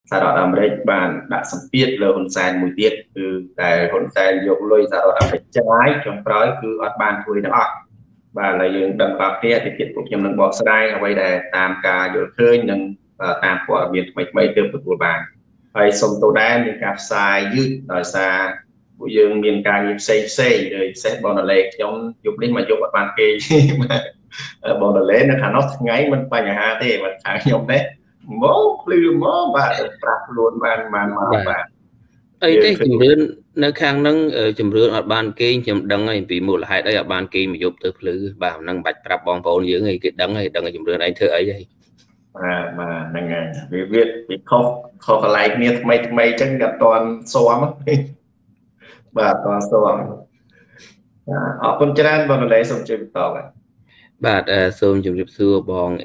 Sau đó làm đấy bạn đã sắm biết là hồn sàn mùi tiết từ tại hồn sàn dục lôi sau đó làm đấy trái trong đó cứ ở bàn thôi đó và là dương đầm bạc kia thì kiện cũng nhầm đừng bỏ sai ở đây để tam cả dù khơi nâng tam của biệt mấy mấy từ của bạn hay sông tô đen thì cặp sai dư rồi xa của dương miền ca nhịp xây xây rồi sẽ bỏ nó lệ trong dục đi mà dục ở bàn kia bỏ nó lệ nó khả nó ngay mình phải nhà ha thế mà khả nhộng đấy mố lưu mố và được bạc luôn mà Bà bạn ấy dương thế khơi chùm rươn nơi khang nâng chùm rươn ở ban kinh chùm đăng ấy vì một là hai đây ở ban kinh mà giúp từ lư bảo năng bạch rạp bong bồn giữa người cái đăng ấy chùm rươn anh thưa ấy đây mà năng ngày vì việc vì không không có lại miệt mây mây chân gặp toàn xóm và toàn xóm ở con chân và lấy xong chơi tàu này bà xôm chùm rịp xưa bong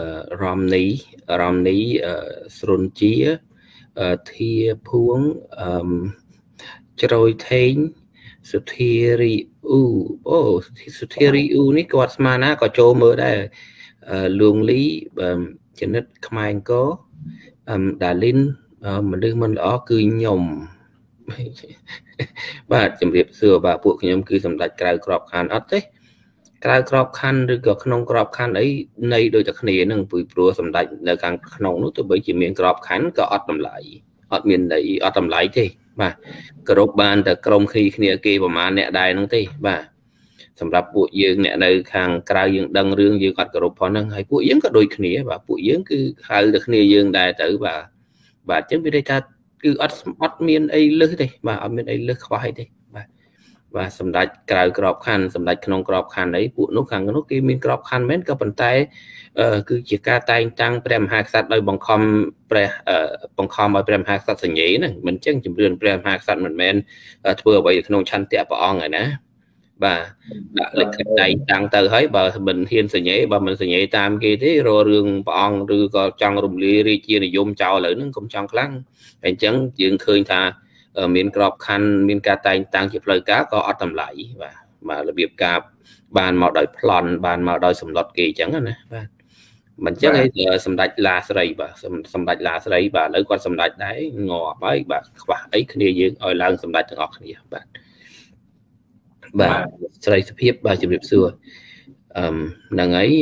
Romney Sron Chia Thia Phuong Trôi Thánh Suthiri U Suthiri U ní quạt mà nó có chỗ mở đây luồng lý cho nên khai có đà linh mình đương mình đó cứ nhom បាទជំរាបសួរបាទពួកខ្ញុំគឺសម្ដេចក្រៅក្របខ័ណ្ឌអត់ទេក្រៅក្របខ័ណ្ឌឬក៏ក្នុងក្របខ័ណ្ឌអីនៃដូចតែគ្នានឹងពីព្រោះសម្ដេចនៅខាងក្នុងនោះទោះបីជាមានក្របខ័ណ្ឌក៏អត់តម្លៃអត់មានន័យអត់តម្លៃទេបាទគោរពបានតែក្រុមគ្នាគេប្រមាណអ្នកដែរហ្នឹងទេបាទសម្រាប់ពួកយើងអ្នកនៅខាងក្រៅយើងដឹងរឿងយើងអត់គោរពផងហ្នឹងហើយពួកយើងក៏ដូចគ្នាបាទពួកយើងគឺហៅតែគ្នាយើងដែរទៅបាទអញ្ចឹងវាថាគឺអត់មានអីលើសទេបាទអត់មានអីលើសខ្វះអីទេបាទសម្ដេចក្រៅក្របខ័ណ្ឌសម្ដេចក្នុងក្របខ័ណ្ឌអីពួកនោះខាងនោះគេមានក្របខ័ណ្ឌមែនក៏ប៉ុន្តែគឺជាការតែងតាំងព្រះមហាក្សត្រដោយបង្ខំឲ្យព្រះមហាក្សត្រសញ្ញេហ្នឹងមិនចឹងជំរឿនព្រះមហាក្សត្រមិនមែនធ្វើអ្វីក្នុងឆន្ទៈព្រះអង្គឯណាបាទដាក់លិខិតតែងតាំងទៅហើយបើមិនហ៊ានសញ្ញេបើមិនសញ្ញេតាមគេទេរករឿងព្រះអង្គឬក៏ចង់រំលាយរាជានិយមចោលឥឡូវហ្នឹងកុំចង់ខ្លាំងអញ្ចឹងយើងឃើញថាមានក្របខ័ណ្ឌមានការតែងតាំងជាផ្លូវការក៏អត់តម្លៃបាទរបៀបការបានមកដោយប្លន់បានមកដោយសម្លុតគេអញ្ចឹងណាបាទមិនចឹងឯងសម្ដេចឡាស្រីបាទសម្ដេចឡាស្រីបាទឥឡូវគាត់សម្ដេចដែរងាប់ហើយបាទខ្វះអីគ្នាយើងឲ្យឡើងសម្ដេចទាំងអស់គ្នាបាទស្រីសុភាពបាទជំរាបសួរហ្នឹងហើយ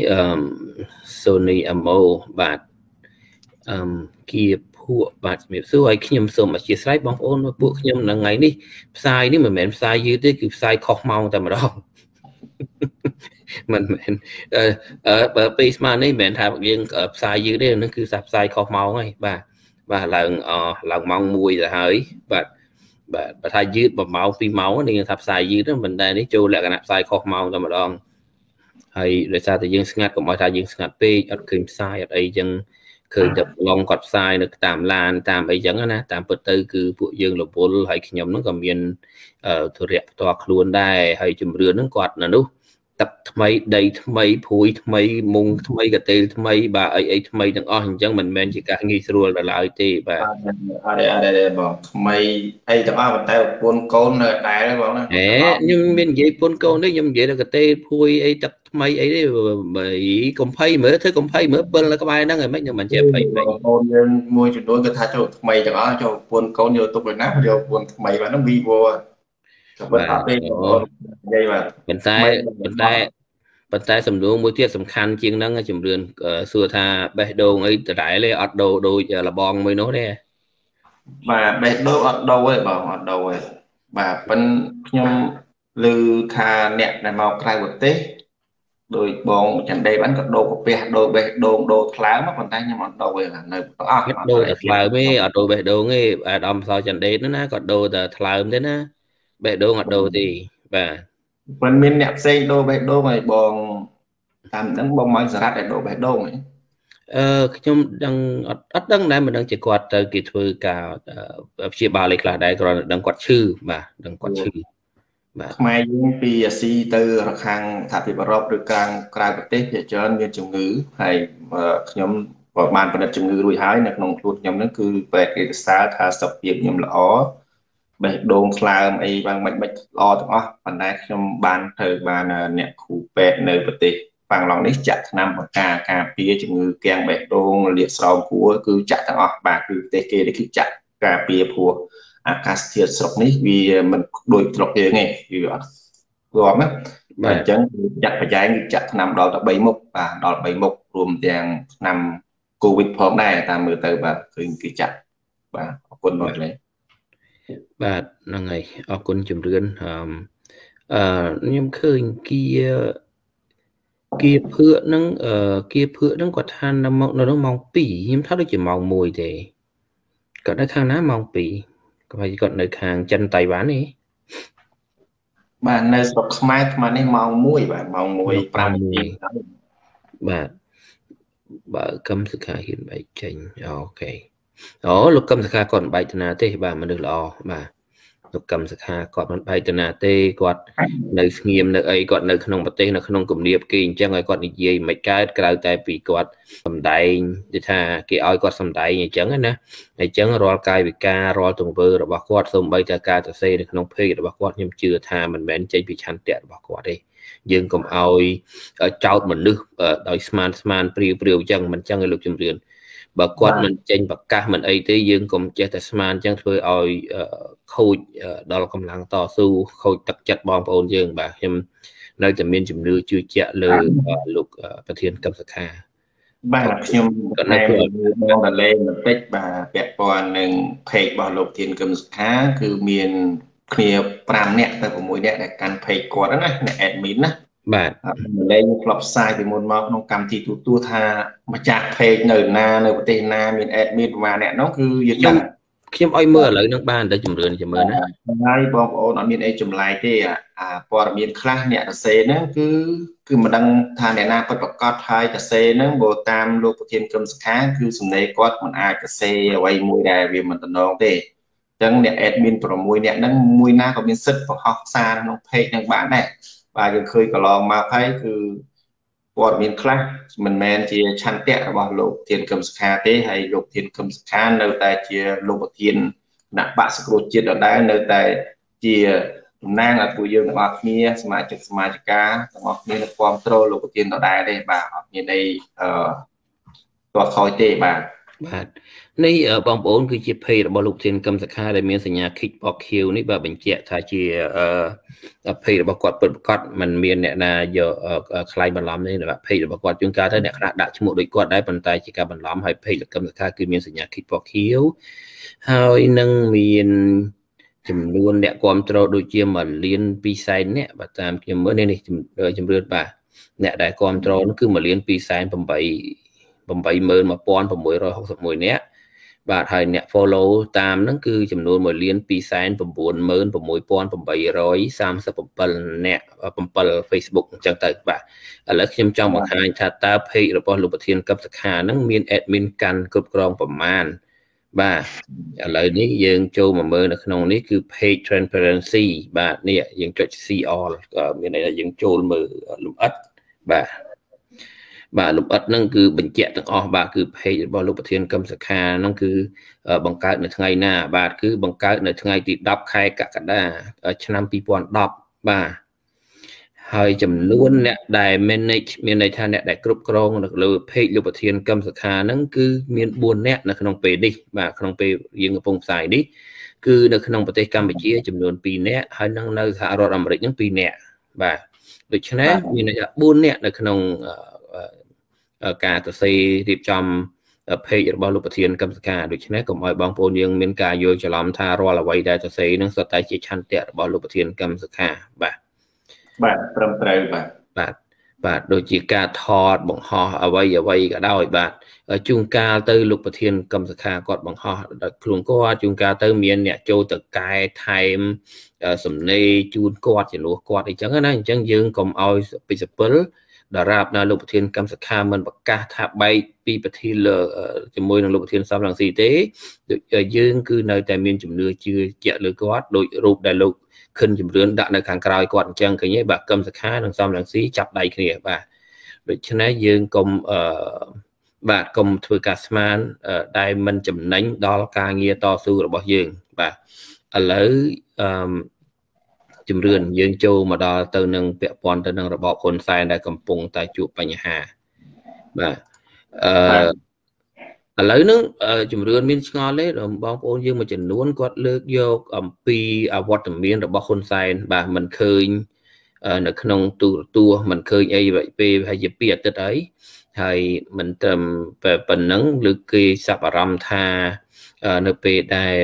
Sony Amo បាទគៀពួកបាទជំរាបសួរឲ្យខ្ញុំសូមអធិស្ឋានបងប្អូនពួកខ្ញុំនៅថ្ងៃនេះផ្សាយនេះមិនមែនផ្សាយយឺតទេគឺផ្សាយខុសម៉ោងតែម្ដងមិនមែនបើពេលស្មាននេះមិនមែនថាយើងផ្សាយយឺតទេនឹងគឺផ្សាយខុសម៉ោងហើយបាទឡើងម៉ោង1ទៅហើយបាទបើថាយឺត1ម៉ោង2ម៉ោងនេះថាផ្សាយយឺតមិនដែរនេះចូលលក្ខណៈផ្សាយខុសម៉ោងតែម្ដងហើយដោយសារតែយើងស្ងាត់កុំឲ្យថាយើងស្ងាត់ពេកអត់ឃើញផ្សាយអត់អីចឹងឃើញតែឡងគាត់ផ្សាយនៅតាមឡានតាមអីចឹងណាតាមពិតទៅគឺពួកយើងរវល់ហើយខ្ញុំហ្នឹងក៏មានធុរៈផ្ទាល់ខ្លួនដែរហើយជំរឿនហ្នឹងគាត់នៅនោះទឹកថ្មីដីថ្មីព្រួយថ្មីមុងថ្មីកាតេលថ្មីបាទអីថ្មីទាំងអស់អញ្ចឹងមិនមែនជាការងាយស្រួលដល់ឡើយទេបាទអរបងថ្មីអីទាំងអស់ប៉ុន្តែប្រពន្ធកូននៅដែរបងណាខ្ញុំមាននិយាយប្រពន្ធកូននេះខ្ញុំនិយាយដល់កាតេលព្រួយអីទឹកថ្មីអីទេកំភៃមើលធ្វើកំភៃមើលពិលនៅក្បែរហ្នឹងហើយមិនខ្ញុំមិនចេះភ័យពេកបងប្អូនយើងមួយចំនួនគាត់ថាចូលថ្មីទាំងអស់ចូលប្រពន្ធកូនយកទុកឯណាយកប្រពន្ធថ្មីបាទហ្នឹង Vivo បាទនិយាយបាទប៉ុន្តែសំណួរមួយទៀតសំខាន់ជាងហ្នឹងជំរឿនសួរថាបេះដូងអីដដែលទេអត់ដូរដូចលបងមួយនោះទេបាទបេះដូងអត់ដូរទេបងអត់ដូរទេបាទប៉ិនខ្ញុំឮថាអ្នកដែលមកក្រៅប្រទេសដោយបងចន្ទដេបានក៏ដូរកាពះដូរបេះដូងដូរថ្លើមប៉ុន្តែខ្ញុំអត់ដូរទេនៅទាំងអស់ដូរតែថ្លើមទេអត់ដូរបេះដូងទេអាដាមសោចន្ទដេនោះណាក៏ដូរតែថ្លើមទេណាបេះដូងអត់ដូរទេបាទមិនមានអ្នកផ្សេងដូរបេះដូងឲ្យបងតាមដឹងបងមកសារ៉ាត់ឲ្យដូរបេះដូងខ្ញុំដឹងអត់ដឹងដែរមិនដឹងជាគាត់ទៅគេធ្វើការព្យាបាលអីខ្លះដែរគ្រាន់តែដឹងគាត់ឈឺបាទដឹងគាត់ឈឺបាទខ្មែរយើងពីអាស៊ីទៅរខាងថាពីអឺរ៉ុបឬក្រៅប្រទេសជាច្រើនមានជំងឺហើយខ្ញុំក៏បានពិនិត្យជំងឺរួចហើយនៅក្នុងខ្លួនខ្ញុំហ្នឹងគឺពេទ្យគេសរសើរថាសុខភាពខ្ញុំល្អបេះដូងថ្លើមអីបានមិនល្អទាំងអស់ប៉ុន្តែខ្ញុំបានត្រូវបានអ្នកគ្រូពេទ្យនៅប្រទេស phẳng lòng đấy chặt năm và cà pía chừng ngư keng bẹt đôn liệt sau của cứ chặt thằng ọt bà cứ tê kê để cứ chặt cà pía của cassia sọc ní vì mình đôi sọc kia nghe vì gom á và chẳng chặt phải trái chặt năm đó là 7 mục và đó là 7 mục rùm tiền năm covid phóng này ta mưa từ và cứ chặt và quân một lấy bà là ngày ở quân chùm rươn nhưng khơi kia phượng nâng quạt than nó mong pỉ nhưng tháo được chỉ mong mùi thì còn nó khang ná mong pỉ còn còn nơi hàng chân tay bán đi bạn nơi sọc smart mà nên mong mùi và mong mùi bà cầm sự khả hiện bài trình ok đó lúc cầm sự khả còn bài tana tê bà mà được lo bà lúc cầm sự khả còn một bài tana tê quạt nơi nghiêm nơi ấy còn nơi không bật tê nó không cùng điệp kinh chẳng ai còn gì mấy cái cái tay bị quạt sầm đại để tha cái ai quạt sầm đại như chẳng á này chẳng rồi cái bị ca rồi tùng vơ rồi bà quạt xong bài ta ca ta xây được không phê rồi bà quạt nhưng chưa tha mình bén chạy bị chăn tẹt bà quạt đi dương cùng oi ở trâu mình nước ở đôi sman priu chân mình chân người lục chùm riêng bà quát mình tranh bạc ca mình ấy tới dương cùng chơi ta sman chân thôi oi khôi đó là công năng to su khôi tập chặt bom ôn dương bà em nơi tầm miền chùm đưa chưa chạ lừa lụcประเทศกัมพูชา bà nhung này đang là lên một cách bà đẹp cònหนึ่งเพจบ่ลบเทียนกัมพูชาคือเมียนเคลียร์ปรามเนี่ยแต่ผมมวยเนี่ยในการเพจกดนะในแอดมินนะបាទលេងក្លឹបសាយពីមុនមកក្នុងកម្មវិធីទូថាម្ចាស់เพจនៅណានៅប្រទេសណាមាន admin ប្រហែលអ្នកនោះគឺយើងដឹងខ្ញុំឲ្យមើលឥឡូវនឹងបានតែជំរឿនចាំមើលណាហើយបងប្អូនអត់មានអីចម្លែកទេព័ត៌មានខ្លះអ្នកសរសេរហ្នឹងគឺមិនដឹងថាអ្នកណាពិតប្រាកដហើយសរសេរហ្នឹងបើតាមលោកប្រធានក្រុមសិក្ខាគឺសំណេរគាត់មិនអាចសរសេរអ្វីមួយដែលវាមិនតំណងទេអញ្ចឹងអ្នក admin 6អ្នកហ្នឹងមួយណាក៏មានសិទ្ធិបង្ហោះសារក្នុង page ហ្នឹងបានដែរបាទយើងឃើញកន្លងមកហើយគឺព័ត៌មានខ្លះមិនមែនជាឆន្ទៈរបស់លោកធានគឹមសុខាទេហើយលោកធានគឹមសុខានៅតែជាលោកប្រធានគណៈបក្សសង្គ្រោះជាតិដដែលនៅតែជាតំណាងឲ្យពួកយើងទាំងអស់គ្នាសមាជិកសមាជិកាទាំងអស់គ្នានៅគ្រប់គ្រងលោកប្រធានដដែលទេបាទអត់មានអីតោះថយទេបាទនេះបងប្អូនគឺជាเพจរបស់លោកធានគឹមសុខាដែលមានសញ្ញា kick box Q នេះបាទបញ្ជាក់ថាជាเพจរបស់គាត់ពិតប្រាកដមិនមានអ្នកណាយកខ្លាយបន្លំទេបាទเพจរបស់គាត់ជួនកាលទៅអ្នកខ្លះដាក់ឈ្មោះដូចគាត់ដែរប៉ុន្តែជាការបន្លំហើយเพจលោកគឹមសុខាគឺមានសញ្ញា kick box Q ហើយនឹងមានចំនួនអ្នកគ្រប់គ្រងដូចជា1លាន2សែនអ្នកបាទតាមខ្ញុំមើលនេះជំរឿនបាទអ្នកដែលគ្រប់គ្រងនោះគឺ1លាន2សែន881,661 នាក់បាទហើយអ្នក follow តាមហ្នឹងគឺចំនួន1លាន296,837នាក់7 Facebook អញ្ចឹងទៅបាទឥឡូវខ្ញុំចង់បង្ហាញថាតើ page របស់លោកប្រធានគឹមសុខាហ្នឹងមាន admin កាន់គ្រប់គ្រងប្រមាណបាទឥឡូវនេះយើងចូលមកមើលនៅក្នុងនេះគឺ page transparency បាទនេះយើងចុច see all ក៏មានន័យថាយើងចូលមើលលម្អិតបាទលម្អិតហ្នឹងគឺបញ្ជាក់ទាំងអស់បាទគឺ page របស់លោកប្រធានគឹមសុខាហ្នឹងគឺបង្កើតនៅថ្ងៃណាបាទគឺបង្កើតនៅថ្ងៃទី10ខែកក្កដាឆ្នាំ2010បាទហើយចំនួនអ្នកដែល manage មានន័យថាអ្នកដែលគ្រប់គ្រងនៅលើ page លោកប្រធានគឹមសុខាហ្នឹងគឺមាន4អ្នកនៅក្នុងពេលនេះបាទក្នុងពេលយើងកំពុងផ្សាយនេះគឺនៅក្នុងប្រទេសកម្ពុជាចំនួន2អ្នកហើយនៅសហរដ្ឋអាមេរិកហ្នឹង2អ្នកបាទដូច្នេះមានន័យថា4អ្នកនៅក្នុងការសរសេររៀបចំ page របស់លោកប្រធានគឹមសុខាដូច្នេះកុំឲ្យបងប្អូនយើងមានការយល់ច្រឡំថារាល់អ្វីដែលសរសេរនឹងសុទ្ធតែជាឆន្ទៈរបស់លោកប្រធានគឹមសុខាបាទត្រឹមត្រូវបាទដូចជាការថតបង្ហោះអ្វីក៏ដោយបាទជួនកាលទៅលោកប្រធានគឹមសុខាគាត់បង្ហោះដល់ខ្លួនគាត់ជួនកាលទៅមានអ្នកចូលទៅកែថែមសំណេរជូនគាត់ជំនួសគាត់អីចឹងណាអញ្ចឹងយើងកុំឲ្យពីសពិលដរាបណាលោកប្រធានគឹមសុខាមិនប្រកាសថាបែកពីប្រធានជាមួយនឹងលោកប្រធានសំរងស៊ីទេយើងគឺនៅតែមានជំនឿជឿជាក់លើគាត់ដោយរូបដែលលោកខិនជំរឿនដាក់នៅខាងក្រោយគាត់អញ្ចឹងឃើញទេបាទគឹមសុខានិងសំរងស៊ីចាប់ដៃគ្នាបាទដូច្នេះយើងកុំបាទកុំធ្វើការស្មានដែលមិនចំណេញដល់ការងារតស៊ូរបស់យើងបាទឥឡូវជំរឿនយើងចូលមកដល់ទៅនឹងពាក់ព័ន្ធទៅនឹងរបបហ៊ុនសែនដែលកំពុងតែជួបបញ្ហាបាទឥឡូវហ្នឹងជំរឿនមានឆ្ងល់ទេបងប្អូនយើងមួយចំនួនគាត់លើកយកអំពីអវត្តមានរបស់ហ៊ុនសែនបាទមិនឃើញនៅក្នុងទូរទស្សន៍មិនឃើញអីពេលប្រហែលជា2អាទិត្យហើយមិនត្រឹមប៉ុណ្ណឹងឬគេចាប់អារម្មណ៍ថានៅពេលដែល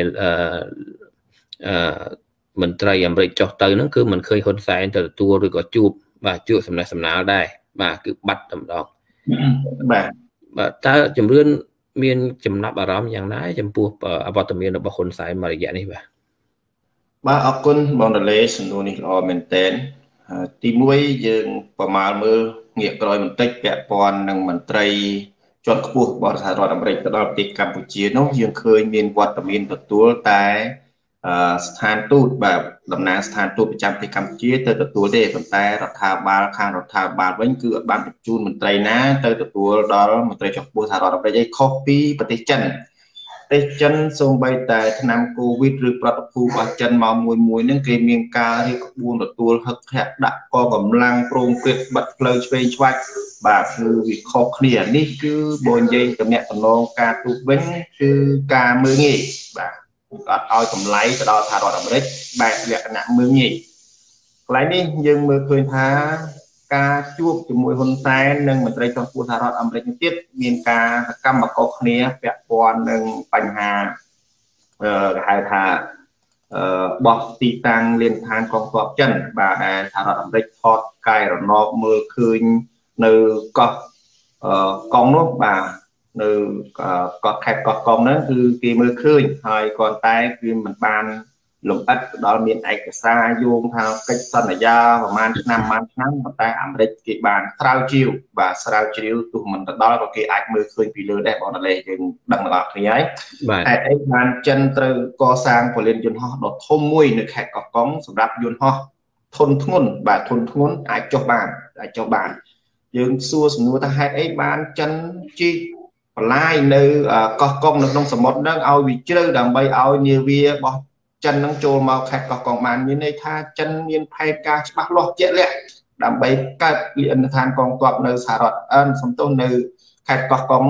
មន្ត្រីអាមេរិកចុះទៅហ្នឹងគឺមិនឃើញហ៊ុនសែនទៅទទួលឬក៏ជួបបាទជួបសំណេះសំណាលដែរបាទគឺបាត់តែម្ដងបាទតើជំរឿនមានចំណាប់អារម្មណ៍យ៉ាងណាចំពោះអវត្តមានរបស់ហ៊ុនសែនមួយរយៈនេះបាទអរគុណបងដលេសំណួរនេះល្អមែនទែនទី1យើងប្រមាលមើលងាកក្រោយបន្តិចពាក់ព័ន្ធនឹងមន្ត្រីជាន់ខ្ពស់របស់សហរដ្ឋអាមេរិកទៅដល់ប្រទេសកម្ពុជានោះយើងឃើញមានវត្តមានទទួលតែស្ថានទូតបាទតំណាងស្ថានទូតប្រចាំប្រទេសកម្ពុជាទៅទទួលទេប៉ុន្តែរដ្ឋាភិបាលខាងរដ្ឋាភិបាលវិញគឺអត់បានបញ្ជូនមន្ត្រីណាទៅទទួលដល់មន្ត្រីជាន់ខ្ពស់សហរដ្ឋអាមេរិកឯខុសពីប្រទេសចិនសូម្បីតែឆ្នាំកូវីដឬប្រតិភូរបស់ចិនមកមួយនឹងគេមានការរៀបក្បួនទទួលហឹកធាក់ដាក់កងកម្លាំងប្រងព្រាតបិទផ្លូវឆ្វេងឆ្វាច់បាទគឺវាខុសគ្នានេះគឺបើនិយាយតំណាក់តំណងការទូតវិញគឺការមើលងាយបាទអត់ឲ្យកម្លៃទៅដល់សហរដ្ឋអាមេរិកបែបលក្ខណៈមើលងាយកន្លែងនេះយើងមើលឃើញថាការជួបជាមួយហ៊ុនសែននិងមន្ត្រីជាន់ខ្ពស់សហរដ្ឋអាមេរិកទៀតមានការសកម្មភាពគ្នាពាក់ព័ន្ធនឹងបញ្ហាគេហៅថាបោះទីតាំងលានដ្ឋានកងទ័ពចិនបាទដែលសហរដ្ឋអាមេរិកថតកាយរណបមើលឃើញនៅកោះកងនោះបាទនៅកោះខេត្តកោះកុងហ្នឹងគឺគេមើលឃើញហើយគ្រាន់តែគឺមិនបានលំអិតដល់មានឯកសារយោងថាកិច្ចសន្យាប្រហែលឆ្នាំប៉ុន្តែអាមេរិកគេបានស្រាវជ្រាវបាទស្រាវជ្រាវទោះមិនទៅដល់ក៏គេអាចមើលឃើញពីលើដែរបងតាលេយើងដឹងដល់គ្នាហើយតែអីបានចិនត្រូវកសាងពលានយន្តហោះដ៏ធំមួយនៅខេត្តកោះកុងសម្រាប់យន្តហោះធុនធ្ងន់បាទធុនធ្ងន់អាចចុះបានយើងសួរសំណួរថាហេតុអីបានចិនជីកបន្លាយនៅកោះកុងនៅក្នុងសមុទ្រហ្នឹងឲ្យវាជ្រៅដើម្បីឲ្យនាវារបស់ចិននឹងចូលមកខេត្តកោះកុងបានមានន័យថាចិនមានផែនការច្បាស់លាស់ជាក់លាក់ដើម្បីកើតលានដ្ឋានកងទ័ពនៅសហរដ្ឋសំទោសនៅខេត្តកោះកុង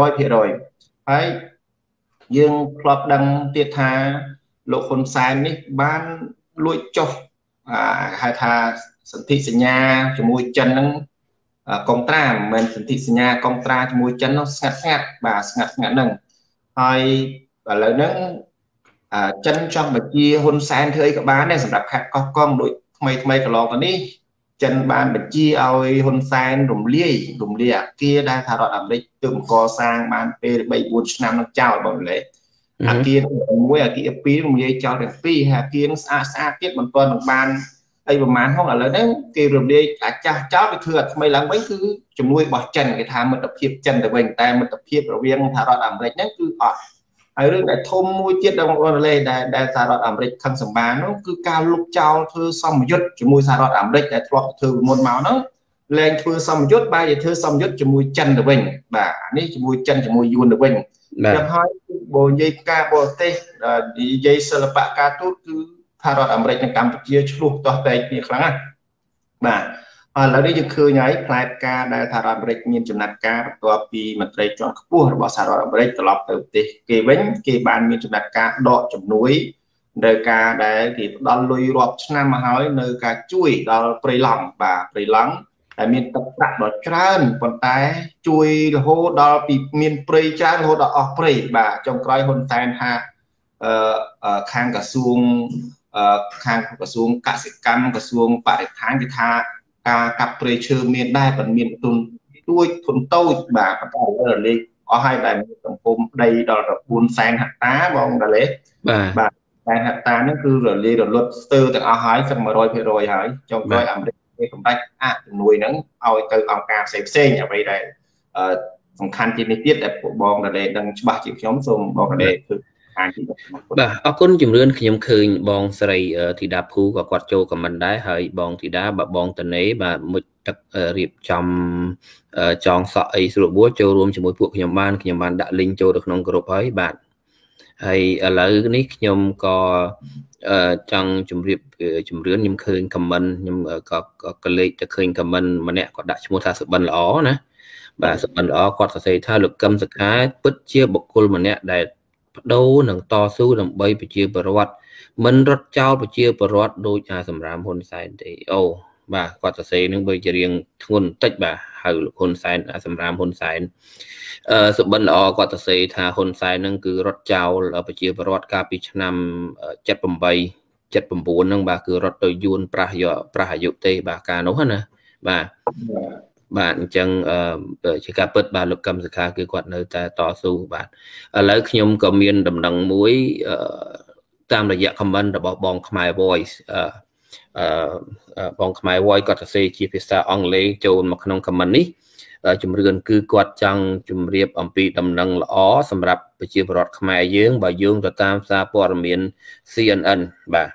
100% ហើយយើងធ្លាប់ដឹងទៀតថាលោកហ៊ុនសែននេះបានលួចចុះហៅថាសន្ធិសញ្ញាជាមួយចិននឹងកុងត្រាមិនមែនសន្ធិសញ្ញាកុងត្រាជាមួយចិននោះស្ងាត់ហ្នឹងហើយឥឡូវហ្នឹងចិនចង់បញ្ជាហ៊ុនសែនធ្វើអីក៏បានដែរសម្រាប់ខេត្តកោះកុងដូចថ្មីកន្លងទៅនេះចិនបានបញ្ជាឲ្យហ៊ុនសែនរំលាយអគារដែលសហរដ្ឋអាមេរិកទើបកសាងបានពេល 3-4 ឆ្នាំនឹងចោលបងលេអគារ1អគារ2រំលាយចោលទាំងពីរហើយអគារនឹងស្អាតទៀតមិនទាន់នឹងបានអីប្រហែលហ្នឹងឥឡូវហ្នឹងគេរំលាយអាចចាស់ចោលគេធ្វើឲ្យថ្មីឡើងវិញគឺជំនួយរបស់ចិនគេថាមិត្តភាពចិនទៅវិញតែមិត្តភាពរវាងសហរដ្ឋអាមេរិកហ្នឹងគឺអត់ហើយរឿងដែលធំមួយទៀតបងប្អូនលេដែលសហរដ្ឋអាមេរិកខឹងសម្បាននោះគឺការលុបចោលធ្វើសម្ពយុទ្ធជាមួយសហរដ្ឋអាមេរិកដែលធ្លាប់ធ្វើមុនមកហ្នឹងលែងធ្វើសម្ពយុទ្ធបែរជាធ្វើសម្ពយុទ្ធជាមួយចិនទៅវិញបាទនេះជាមួយចិនជាមួយយួនទៅវិញចឹងហើយបើនិយាយការបរទេសនិយាយសិល្បៈការទូតគឺសហរដ្ឋអាមេរិកនិងកម្ពុជាឆ្លោះទាស់តែគ្នាខ្លាំងណាស់បាទឥឡូវនេះយើងឃើញហើយផ្លែផ្កាដែលសហរដ្ឋអាមេរិកមានចំណាត់ការបន្ទាប់ពីមន្ត្រីជាន់ខ្ពស់របស់សហរដ្ឋអាមេរិកត្រឡប់ទៅប្រទេសគេវិញគេបានមានចំណាត់ការដកជំនួយនៅការដែលគេផ្ដល់លុយរាប់ឆ្នាំមកហើយនៅការជួយដល់ព្រៃឡង់បាទព្រៃឡង់ដែលមានទឹកប្រាក់ដ៏ច្រើនប៉ុន្តែជួយរហូតដល់ពីមានព្រៃច្រើនរហូតដល់អស់ព្រៃបាទចុងក្រោយហ៊ុនសែនថាខាងក្រសួងកសិកម្មក្រសួងបរិស្ថានគេថាការកាប់ព្រៃឈើមានដែរប៉ុន្តែមានទុនធុនតូចបាទប៉ុន្តែរលេខអស់ហើយដែលមានសង្គមដីដល់9សែនហិកតាបងតាលេបាទសែនហិកតាហ្នឹងគឺរលាយរលត់ស្ទើរទាំងអស់ហើយសឹង 100% ហើយចុងក្រោយអាមេរិកគេសម្រេចជំនួយហ្នឹងឲ្យទៅអង្គការផ្សេងអ្វីដែលសំខាន់ជាងនេះទៀតដែលពួកបងតាលេដឹងច្បាស់ជាងខ្ញុំសូមបងតាលេធ្វើបាទអរគុណជំរឿនខ្ញុំឃើញបងស្រីធីតាភូក៏គាត់ចូលខមមិនដែរហើយបងធីតាបងតនេបាទមុជទឹករៀបចំចងសក់អីស្រួលបួចូលរួមជាមួយពួកខ្ញុំបានដាក់ link ចូលទៅក្នុងក្រុមហើយបាទហើយឥឡូវនេះខ្ញុំក៏ trong chủng riệp nhưng khơi comment nhưng có lệ cho khơi comment mà nè có đặt mua tha sự bần ló nè và sự bần ló có thể thay lực cầm sự khá bứt chia bọc côn mà nè để đâu nâng to su nâng bay bị chia bờ rót mình rất trao bị chia bờ rót đôi sầm rám hôn sai thì và có thể nâng bay chỉ riêng thôn tách bà hầu hôn sai sầm rám hôn sai sự bần ló có thể tha hôn sai nâng cứ rất trao là bị chia bờ rót cả bị năm chất bầm bay chất bầm buồn nâng bà cứ rót tôi yun pra dụ tê bà ca nấu hết nè bà bạn chẳng chỉ cả bớt bà lực cầm sự khá cứ quạt nơi ta to su bạn lấy nhung có miền đầm đằng muối tam là dạng comment là bong Khmer Voice bong Khmer Voice có thể chỉ phía xa ông lấy cho một khung comment ní chùm riêng cứ quạt chẳng chùm riệp ông pi đầm đằng lõ sầm rập bị chia bọt Khmer dương bà dương và tam sa bọt miền CNN bà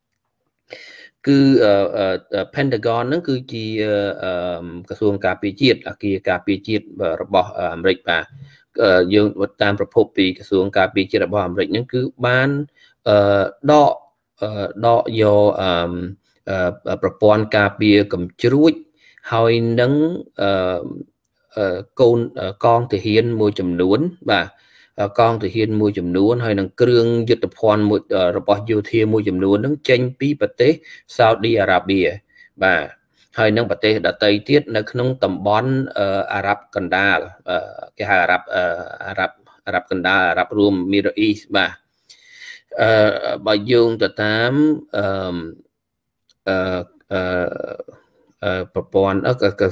cứ Pentagon nó cứ chỉกระทรวงการพิจิตรkiaการพิจิตรระบบอเมริกาdươngตามประพบปีกระทรวงการพิจิตรระบบอเมริกนั่นคือบ้านดอกโยประปอนการพิกับจรุยหอยนังกองthể hiện môi trầm nuốn và con thể hiện môi trầm nuốn hay năng kêuยึดพรmộtระบบโยเทียมวยจำนวนนั้นเจนปีประเทศซาอุดิอาระเบียบ่าให้นั่งประเทศดัตเตยเทียในขนมตำบอนอาหรับกันดาลแค่อาหรับกันดาอาหรับรวมมิดอีสบ่าบางยุงแต่ตามประปอน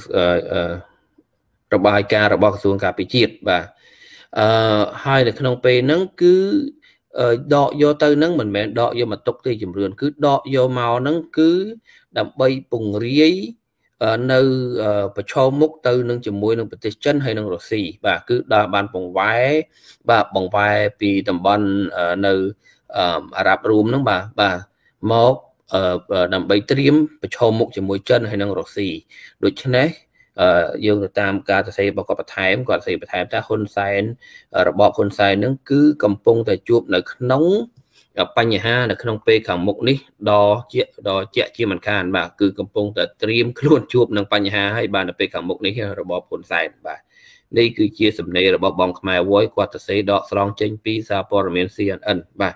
ระบายการระบบกระทรวงการพิจิตรบ่าhai là khung pe nắng cứ đọ vô tư nắng mình mẹ đọ vô mà tục thì chùm rườn cứ đọ vô màu nắng cứ đầm bay bùng riấy nơi và cho múc tư nâng chùm môi nâng bật chân hay nâng rột xì và cứ đa ban bồng vai và bồng vai vì tầm ban nơi Ả Rập Rùm nâng bà mốc đầm bay triếm và cho múc chùm môi chân hay nâng rột xì đôi chân ấy dương tam ca sẽ bao quát thái còn sẽ thái ta hôn sai rồi bỏ hôn sai nó cứ cầm pung tại chuột là nóng bánh nhà ha là không pe khẳng mục ní đo chẹ chia mình khan mà cứ cầm pung tại trim luôn chuột nâng bánh nhà ha hay bàn là pe khẳng mục ní rồi bỏ hôn sai và đây cứ chia sầm này rồi bỏ bong Khmer Voice qua sẽ đọ song trên pizza portman CNN và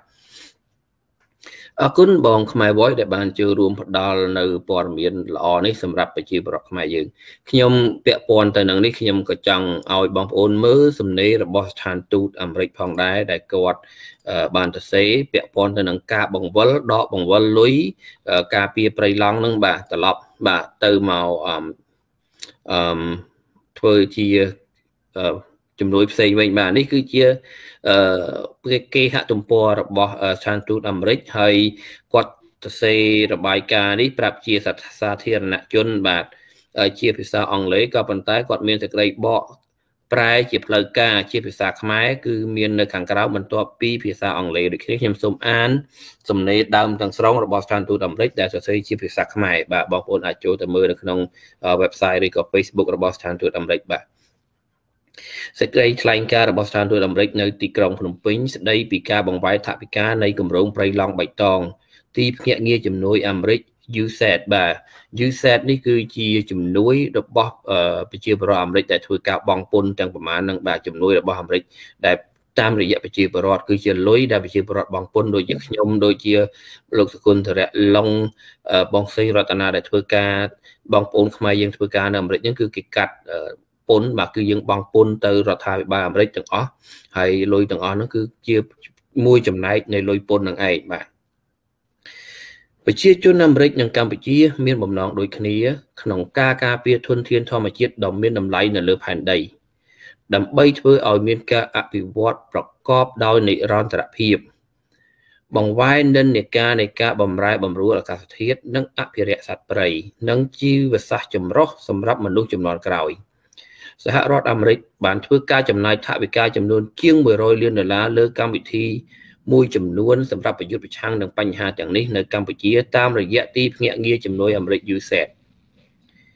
คุณบองขมายไว้ได้บานจูรวมพดอลในปอร์เมียนหล่อนี่สำหรับไปจีบรอกขมายยืนขยมเปียปอนแต่หนังนี้ขยมก็จังเอาบองโอนมือสำเนียระบบทานตูดอเมริกพองได้กอดบานตะเสเปียปอนแต่หนังกาบองวัลดอกบองวัลลุยกาเปียปลายล่องนั่งบ่าตลบบ่าเติมเอาเพื่อที่จำนวนเศษเป็นแบบนี้คือเชื่อเกหะตุ่มปอระบบชานตูดอเมริกให้กดเซระบายการนี้ปรับเชียร์สาธารณชนแบบเชียร์ภาษาอังกฤษก็เป็นแต่กดเมียนสกายบอกปลายเชียร์เพลกาเชียร์ภาษาขมายคือเมียนในขังกระเอาบรรทบปีภาษาอังกฤษโดยที่ยมสมอ่านสมในดาวทั้งสองระบบชานตูดอเมริกแต่จะใช้เชียร์ภาษาขมายแบบบอกคนอาจจะแต่มือในขนมเว็บไซต์หรือก็ Facebook ระบบชานตูดอเมริกแบบsẽ gây thành caរបស់ស្ថានទូតអាមេរិកនៅទីក្រុងភ្នំពេញស្ដីពីការបង្វែរថវិកានៃគម្រោងព្រៃឡង់បៃតងទីភ្នាក់ងារជំនួយអាមេរិក USAID បាទ USAID នេះគឺជាជំនួយរបស់ប្រជាពលរដ្ឋអាមេរិកដែលធ្វើការបង់ពន្ធទាំងប្រមាណនឹងបាទជំនួយរបស់អាមេរិកដែលតាមរយៈប្រជាពលរដ្ឋគឺជាលុយដែលប្រជាពលរដ្ឋបង់ពន្ធដូចជាខ្ញុំដូចជាលោកសកុនធរៈឡុងបងស្រីរតនាដែលធ្វើការបងប្អូនខ្មែរយើងធ្វើការនៅអាមេរិកហ្នឹងគឺគេកាត់ពន្ធបាទគឺយើងបង់ពន្ធទៅរដ្ឋាភិបាលអាមេរិកទាំងអស់ហើយលុយទាំងអស់ហ្នឹងគឺជាចំណែកនៃលុយពន្ធនឹងឯងបាទប្រជាជនអាមេរិកនិងកម្ពុជាមានបំណងដូចគ្នាក្នុងការការពារធនធានធម្មជាតិដ៏មានតម្លៃនៅលើផែនដីដើម្បីធ្វើឲ្យមានការអភិវឌ្ឍប្រកបដោយនិរន្តរភាពបង្វែរនិន្នាការនៃការបម្រែបម្រួលអាកាសធាតុនិងអភិរក្សសត្វព្រៃនិងជីវសាស្ត្រចម្រុះសម្រាប់មនុស្សជំនាន់ក្រោយសហរដ្ឋអាមេរិកបានធ្វើការចំណាយថវិកាចំនួនជាង$100 លានលើកម្មវិធីមួយចំនួនសម្រាប់ប្រយុទ្ធប្រឆាំងនឹងបញ្ហាទាំងនេះនៅកម្ពុជាតាមរយៈទីភ្នាក់ងារជំនួយអាមេរិក USAID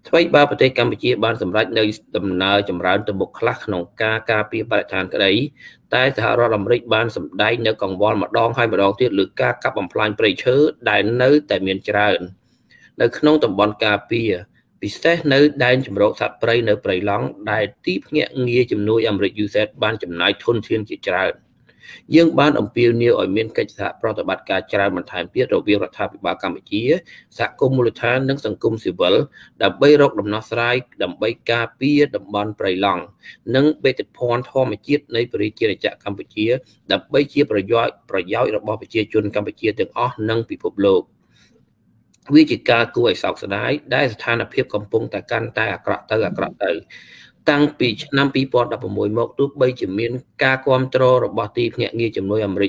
ថ្មីបើប្រទេសកម្ពុជាបានសម្រេចនៅដំណើរចម្រើនទៅមុខខ្លះក្នុងការការពារបរិស្ថានក្តីតែសហរដ្ឋអាមេរិកបានសម្ដែងនៅកង្វល់ម្ដងហើយម្ដងទៀតលើការកាប់បំផ្លាញព្រៃឈើដែលនៅតែមានច្រើននៅក្នុងតំបន់ការពារពិសេសនៅដែនជម្រកសត្វព្រៃនៅព្រៃឡង់ដែលទីភ្នាក់ងារជំនួយអាមេរិក USAID បានចំណាយធនធានជាច្រើនយើងបានអំពាវនាវឲ្យមានកិច្ចសហប្រតិបត្តិការច្រើនបន្ថែមទៀតរវាងរដ្ឋាភិបាលកម្ពុជាសហគមន៍មូលដ្ឋាននិងសង្គមស៊ីវិលដើម្បីរកដំណោះស្រាយដើម្បីការពារតំបន់ព្រៃឡង់និងបេតិកភណ្ឌធម្មជាតិនៃប្រជាជាតិកម្ពុជាដើម្បីជាប្រយោជន៍របស់ប្រជាជនកម្ពុជាទាំងអស់និងពិភពលោកវាជាការគួរឲ្យសោកស្ដាយដែលស្ថានភាពកំពុងតែកាន់តែអាក្រក់ទៅតាំងពីឆ្នាំ2016មកទោះបីជាមានការគ្រប់គ្រងរបស់ទីភ្នាក់ងារជំនួយអាមេរិក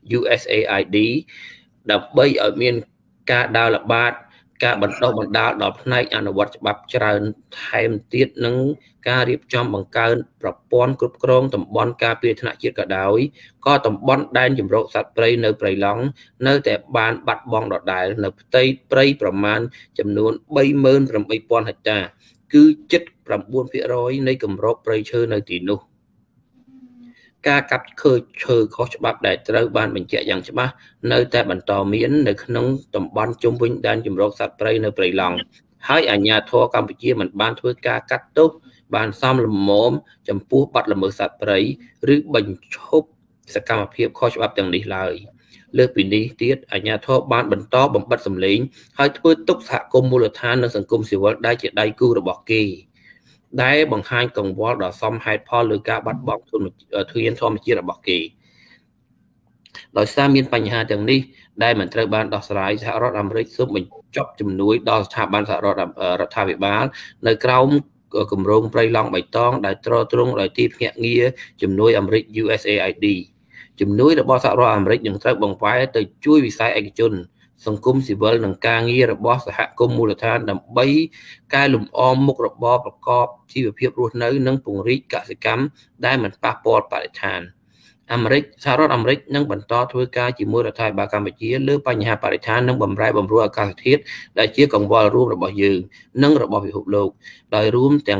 USAID ដើម្បីឲ្យមានការដើរល្បាតការបណ្ដុះបណ្ដាលដល់ផ្នែកអនុវត្តច្បាប់ច្រើនថែមទៀតនិងការរៀបចំបង្កើនប្រព័ន្ធគ្រប់គ្រងតំបន់ការពារថ្នាក់ជាតិក៏ដោយក៏តំបន់ដែនជម្រកសត្វព្រៃនៅព្រៃឡង់នៅតែបានបាត់បង់ដដែលនៅផ្ទៃព្រៃប្រមាណចំនួន 38,000 ហិកតាគឺជិត 9% នៃគម្របព្រៃឈើនៅទីនោះការកាប់ឈើខុសច្បាប់ដែលត្រូវបានបញ្ជាក់យ៉ាងច្បាស់នៅតែបន្តមាននៅក្នុងតំបន់ជុំវិញដែនជម្រកសត្វព្រៃនៅព្រៃឡង់ហើយអាជ្ញាធរកម្ពុជាមិនបានធ្វើការកាត់ទោសបានសមល្មមចំពោះបទល្មើសសត្វព្រៃឬបញ្ឈប់សកម្មភាពខុសច្បាប់ទាំងនេះឡើយលើសពីនេះទៀតអាជ្ញាធរបានបន្តបំបិទសម្លេងហើយធ្វើទុកសហគមន៍មូលដ្ឋាននិងសង្គមស៊ីវិលដែលជាដៃគូរបស់គេដែលបង្ហាញកង្វល់ដ៏សមហេតុផលលើការបាត់បង់ធនធានធម្មជាតិរបស់គេដោយសារមានបញ្ហាទាំងនេះដែលមិនត្រូវបានដោះស្រាយសហរដ្ឋអាមេរិកសូមបញ្ចប់ជំនួយដល់ស្ថាប័នសហរដ្ឋាភិបាលនៅក្រោមគម្រោងព្រៃឡង់បៃតងដែលទ្រទ្រង់ដោយទីភ្នាក់ងារជំនួយអាមេរិក USAID ជំនួយរបស់សហរដ្ឋអាមេរិកនឹងត្រូវបង្វែរទៅជួយវិស័យឯកជនសង្គមស៊ីវិលនិងការងាររបស់សហគមន៍មូលដ្ឋានដើម្បីកែលម្អមុខរបរប្រកបជីវភាពរស់នៅនិងពង្រីកកសិកម្មដែលមិនប៉ះពាល់បរិស្ថានសហរដ្ឋអាមេរិកនឹងបន្តធ្វើការជាមួយរដ្ឋាភិបាលកម្ពុជាលើបញ្ហាបរិស្ថាននិងបម្រែបម្រួលអាកាសធាតុដែលជាកង្វល់រួមរបស់យើងនិងរបស់ពិភពលោកដោយរួមទាំង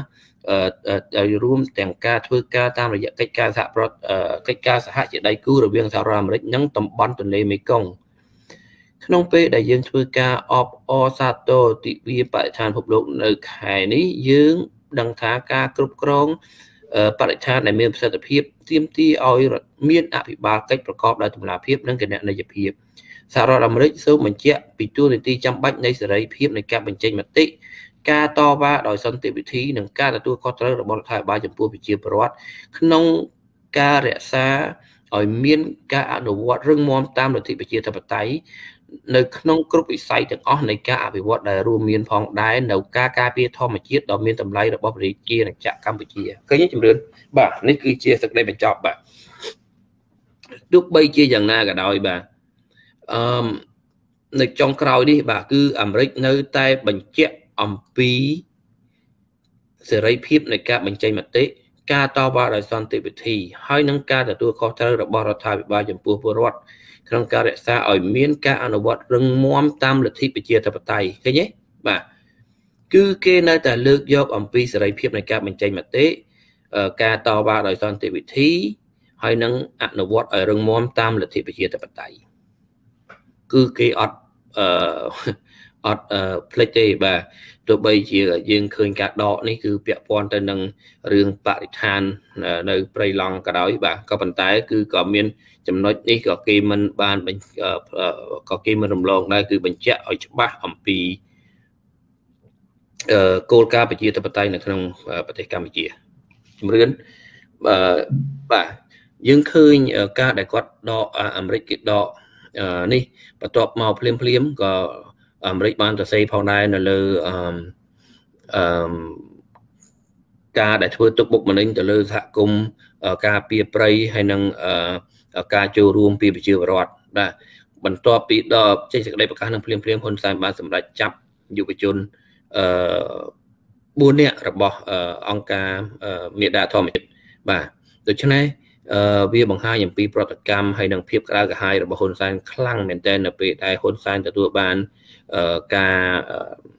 ការធ្វើការតាមរយៈកិច្ចការសហជាដៃគូរវាងសហរដ្ឋអាមេរិកនិងតំបន់ទន្លេមេគង្គក្នុងពេលដែលយើងធ្វើការអបអរសាទរទិវាបរិស្ថានពិភពលោកនៅខែនេះយើងដឹងថាការគ្រប់គ្រងបរិស្ថានដែលមានប្រសិទ្ធភាពទាមទារឲ្យមានអភិបាលកិច្ចប្រកបដោយតម្លាភាពនិងគណនេយ្យភាពសហរដ្ឋអាមេរិកសូមបញ្ជាក់ពីទូនាទីចាំបាច់នៃសេរីភាពនៃការបញ្ចេញមតិការតវ៉ាដោយសន្តិវិធីនិងការទទួលខុសត្រូវរបស់រដ្ឋាភិបាលចំពោះប្រជាពលរដ្ឋក្នុងការរក្សាឲ្យមានការអនុវត្តរឹងមាំតាមលទ្ធិប្រជាធិបតេយ្យនៅក្នុងគ្រប់វិស័យទាំងអស់នៃការអភិវឌ្ឍដែលរួមមានផងដែរនៅការការពារធម្មជាតិដ៏មានតម្លៃរបស់ប្រជាជាតិកម្ពុជាឃើញទេជំរឿនបាទនេះគឺជាសេចក្តីបញ្ចប់បាទទោះបីជាយ៉ាងណាក៏ដោយបាទនៅចុងក្រោយនេះបាទគឺអាមេរិកនៅតែបញ្ជាក់អំពីសេរីភាពនៃការបញ្ចេញមតិការតវ៉ាដោយសន្តិវិធីហើយនឹងការទទួលខុសត្រូវរបស់រដ្ឋាភិបាលចំពោះពលរដ្ឋក្នុងការរក្សាឲ្យមានការអនុវត្តរឹងមាំតាមលទ្ធិប្រជាធិបតេយ្យឃើញទេបាទគឺគេនៅតែលើកយកអំពីសេរីភាពនៃការបញ្ចេញមតិការតវ៉ាដោយសន្តិវិធីហើយនឹងអនុវត្តឲ្យរឹងមាំតាមលទ្ធិប្រជាធិបតេយ្យគឺគេអត់ផ្លេចទេបាទទោះបីជាយើងឃើញការដកនេះគឺពាក់ព័ន្ធទៅនឹងរឿងបរិស្ថាននៅព្រៃឡង់ក៏ដោយបាទក៏ប៉ុន្តែគឺក៏មានចំណុចនេះក៏គេមិនបានក៏គេមិនរំលងដែរគឺបញ្ជាក់ឲ្យច្បាស់អំពីគោលការណ៍ប្រជាធិបតេយ្យនៅក្នុងប្រទេសកម្ពុជាជំរឿនបាទយើងឃើញការដែលគាត់ដកអាមេរិកគេដកនេះបន្ទាប់មកភ្លាមក៏អាមេរិកបានទៅសេផងដែរនៅលើការដែលធ្វើទុកបុកម្នេញទៅលើសហគមន៍ការពារព្រៃហើយនឹងការចូលរួមពីប្រជាពលរដ្ឋបាទបន្ទាប់ពីដល់ចេញសេចក្តីប្រកាសនឹងភ្លាមហ៊ុនសែនបានសម្រេចចាប់យុវជន4នាក់របស់អង្គការមេដាធម្មជាតិបាទដូច្នេះវាបង្ហាញអំពីប្រតិកម្មហើយនឹងភាពក្តៅក្រហាយរបស់ហ៊ុនសែនខ្លាំងមែនទែននៅពេលដែលហ៊ុនសែនទទួលបានការ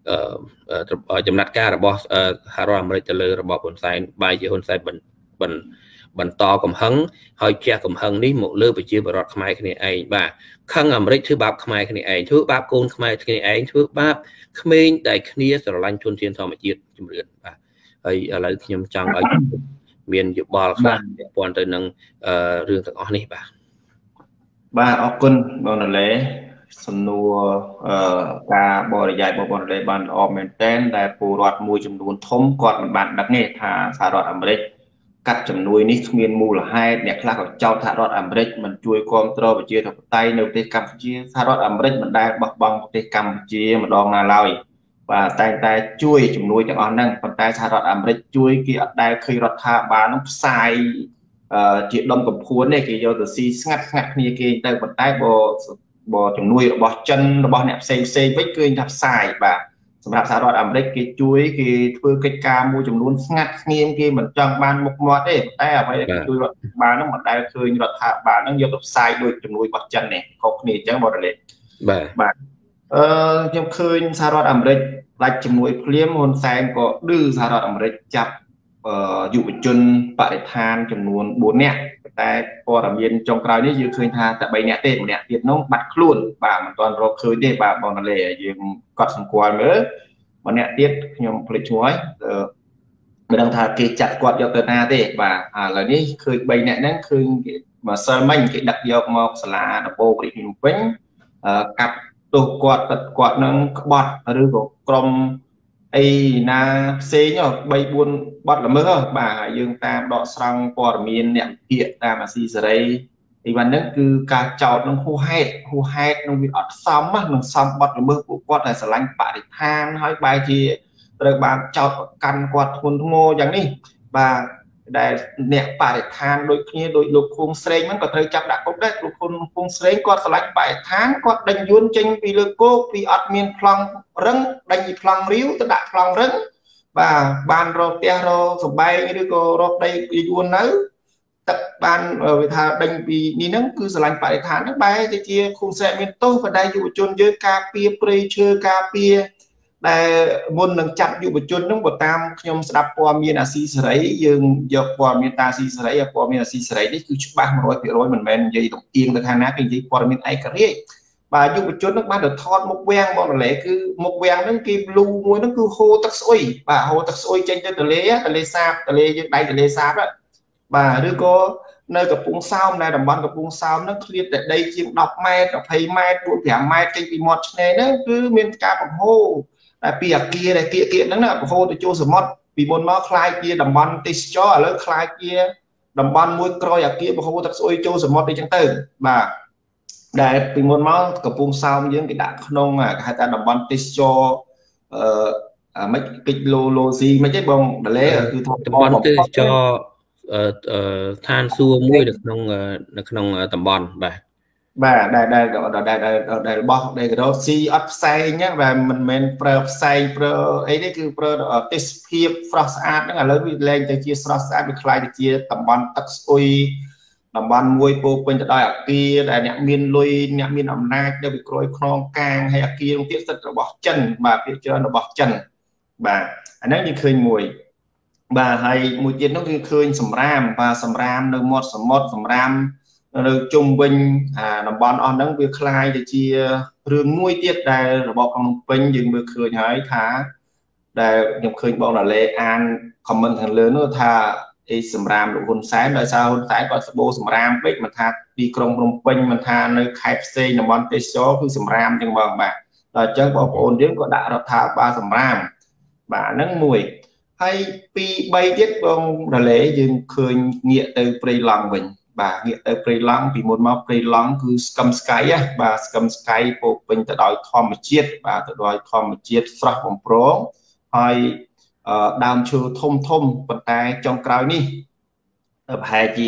ចំណាត់ការរបស់សហរដ្ឋអាមេរិកទៅលើរបបហ៊ុនសែនបាយជាហ៊ុនសែនបន្តកំហឹងហើយជះកំហឹងនេះមកលើប្រជាពលរដ្ឋខ្មែរគ្នាឯងបាទខឹងអាមេរិកធ្វើបាបខ្មែរគ្នាឯងធ្វើបាបកូនខ្មែរគ្នាឯងធ្វើបាបក្មេងដែលគ្នាស្រឡាញ់ជនជាតិធម្មជាតិជំរឿនបាទហើយឥឡូវខ្ញុំចង់ឲ្យមានយោបល់ខ្លះពាក់ព័ន្ធទៅនឹងរឿងទាំងអស់នេះបាទអរគុណបងនរ៉េសំណួរការបរិយាយរបស់បងនរ៉េបានល្អមែនទែនដែលពលរដ្ឋមួយចំនួនធំគាត់មិនបានដឹងទេថាសហរដ្ឋអាមេរិកកាត់ជំនួយនេះគ្មានមូលហេតុអ្នកខ្លះក៏ចោទសហរដ្ឋអាមេរិកមិនជួយគ្រប់គ្រងប្រជាធិបតេយ្យនៅប្រទេសកម្ពុជាសហរដ្ឋអាមេរិកមិនដែលបោះបង់ប្រទេសកម្ពុជាម្ដងណាឡើយបាទតែជួយជំនួយទាំងអស់ហ្នឹងប៉ុន្តែសហរដ្ឋអាមេរិកជួយគេអត់ដែលឃើញរដ្ឋាភិបាលនឹងផ្សាយជាដុំកំភួនទេគេយកទៅស៊ីស្ងាត់គ្នាគេទៅប៉ុន្តែបើជំនួយរបស់ចិនរបស់អ្នកផ្សេងវិញគឺថាផ្សាយបាទសម្រាប់សហរដ្ឋអាមេរិកគេជួយគេធ្វើកិច្ចការមួយចំនួនស្ងាត់ស្ងៀមគេមិនចង់បានមុខមាត់ទេតែអ្វីដែលគេជួយរដ្ឋាភិបាលហ្នឹងមិនដែលឃើញរដ្ឋាភិបាលហ្នឹងយកទៅផ្សាយដោយជំនួយរបស់ចិនទេខុសគ្នាអញ្ចឹងបងរ៉េបាទខ្ញុំឃើញសហរដ្ឋអាមេរិកផ្ដាច់ជំនួយភ្លាមហ៊ុនសែនក៏ឌឺសហរដ្ឋអាមេរិកចាប់យុវជនបរិស្ថានចំនួន4នាក់តែព័ត៌មានចុងក្រោយនេះយើងឃើញថាតែ3នាក់ទេម្នាក់ទៀតនោះបាត់ខ្លួនបាទមិនទាន់រកឃើញទេបាទបងណាឡេយើងកត់សម្គាល់មើលម្នាក់ទៀតខ្ញុំភ្លេចឈ្មោះហើយមិនដឹងថាគេចាត់គាត់យកទៅណាទេបាទឥឡូវនេះឃើញ3នាក់ហ្នឹងឃើញម្សិលមិញគេដឹកយកមកសាលាដំបូងរាជធានីភ្នំពេញកាត់ទោសគាត់នឹងក្បត់ឬក៏ក្រុមអីណាផ្សេង3-4បាត់ល្មើសបាទយើងតាមដកស្រង់ព័ត៌មានអ្នកវិភាគតាមអាស៊ីសេរីអីវ៉ាន់ហ្នឹងគឺការចោទនឹងហួសហេតុនឹងវាអត់សមនឹងសមបាត់ល្មើសពួកគាត់តែស្រឡាញ់បរិស្ថានហើយបែរជាត្រូវបានចោទប្រកាន់គាត់ធ្ងន់ធ្ងរយ៉ាងនេះបាទដែលអ្នកបរិស្ថានដូចគ្នាដោយលោកខួងស្រេងហ្នឹងក៏ត្រូវចាប់ដាក់គុកដែរលោកខួងស្រេងគាត់ឆ្លាញ់បរិស្ថានគាត់ដេញយួនចេញពីលើគោកពីអត់មានប្លង់រឹងដេញពីប្លង់រាវទៅដាក់ប្លង់រឹងបាទបានរកផ្ទះរកសំបែងឬក៏រកដីយួននៅទឹកបានវាថាដេញពីនេះហ្នឹងគឺឆ្លាញ់បរិស្ថានហ្នឹងបែរទៅជាខួងស្រេងមានទោសបណ្ដាយុវជនយើងការពារព្រៃឈើការពារដែលមុននឹងចាប់យុវជនហ្នឹងបើតាមខ្ញុំស្ដាប់ព័ត៌មានអាស៊ីសេរីយើងយកព័ត៌មានតាអាស៊ីសេរីព័ត៌មានអាស៊ីសេរីនេះគឺច្បាស់ 100% មិនមែននិយាយទៅអៀងទៅខាងណាគេនិយាយព័ត៌មានឯករាជ្យបាទយុវជនហ្នឹងបានទៅថតមុខវាំងបងរ៉េគឺមុខវាំងហ្នឹងគេលូមួយហ្នឹងគឺហូរទឹកស្អុយបាទហូរទឹកស្អុយចេញទៅទន្លេសាបទន្លេយើងដៃទន្លេសាបបាទឬក៏នៅកំពង់សោមនៅតំបន់កំពង់សោមហ្នឹងឃ្លាតតែដីជាង10ម៉ែត្រ20ម៉ែត្រ4-5ម៉ែត្រចេញពីមាត់ឆ្នេរហ្នឹងគឺមានការបង្ហូរតែពីអាគារដែលគៀកហ្នឹងណាបង្ហូរទៅចូលសមុទ្រពីមុនមកคล้ายជាតំបន់ទេសចរឥឡូវคล้ายជាតំបន់មួយក្រោយអាគារបង្ហូរទឹកស្អុយចូលសមុទ្រអីចឹងទៅបាទដែលពីមុនមកកំពង់សោមយើងគេដាក់ក្នុងគេហៅថាតំបន់ទេសចរមិនកិច្ចឡូស៊ីមិនទេបងដលេគឺថាតំបន់ទេសចរឋានសួគ៌មួយនៅក្នុងតំបន់បាទដែលរបស់ដែលរកស៊ីអត់ផ្សែងហ្នឹងបាទមិនមែនប្រើផ្សែងប្រើអីទេគឺប្រើទេសភាពស្រស់ស្អាតហ្នឹងឥឡូវវាលែងទៅជាស្រស់ស្អាតវាคล้ายទៅជាតំបន់ទឹកស្អុយតំបន់មួយពោពេញទៅដោយអាគារដែលអ្នកមានលុយអ្នកមានអំណាចនៅពីក្រោយខ្នងកាងហើយអាគារនោះទៀតសិទ្ធិរបស់ចិនបាទភាគច្រើនរបស់ចិនបាទអាហ្នឹងយើងឃើញមួយបាទហើយមួយទៀតនោះគឺឃើញសម្រាមបាទសម្រាមនៅមាត់សមុទ្រសម្រាមនៅជុំវិញតំបន់អស់ហ្នឹងវាคล้ายទៅជារឿងមួយទៀតដែលរបបភ្នំពេញយើងមើលឃើញហើយថាដែលខ្ញុំឃើញបងណាឡេអានខមមិនខាងលើនោះថាអីសម្រាមលោកហ៊ុនសែនដោយសារហ៊ុនសែនគាត់ស្បូរសម្រាមពេកមិនថាទីក្រុងភ្នំពេញមិនថានៅខេត្តផ្សេងតំបន់ទេសចរគឺសម្រាមចឹងបងបាទដល់អញ្ចឹងបងប្អូនយើងក៏ដាក់រដ្ឋាភិបាលសម្រាមបាទហ្នឹងមួយហើយពី3ទៀតបងណាឡេយើងឃើញងាកទៅព្រៃឡង់វិញបាទងាកទៅព្រៃឡង់ពីមុនមកព្រៃឡង់គឺស្កឹមស្កៃបាទស្កឹមស្កៃពោពេញទៅដោយធម្មជាតិបាទទៅដោយធម្មជាតិស្រស់បំព្រងហើយដើមឈើធំប៉ុន្តែចុងក្រោយនេះប្រហែលជា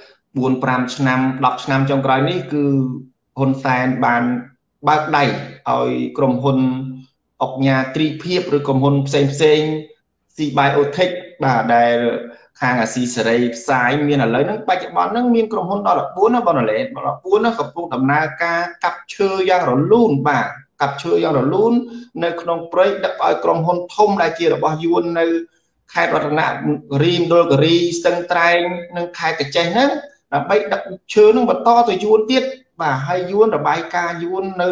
4-5 ឆ្នាំ10ឆ្នាំចុងក្រោយនេះគឺហ៊ុនសែនបានបើកដៃឲ្យក្រុមហ៊ុនអុកញ៉ាទ្រីភិបឬក្រុមហ៊ុនផ្សេងស៊ីបាយអូថិកបាទដែលខាងអាស៊ីសេរីផ្សាយមានឥឡូវហ្នឹងបច្ចុប្បន្នហ្នឹងមានក្រុមហ៊ុនដល់14ណាបងណាឡេ14ណាកំពុងដំណើរការកាប់ឈើយ៉ាងរលូនបាទ cặp chơi do luôn nơi không prey đặt ở trong hôn thông đại kia là bao nhiêu nơi khai đoạt nạ rim đôi cái ri sân trai nâng khai cái chén á là bay đặt chơi nó bật to từ yuan tiết và hay yuan là bài ca yuan nơi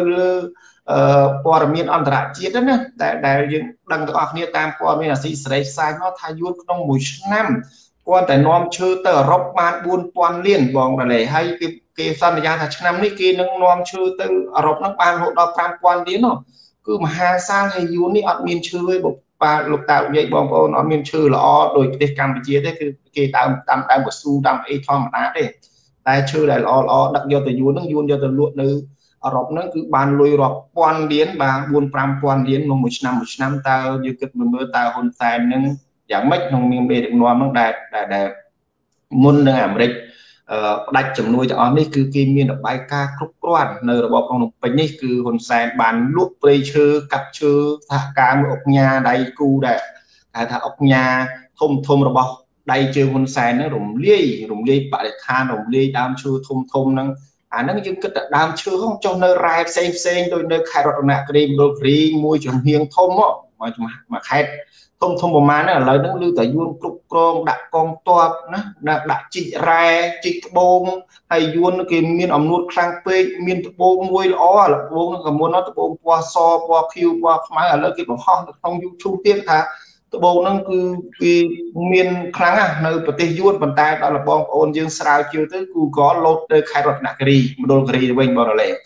qua miền An Đà chiết đó nè đại dương đăng ở kia tam qua miền là sĩ sấy sai nó thay yuan trong mùi năm quan tại nom chơi tờ rock man buôn quan liên vòng là để hay cái san gia thật năm ní kia nâng nom chơi tờ rock nó ban hộ đo tam quan đến nó cứ mà hà sang hay yuan ní ở miền chơi bộ và lục tạo vậy bọn cô nó miền chơi là đôi cái Campuchia đấyคือcái tam của su tam ấy thom mà đấy tại chơi là đặc do từ yuan nó yuan do từ luộc nữ ở rộp nó cứ ban lùi rộp quan điến và buôn pram quan điến một năm tao như cực mưa tao hôn tài nâng giảm mất trong miền bề được noam nó đại môn nâng ẩm định đặt chấm nuôi cho nó cứ kim miền ở bài ca khúc quan nơi là bọn con bệnh như cứ hôn tài bàn lúc play chơi cặp chơi thả cá một ốc nhà đầy cu đại thả ốc nhà thôm là bọn đầy chơi hôn tài nó rụng ly bạn than rụng ly đam chơi thôm năng nó những cái đam chưa không cho nơi rai xem đôi nơi khai rót nạc cream đôi free môi trường hiền thông á mà khai thông bộ má là lời nó lưu tại vuông cục con đặt con toa nó đặt chị rai chị bông hay vuông cái miền ẩm nuốt sang pe miền bông môi ó là bông nó còn muốn nó bông qua so qua kêu qua máy ở nơi cái bông ho không chung tiếc thà bông nó cứ cái miền kháng à nơi bờ tây vuông bàn tay đó là bông ôn dương sao chiều tới cứ có lót nơi khai rót nạc cream đôi cream bên bờ lề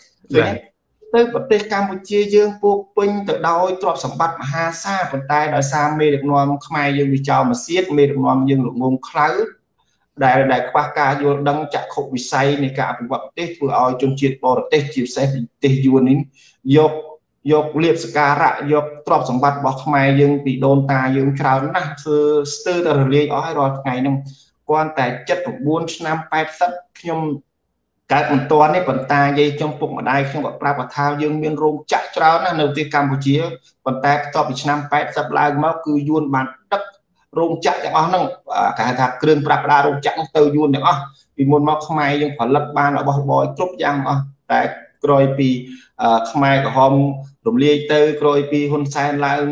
tới bậc tây Campuchia dương buộc pin từ đôi trọt sầm bát mà ha xa bàn tay đã xa mê được nom khai dương bị chào mà xiết mê được nom dương lục ngôn khái đại qua ca vô đăng chặt khổ bị say này cả bậc tây vừa ao trong chuyện bò tây chịu say tây vô nín dọc liệp ska rạ dọc trọt sầm bát bọc khai dương bị đôn ta dương trào nát sư tư từ liệt ở hai rồi ngày năm quan tài chất của buôn năm bảy sắp nhom cái phần toán này phần ta dây trong bụng ở đây không có ra và thao dương miền rung chặt trao nó đầu tiên Campuchia phần ta cho bị năm bảy sắp lại máu cứ yuan bàn đất rung chặt cho nó cả thạc kêu bạc đa rung chặt từ yuan được vì môn máu không ai nhưng phải lập ban ở bao bòi chốt giang tại rồi vì không ai có hôm đồng ly tới rồi vì hôn sai lại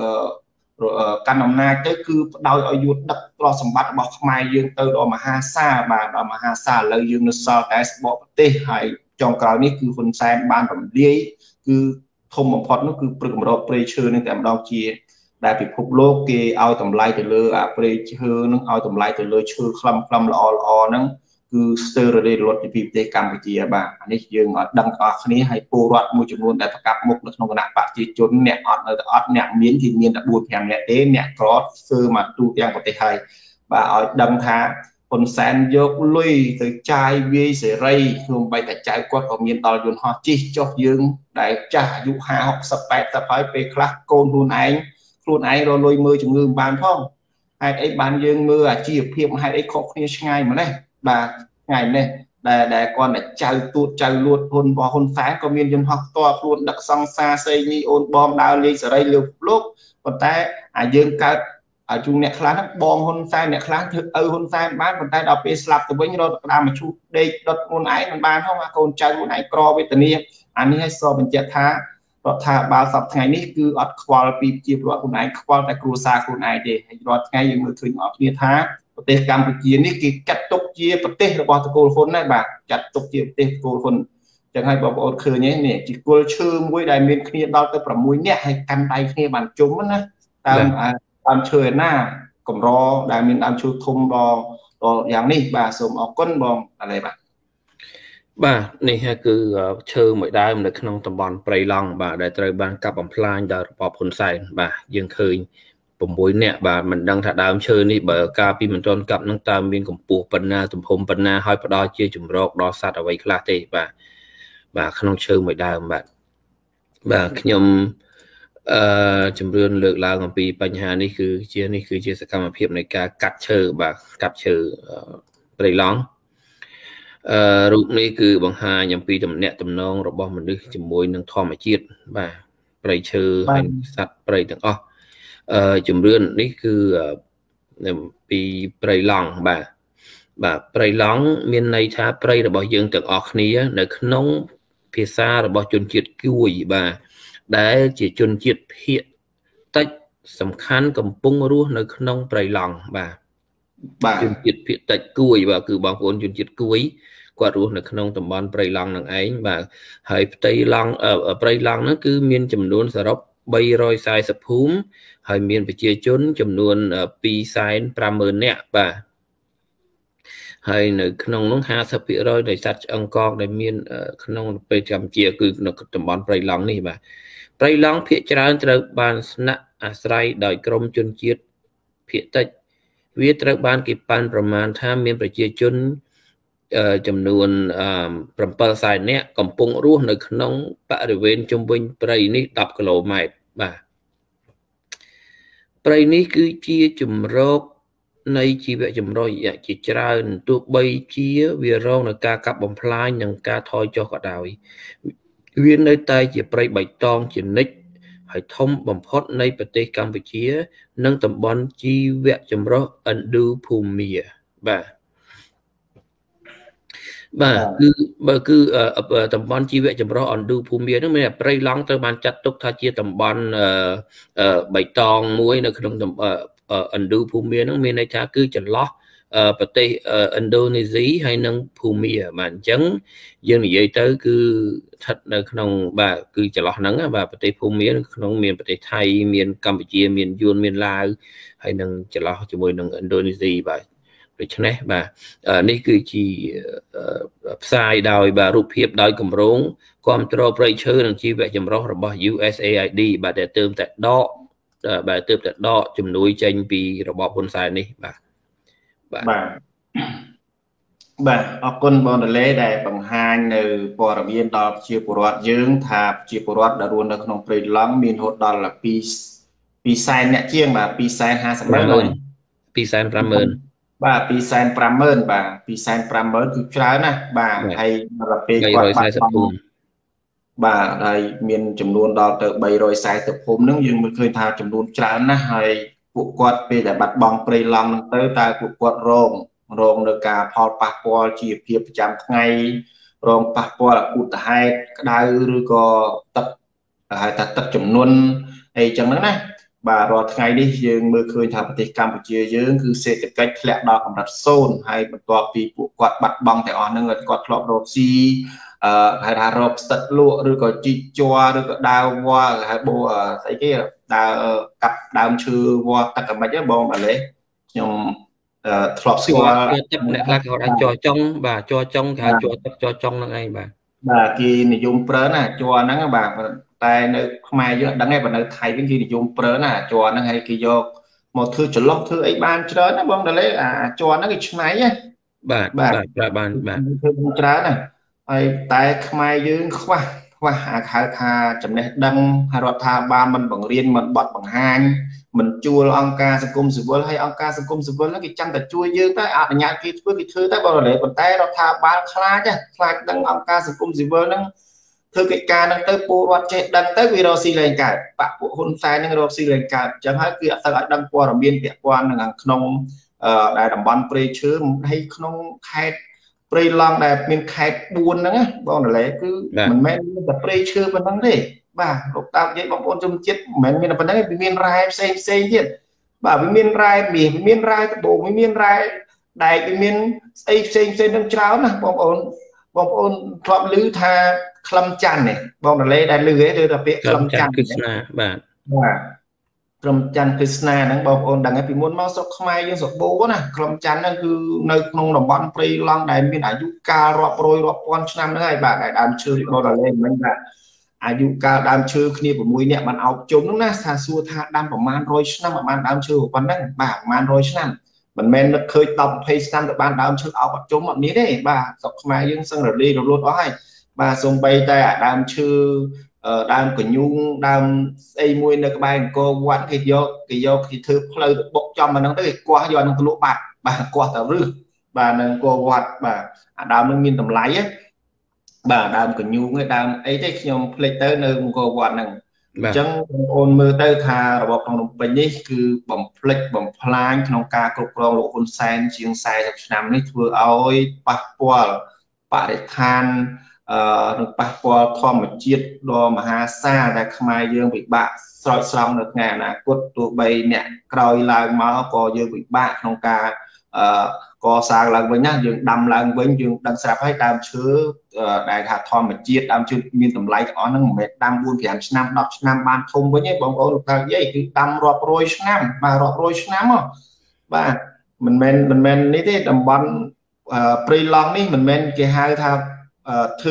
căn nằm na tới cứ đau ở yuan đất lo sầm bát bọc mai dương từ đó mà ha xa bà đó mà ha xa lời dương nó so cái bộ tê hay trong cái này cứ phần sai ban đồng ly cứ thông một phật nó cứ bực một độ pressure nên tạm đau chia đại bị phục lô kia ao tầm lai từ lơ pressure nó ao tầm lai từ lơ chưa khăm lò nó cứ sơ rồi đây luật thì bị Campuchia bà anh ấy dương ở đằng ở này hay po luật môi trường luôn để tất cả một nó không có nặng bạc chỉ trốn nẹt ọt nẹt miếng thì miếng đã buồn thèm nẹt đế nẹt có sơ mà tu tiếng của tây hay và ở đằng thà phần sàn dốc lui từ chai vi sợi ray thường bay tại chai quạt của miền tây luôn họ chỉ cho dương đại trả dụ hà học sập bẹt tập phải về class côn luôn anh rồi lôi mưa chừng ngư bàn phong hai ấy bàn dương mưa chỉ hiệp hai ấy khó như ngày mà này bà ngày này để con để chạy luôn hôn phá có miền dân học to luôn đặc song xa xây như ôn bom đào ly ở đây liều lúc còn tay dương cả ở chung nẹt khá nó bom hôn sai nẹt khá hôn sai bán còn tay đọc về slap từ bấy nhiêu đó làm mà chú đây đợt môn ái mình bán không còn chạy môn ái cro với tình yêu anh ấy hay so mình chết tha rồi thà ba sập ngày ní cứ ở quality chia loại môn ái quality cru sa môn ái để rồi ngày những người thường ở kia thaประเทศกัมพูชีนี่คือจัดตกเจียประเทศระบอบตะโกนคนได้บ่าจัดตกเจียประเทศตะโกนคนจะให้บอกว่าคือเนี่ยจีโกลชื่อมวยได้เมียนขี้ดาวแต่ประมวยเนี่ยให้กันได้ขี้บันจุ้มนะตามเชิญหน้ากรอได้เมียนตามชูทมรออย่างนี้บ่าสมออกก้นบองอะไรบ่านี่ฮะคือเชิญไม่ได้มันในขนมตำบลไพรลองบ่าได้ตระบันกับอำพลางจากระบอบคนใส่บ่ายังเคยผมบุญเนี่ยบ่ามันดังถ้าดาวเชิญนี่เบอร์กาปีมันจนกับนังตามบินของปูปันนาตุ่มพมปันนาหอยปลาเชี่ยจุ่มรอกดอสัตว์เอาไว้คลาเตะบ่าขนมเชิญไม่ได้บ่าขยมจำเรื่องเลือกลาวของปีปัญหานี่คือเชี่ยสกรรมเพียบในการกัดเชิญบ่ากัดเชิญไปร้องรูปนี้คือบางหาอย่างปีตำเนี่ยตำนองระบอบมันนึกจมวยนังทอมาจีดบ่าไปเชิญสัตว์ไปต่างจุ่มเรื่องนี่คือปีไพรลองบ่าไพรลองเมียนในชาไพรระบอบยังต่างออกนี้ในขนมพิซซ่าระบอบจนเกียดกุ้ยบ่าដែលជាជនជាតិភាគតិចសំខាន់កំពុងរស់នៅក្នុងព្រៃឡង់បាទជនជាតិភាគតិចគួយបាទគឺបងប្អូនជនជាតិគួយគាត់រស់នៅក្នុងតំបន់ព្រៃឡង់នឹងឯងបាទហើយផ្ទៃឡង់ព្រៃឡង់ហ្នឹងគឺមានចំនួនសរុប340ភូមិហើយមានប្រជាជនចំនួន250,000 នាក់បាទហើយនៅក្នុងនោះ 50% នៃសត្វឆ្អឹងកកដែលមានក្នុងប្រទេសកម្ពុជាគឺនៅតំបន់ព្រៃឡង់នេះបាទព្រៃឡង់ភាគច្រើនត្រូវបានស្នាក់អាស្រ័យដោយក្រុមជនជាតិភាគតិចវាត្រូវបានគេប៉ាន់ប្រមាណថាមានប្រជាជនចំនួន700,000 នាក់កំពុងរស់នៅក្នុងបរិវេណជុំវិញព្រៃនេះ10 គីឡូម៉ែត្របាទព្រៃនេះគឺជាជំរកនៃជីវៈចម្រុះជាច្រើនទោះបីជាវារងនឹងការកាប់បំផ្លាញនិងការថយចុះក៏ដោយវានៅតែជាព្រៃបៃតងជានិច្ចហើយធំបំផុតនៃប្រទេសកម្ពុជានិងតំបន់ជីវៈចម្រុះឥណ្ឌូភូមាបាទគឺតំបន់ជីវៈចម្រុះឥណ្ឌូភូមាហ្នឹងមានព្រៃឡង់ត្រូវបានចាត់ទុកថាជាតំបន់បៃតងមួយនៅក្នុងឥណ្ឌូភូមាហ្នឹងមានន័យថាគឺចន្លោះប្រទេសឥណ្ឌូនេស៊ីហើយនិងភូមាបាទអញ្ចឹងយើងនិយាយទៅគឺស្ថិតនៅក្នុងបាទគឺចន្លោះហ្នឹងបាទប្រទេសភូមាក្នុងមានប្រទេសថៃមានកម្ពុជាមានយួនមានឡាវហើយនឹងចន្លោះជាមួយនឹងឥណ្ឌូនេស៊ីបាទដូច្នេះបាទនេះគឺជាផ្សាយដោយបាទរូបភាពដោយគម្រោងគាំទ្រព្រៃឈើនិងជីវៈចម្រុះរបស់ USAID បាទដែលទើបតែដកជំនួយចេញពីរបបហ៊ុនសែននេះបាទអរគុណបងតលេដែលបង្ហាញនៅព័ត៌មានដល់ប្រជាពលរដ្ឋយើងថាប្រជាពលរដ្ឋដែលរស់នៅក្នុងព្រៃឡង់មានរហូតដល់200,000 អ្នកជាងបាទ250,000 250,000 បាទ250,000បាទ250,000គឺច្រើនណាស់បាទហើយដល់ពេលគាត់បាត់បង់បាទហើយមានចំនួនដល់ទៅ340ភូមិហ្នឹងយើងមើលឃើញថាចំនួនច្រើនណាស់ហើយពួកគាត់ពេលដែលបាត់បង់ព្រៃឡង់ហ្នឹងទៅតើពួកគាត់រងនៅការផលប៉ះពាល់ជីវភាពប្រចាំថ្ងៃរងប៉ះពាល់ឧត្តហេតុក្តៅឬក៏ទឹកហៅថាទឹកជំនន់អីចឹងហ្នឹងណាបាទរាល់ថ្ងៃនេះយើងមើលឃើញថាប្រទេសកម្ពុជាយើងគឺសេដ្ឋកិច្ចធ្លាក់ដល់កម្រិត0ហើយបន្ទាប់ពីពួកគាត់បាត់បង់ទាំងអស់ហ្នឹងគាត់ធ្លាប់រកស៊ីហៅថារកស្ទឹកលក់ឬក៏ជីកជ័រឬក៏ដើរវ៉ាហៅបូស្អីគេដើរកាប់ដើមឈើវ៉ាទឹកអាម៉េចបងបាទលេខ្ញុំធ្លាប់ស្គាល់ទឹកអ្នកខ្លះគាត់ថាជ័រចុងបាទជ័រចុងគេហៅជ័រទឹកជ័រចុងហ្នឹងឯងបាទគេនិយមប្រើណាជ័រហ្នឹងបាទតែនៅខ្មែរយើងអត់ដឹងទេបើនៅថៃវិញគេនិយមប្រើណាជ័រហ្នឹងហើយគេយកមកធ្វើចន្លោះធ្វើអីបានច្រើនណាបងតាលេអាជ័រហ្នឹងគេឆ្នៃណាបាទប្រើបានបាទធ្វើច្រើនណាហើយតែខ្មែរយើងខ្វះអាហៅថាចំណេះដឹងរដ្ឋាភិបាលមិនបង្រៀនមិនបត់បង្ហាញមិនជួលអង្គការសង្គមស៊ីវិលហើយអង្គការសង្គមស៊ីវិលហ្នឹងគេចាំតែជួយយើងតែអនុញ្ញាតគេធ្វើតែបើប៉ុន្តែរដ្ឋាភិបាលខ្លាចដឹងអង្គការសង្គមស៊ីវិលហ្នឹងធ្វើកិច្ចការហ្នឹងទៅពលរដ្ឋចេះដឹងទៅវារកស៊ីលែងកើតបពពួកហ៊ុនសែនហ្នឹងរកស៊ីលែងកើតអញ្ចឹងហើយគឺអត់ទៅឲ្យដឹងព័ត៌មានពាក់ព័ន្ធនឹងក្នុងដែលតំបន់ព្រៃឈើហើយក្នុងខេត្តព្រៃឡង់ដែលមានខេត្ត4ហ្នឹងណាបងតលេគឺមិនមែនមានតែព្រៃឈើប៉ុណ្ណឹងទេបាទលោកតានិយាយបងប្អូនជនជាតិមិនមែនមានតែប៉ុណ្ណឹងទេវាមានរ៉ែផ្សេងទៀតបាទវាមានរ៉ែមាសវាមានរ៉ែត្បូងវាមានរ៉ែដែកវាមានស្អីផ្សេងនឹងច្រើនណាបងប្អូនធ្លាប់ឮថាក្លឹមច័ន្ទនេះបងតលេដែលឮទេឬថាពាក្យក្លឹមច័ន្ទគឺស្នាបាទក្លឹមច័ន្ទគឺស្នាហ្នឹងបងប្អូនដឹងហើយពីមុនមកស្រុកខ្មែរយើងស្រុកបូណាក្លឹមច័ន្ទហ្នឹងគឺនៅក្នុងតំបន់ព្រៃឡង់ដែលមានអាយុកាលរាប់រយរាប់ពាន់ឆ្នាំហ្នឹងហើយបាទដែលដើមឈើបងតលេមិនថាអាយុកាលដើមឈើគ្នា6នាក់បានអោបជុំហ្នឹងណាថាសួរថាដាំប្រមាណ100ឆ្នាំបានដើមឈើប៉ុណ្ណឹងបាទប្រមាណ100ឆ្នាំមិនមែននឹកឃើញ10 20ឆ្នាំទៅបានដើមឈើអោបអត់ជុំអត់មានទេបាទស្រុកខ្មែរយើងសឹងរលាយរលត់អស់ហើយបាទសំបីតែអាដើមឈើដើមកញ្ញូងដើមស្អីមួយនៅក្បែរអង្គរវត្តគេយកគេធ្វើផ្លូវទៅបុកចំអាហ្នឹងទៅគេគាស់យកអាហ្នឹងទៅលក់បាត់បាទគាស់ទៅរឹសបាទនៅអង្គរវត្តបាទអាដើមហ្នឹងមានតម្លៃបាទដើមកញ្ញូងឯដើមអីទេខ្ញុំភ្លេចទៅនៅអង្គរវត្តហ្នឹងអញ្ចឹងបងប្អូនមើលទៅថារបបក្នុងភ្នំពេញនេះគឺបំផ្លិចបំផ្លាញក្នុងការគ្រប់គ្រងលោកហ៊ុនសែនជាង40ឆ្នាំនេះធ្វើឲ្យប៉ះពាល់បរិស្ថាននឹងប៉ះពាល់ធម្មជាតិដ៏មហាសាលដែលខ្មែរយើងពិបាកស្រោចស្រង់នៅថ្ងៃអនាគតទោះបីអ្នកក្រោយឡើងមកក៏យើងពិបាកក្នុងការកសាងឡើងវិញណាយើងដាំឡើងវិញយើងដឹងស្រាប់ហើយដើមឈើដែលថាធម្មជាតិដើមឈើមានតម្លៃទាំងអស់ហ្នឹងមិនមែនដាំ 4-5 ឆ្នាំ 10 ឆ្នាំបានធំវិញទេបងប្អូនលោកតានិយាយគឺដាំរាប់រយឆ្នាំបាទរាប់រយឆ្នាំហ៎បាទមិនមែននេះទេតំបន់ព្រៃឡង់នេះមិនមែនគេហៅថាធ្វើ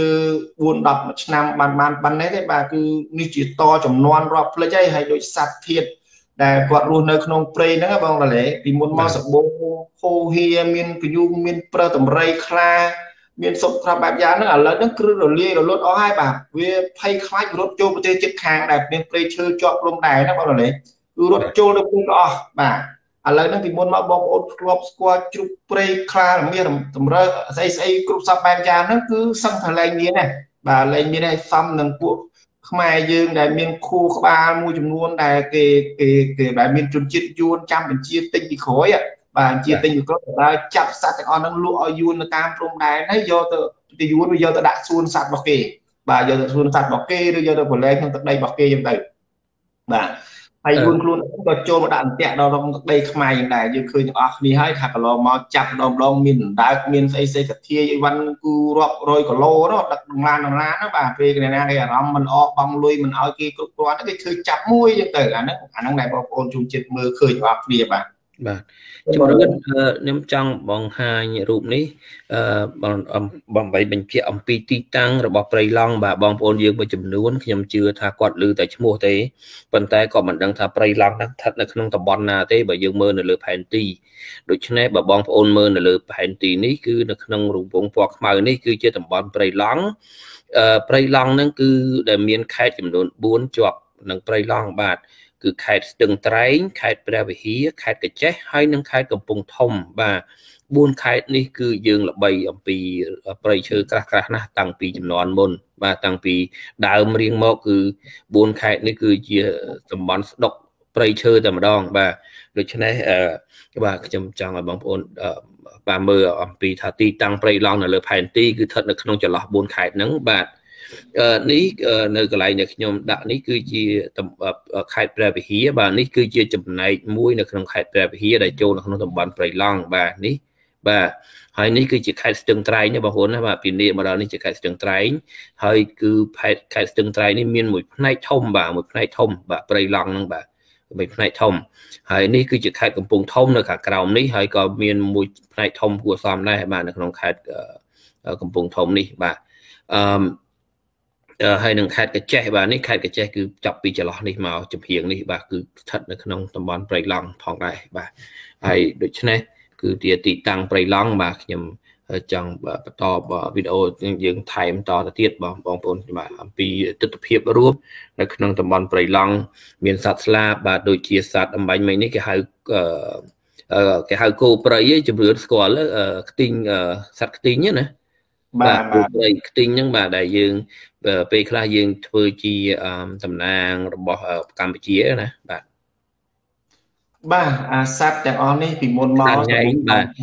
4-10 ឆ្នាំបាននេះទេបាទគឺនេះជាតចំនួនរាប់ផ្លេចហើយដូចសត្វធាតុដែលគាត់រស់នៅក្នុងព្រៃហ្នឹងបងតាឡេពីមុនមកសបោហូហៀមានពយុងមានប្រើតម្រៃខ្លាមានសុខស្រាប់បែបយ៉ាងហ្នឹងឥឡូវហ្នឹងគ្រឹះរលាយរលត់អស់ហើយបាទវាភ័យខ្លាចរត់ចូលប្រទេសជិតខាងដែលមានព្រៃឈើជាប់ព្រំដែនណាបងតាឡេគឺរត់ចូលទៅព្រៃក៏អស់បាទឥឡូវហ្នឹងពីមុនមកបងប្អូនធ្លាប់ស្គាល់ជ្រូកព្រៃខ្លាមានតម្រើស្អីគ្រប់សពបែបយ៉ាងហ្នឹងគឺសឹងថាលែងមានណាបាទលែងមានហើយសំនឹងពួកខ្មែរយើងដែលមានខួរក្បាលមួយចំនួនដែលគេដែលមានជនជាតិយួនចាំបញ្ជាទិញពីក្រោយបាទជាទិញពីក្រោយដល់ចាប់សត្វទាំងអស់ហ្នឹងលក់ឲ្យយួននៅតាមព្រំដែនហើយយកទៅយួនយកទៅដាក់សួនសត្វរបស់គេបាទយកទៅសួនសត្វរបស់គេឬយកទៅប្រឡែងក្នុងទឹកដីរបស់គេយ៉ាងទៅបាទហើយយួនខ្លួនក៏ចូលមកដាក់អន្ទាក់ដល់ក្នុងទឹកដីខ្មែរយ៉ាងដែរយើងឃើញទាំងអស់គ្នាហើយថាកន្លងមកចាប់ម្ដងមានដណ្ដើកមានស្អីកាធាយអីវ៉ាន់គឺរាប់រយគីឡូណាដឹកឡានណាបាទពេលគេណាគេអារម្មណ៍មិនអស់បងលុយមិនឲ្យគេគ្រប់គ្រាន់គេឃើញចាប់មួយចឹងទៅអាហ្នឹងដែលបងប្អូនជួយចិត្តមើលឃើញអស់គ្នាបាទជំរឿនខ្ញុំចង់បង្ហាញរូបនេះបំបីបញ្ជាក់អំពីទីតាំងរបស់ព្រៃឡង់បាទបងប្អូនយើងមួយចំនួនខ្ញុំជឿថាគាត់ឮតែឈ្មោះទេប៉ុន្តែគាត់មិនដឹងថាព្រៃឡង់ហ្នឹងស្ថិតនៅក្នុងតំបន់ណាទេបើយើងមើលនៅលើផែនទីដូច្នេះបើបងប្អូនមើលនៅលើផែនទីនេះគឺនៅក្នុងរូបវងពណ៌ខ្មៅនេះគឺជាតំបន់ព្រៃឡង់ហ្នឹងគឺដែលមានខេត្តចំនួន4ជាប់នឹងព្រៃឡង់បាទគឺខេត្តស្ទឹងត្រែងខេត្តព្រះវិហារខេត្តកាចេះហើយនិងខេត្តកំពង់ធំបាទ4ខេត្តនេះគឺយើងល្បីអំពីព្រៃឈើក្រាស់ណាស់តាំងពីជំនាន់មុនបាទតាំងពីដើមរៀងមកគឺ4ខេត្តនេះគឺជាតំបន់ស្ដុកព្រៃឈើតែម្ដងបាទដូច្នេះបាទខ្ញុំចង់ឲ្យបងប្អូនបាទមើលអំពីថាទីតាំងព្រៃឡង់នៅលើផែនទីគឺស្ថិតនៅក្នុងចន្លោះ4ខេត្តហ្នឹងបាទនេះនៅកន្លែងដែលខ្ញុំដាក់នេះគឺជាខេត្តព្រះវិហារបាទនេះគឺជាចំណែកមួយនៅក្នុងខេត្តព្រះវិហារដែលចូលនៅក្នុងតំបន់ព្រៃឡង់បាទនេះបាទហើយនេះគឺជាខេត្តស្ទឹងត្រែងណាបងប្អូនណាបាទពីនេះមកដល់នេះជាខេត្តស្ទឹងត្រែងហើយគឺខេត្តស្ទឹងត្រែងនេះមានមួយផ្នែកធំបាទមួយផ្នែកធំបាទព្រៃឡង់ហ្នឹងបាទមួយផ្នែកធំហើយនេះគឺជាខេត្តកំពង់ធំនៅខាងក្រោមនេះហើយក៏មានមួយផ្នែកធំគួរសមដែរបាទនៅក្នុងខេត្តកំពង់ធំនេះបាទហើយនឹងខេត្តកាចេះបាទនេះខេត្តកាចេះគឺចាប់ពីចន្លោះនេះមកចំហៀងនេះបាទគឺស្ថិតនៅក្នុងតំបន់ព្រៃឡង់ផងដែរបាទហើយដូច្នេះគឺជាទីតាំងព្រៃឡង់បាទខ្ញុំចង់បន្តវីដេអូយើងថែមតទៅទៀតបងប្អូនបាទអំពីទស្សនភាពរួមនៅក្នុងតំបន់ព្រៃឡង់មានសត្វស្លាបបាទដូចជាសត្វអំបញ្ញមិញនេះគេហៅគោព្រៃជំរឿនស្គាល់ខ្ទីងសត្វខ្ទីងណាបាទព្រៃខ្ទីងហ្នឹងបាទដែលយើងពេលខ្លះយើងធ្វើជាតំណាងរបស់កម្ពុជាណាបាទអាសត្វទាំងអស់នេះពីមុនមកបាទនេះ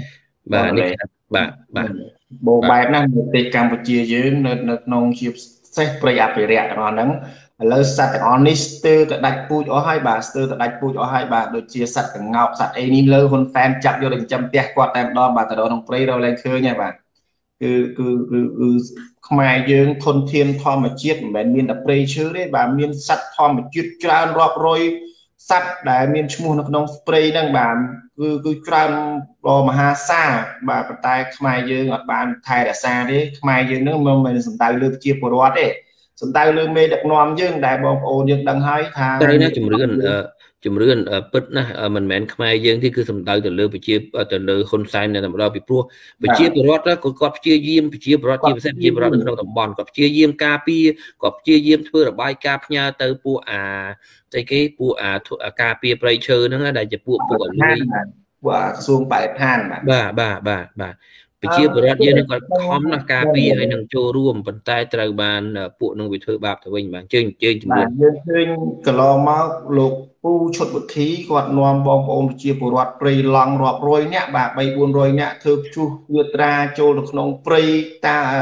បាទបូបែបណាស់នៅប្រទេសកម្ពុជាយើងនៅក្នុងជាពិសេសព្រៃអភិរក្សទាំងអស់ហ្នឹងឥឡូវសត្វទាំងអស់នេះស្ទើរតែដាច់ពូជអស់ហើយបាទស្ទើរតែដាច់ពូជអស់ហើយបាទដូចជាសត្វកង្កោកសត្វអីនេះលើហ៊ុនសែនចាប់យកទៅចិញ្ចឹមផ្ទះគាត់តែម្ដងបាទទៅដល់ក្នុងព្រៃរកលែងឃើញហើយបាទគឺខ្មែរយើងធនធានធម្មជាតិមិនមែនមានតែព្រៃឈើទេបាទមានសត្វធម្មជាតិច្រើនរាប់រយសត្វដែលមានឈ្មោះនៅក្នុងព្រៃហ្នឹងបាទគឺច្រើនមហាសាលបាទប៉ុន្តែខ្មែរយើងអត់បានថែរក្សាទេខ្មែរយើងហ្នឹងមិនសំដៅលើប្រជាពលរដ្ឋទេសំដៅលើមេដឹកនាំយើងដែលបងប្អូនយើងដឹងហើយថាត្រូវណាជំរឿនពិតណាមិនមែនខ្មែរយើងទេគឺសំដៅទៅលើទៅលើហ៊ុនសែនតែម្ដងពីព្រោះប្រជាពលរដ្ឋគាត់ព្យាយាមប្រជាពលរដ្ឋជាពិសេសប្រជាពលរដ្ឋនៅក្នុងតំបន់គាត់ព្យាយាមការពារគាត់ព្យាយាមធ្វើរបាយការណ៍ផ្ញើទៅពួកពួកការពារព្រៃឈើហ្នឹងដែលជាពួកអលីពួកក្រសួងបរិស្ថានបាទប្រជាពលរដ្ឋយើងគាត់ខំណាស់ការពារហើយនឹងចូលរួមប៉ុន្តែត្រូវបានពួកនឹងវាធ្វើបាបទៅវិញបាទជើងជំរឿនយើងឃើញកន្លងមកលោកពូឈុតវិធីគាត់នាំបងប្អូនប្រជាពលរដ្ឋព្រៃឡង់រាប់រយនាក់បាទ3-400នាក់ធ្វើព្យុះយាត្រាចូលទៅក្នុងព្រៃតា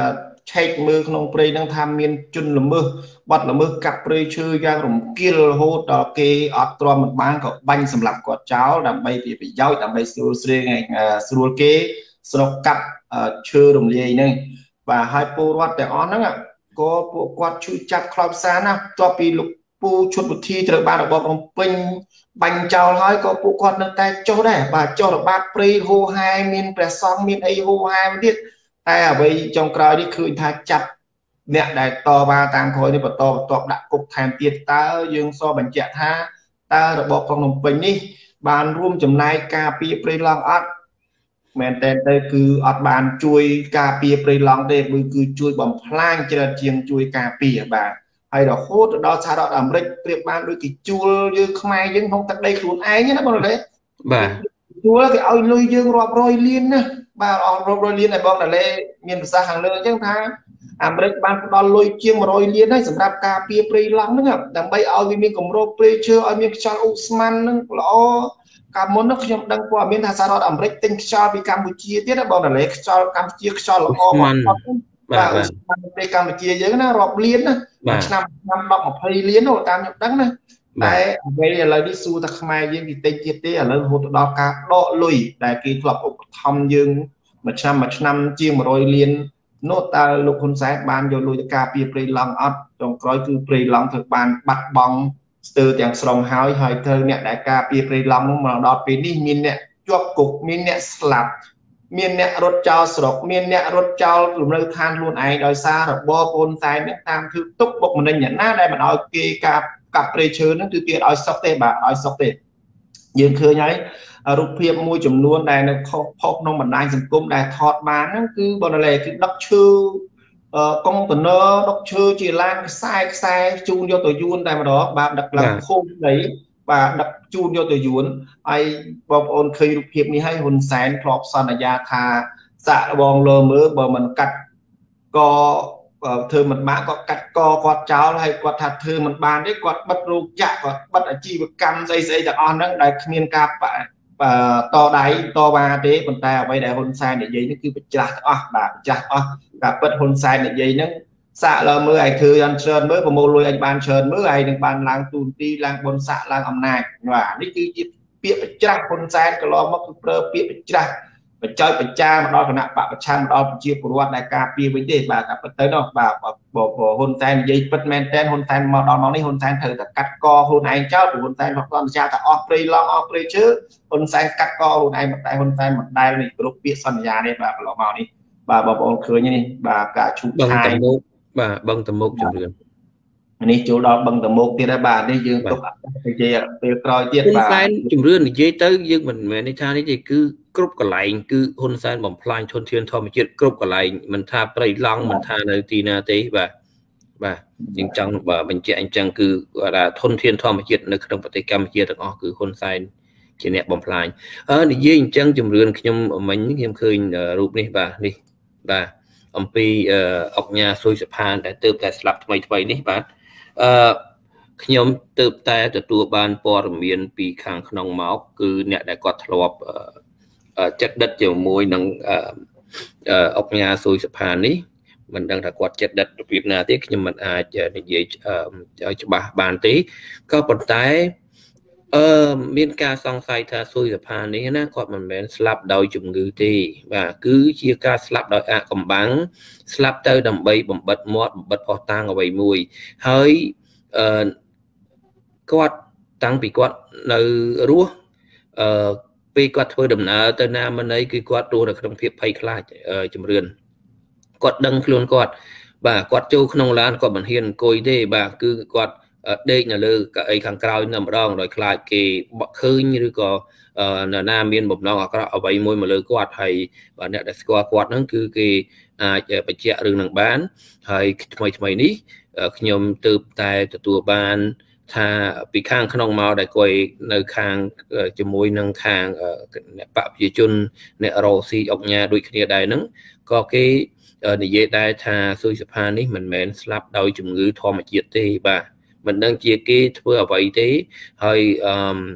ឆែកមើលក្នុងព្រៃនឹងថាមានជនល្មើសបាត់ល្មើសកាប់ព្រៃឈើយ៉ាងរំកិលរហូតដល់គេអត់ទ្រាំមិនបានក៏បាញ់សម្លាប់គាត់ចោលដើម្បីពីប្រយោជន៍ដើម្បីស្រួលគេស្រុកកាប់ឈើរំលាយហ្នឹងបាទហើយពលរដ្ឋទាំងអស់ហ្នឹងក៏ពួកគាត់ជួយចាប់ខ្លោចផ្សារណាតបពីលោកពូឈុតវិធីត្រូវបានរបបរំពេញបាញ់ចោលហើយក៏ពួកគាត់នៅតែចុះដែរបាទចុះរបាតព្រៃហូហែមានព្រះសង្ឃមានអីហូហែទៀតតែអ្វីចុងក្រោយនេះឃើញថាចាប់អ្នកដែលតវ៉ាតាមក្រោយនេះបន្តដាក់គុកថែមទៀតតើយើងសបញ្ជាក់ថាតើរបបក្រុងភ្នំពេញនេះបានរួមចំណែកការពារព្រៃឡង់អត់មែនតើគឺអត់បានជួយការពារព្រៃឡង់ទេគឺជួយបំផ្លាញច្រើនជាងជួយការពារបាទហើយរហូតដល់សហរដ្ឋអាមេរិកប្រៀបបានដូចគេជួលយើងខ្មែរយើងក្នុងទឹកដីខ្លួនឯងណាបងលេបាទជួលគេឲ្យលុយយើងរាប់រយលានណាបាទរាប់រយលានឲ្យបងតាលេមានប្រសាសន៍ខាងលើអញ្ចឹងថាអាមេរិកបានផ្ដល់លុយជាង100លានហើយសម្រាប់ការពារព្រៃឡង់ហ្នឹងដើម្បីឲ្យវាមានគម្របព្រៃឈើឲ្យមានខ្យល់អ៊ូស្មានហ្នឹងល្អកាលមុននោះខ្ញុំដឹងព័ត៌មានថាសហរដ្ឋអាមេរិកទិញខ្យល់ពីកម្ពុជាទៀតណាបងតាលេខ្យល់កម្ពុជាខ្យល់ល្អមកបាទប្រទេសកម្ពុជាយើងណារាប់លានណាឆ្នាំ10-20លានតាមខ្ញុំដឹងណាតែអ្វីឥឡូវនេះសួរថាខ្មែរយើងគេទិញទៀតទេឥឡូវរហូតដល់ការដកលុយដែលគេធ្លាប់ឧបត្ថម្ភយើងមួយឆ្នាំជាង100លាននោះតើលោកហ៊ុនសែនបានយកលុយទៅការពារព្រៃឡង់អត់ចុងក្រោយគឺព្រៃឡង់ត្រូវបានបាត់បង់ស្ទើរទាំងស្រុងហើយត្រូវអ្នកដែលការពារព្រៃឡង់នោះមកដល់ពេលនេះមានអ្នកជាប់គុកមានអ្នកស្លាប់មានអ្នករត់ចោលស្រុកមានអ្នករត់ចោលលំនៅឋានខ្លួនឯងដោយសាររបបហ៊ុនសែននឹងតាមធ្វើទុកបុកម្នេញអ្នកណាដែលមិនឲ្យគេកាប់ព្រៃឈើហ្នឹងគឺគេឲ្យសុខទេបាទឲ្យសុខទេយើងឃើញហើយរូបភាពមួយចំនួនដែលនៅផុសក្នុងបណ្ដាញសង្គមដែលថតបានហ្នឹងគឺបងលេគឺដឹកឈើកុងតឺន័រដឹកឈើជាឡានខ្សែជូនយកទៅយួនតែម្ដងបាទដឹកឡើងភូមិដីបាទដឹកជូនយកទៅយួនហើយបងប្អូនឃើញរូបភាពនេះហើយហ៊ុនសែនធ្លាប់សន្យាថាសាក់បងលើមើលបើមិនកាត់ក៏ធ្វើមិនបានគាត់កាត់កគាត់ចោលហើយគាត់ថាធ្វើមិនបានទេគាត់បិទរោងចក្រគាត់បិទអាជីវកម្មស្អីទាំងអស់ហ្នឹងដែលគ្មានការតដៃតវ៉ាទេប៉ុន្តែអ្វីដែលហ៊ុនសែននិយាយនេះគឺប្រច្រាស់ទាំងអស់បាទប្រច្រាស់អស់ការពិតហ៊ុនសែននិយាយហ្នឹងសាក់លើមើលឲ្យធ្វើអញ្ច្រើនមើលប្រមូលលុយឲ្យបានច្រើនមើលហើយនឹងបានឡើងទូនទីឡើងបុនសាក់ឡើងអំណាចបាទនេះគឺជាពាក្យប្រច្រាស់ហ៊ុនសែនកន្លងមកគឺប្រើពាក្យប្រច្រាស់បញ្ចោចបញ្ចាមកដល់គណៈបកប្រឆាំងមកដល់ប្រជាពលរដ្ឋដែលការពារវិញទេបាទតែពិតទៅនោះបាទហ៊ុនសែននិយាយពិតមែនតើហ៊ុនសែនមកដល់មកនេះហ៊ុនសែនត្រូវតែកាត់កខ្លួនឯងចោលព្រោះហ៊ុនសែនគាត់សន្យាថាអស់ព្រៃឡង់អស់ព្រៃឈើហ៊ុនសែនកាត់កខ្លួនឯងតែហ៊ុនសែនមិនដែលនេះគ្រប់ពាក្យសន្យានេះបាទកន្លងមកនេះបាទបងប្អូនឃើញនេះបាទការឈូសឆាយបាទបឹងតមុកជំរឿននេះចូលដល់បឹងតមុកទៀតហើយបាទនេះយើងទុកនិយាយពេលក្រោយទៀតបាទហ៊ុនសែនជំរឿននិយាយទៅយើងមិនមែននេះថានេះទេគឺគ្រប់កន្លែងគឺហ៊ុនសែនបំផ្លាញធនធានធម្មជាតិគ្រប់កន្លែងមិនថាព្រៃឡង់មិនថានៅទីណាទេបាទយើងចង់បញ្ជាក់អញ្ចឹងគឺថាធនធានធម្មជាតិនៅក្នុងប្រទេសកម្ពុជាទាំងអស់គឺហ៊ុនសែនជាអ្នកបំផ្លាញនិយាយអញ្ចឹងជំរឿនខ្ញុំមិញខ្ញុំឃើញរូបនេះបាទនេះបាទអំពីអុកញ៉ាស៊ុយសុផានដែលទើបតែស្លាប់ថ្មីនេះបាទខ្ញុំទើបតែទទួលបានព័ត៌មានពីខាងក្នុងមកគឺអ្នកដែលគាត់ធ្លាប់ចិត្តដិតជាមួយនឹងអុកញ៉ាស៊ុយសុផាននេះមិនដឹងថាគាត់ចិត្តដិតរបៀបណាទេខ្ញុំមិនអាចនិយាយឲ្យច្បាស់បានទេក៏ប៉ុន្តែមានការសង្ស័យថាស៊ុយសុផាននេះណាគាត់មិនមែនស្លាប់ដោយជំងឺទេបាទគឺជាការស្លាប់ដោយអាកំបាំងស្លាប់ទៅដើម្បីបំបិតមាត់បំបិតផោះតាំងអ្វីមួយហើយគាត់តាំងពីគាត់នៅរស់ពេលគាត់ធ្វើដំណើរទៅណាមិនអីគឺគាត់រស់នៅក្នុងភាពភ័យខ្លាចជំរឿនគាត់ដឹងខ្លួនគាត់បាទគាត់ចូលក្នុងឡានគាត់មិនហ៊ានអង្គុយទេបាទគឺគាត់ដេកនៅលើកៅអីខាងក្រោយតែម្ដងដោយខ្លាចគេបក់ឃើញឬក៏នរណាមានបំណងអាក្រក់អ្វីមួយមកលើគាត់ហើយបាទអ្នកដែលស្គាល់គាត់ហ្នឹងគឺគេអាចបញ្ជាក់រឿងនឹងបានហើយថ្មីនេះខ្ញុំទើបតែទទួលបានថាពីខាងក្នុងមកដែលគាត់នៅខាងជាមួយនឹងខាងអ្នកបកប្រជាជនអ្នករស់ស៊ីអុកញ៉ាដូចគ្នាដែរហ្នឹងក៏គេនិយាយដែរថាស៊ុយសុផាននេះមិនមែនស្លាប់ដោយជំងឺធម្មជាតិទេបាទមិនដឹងជាគេធ្វើអ្វីទេហើយ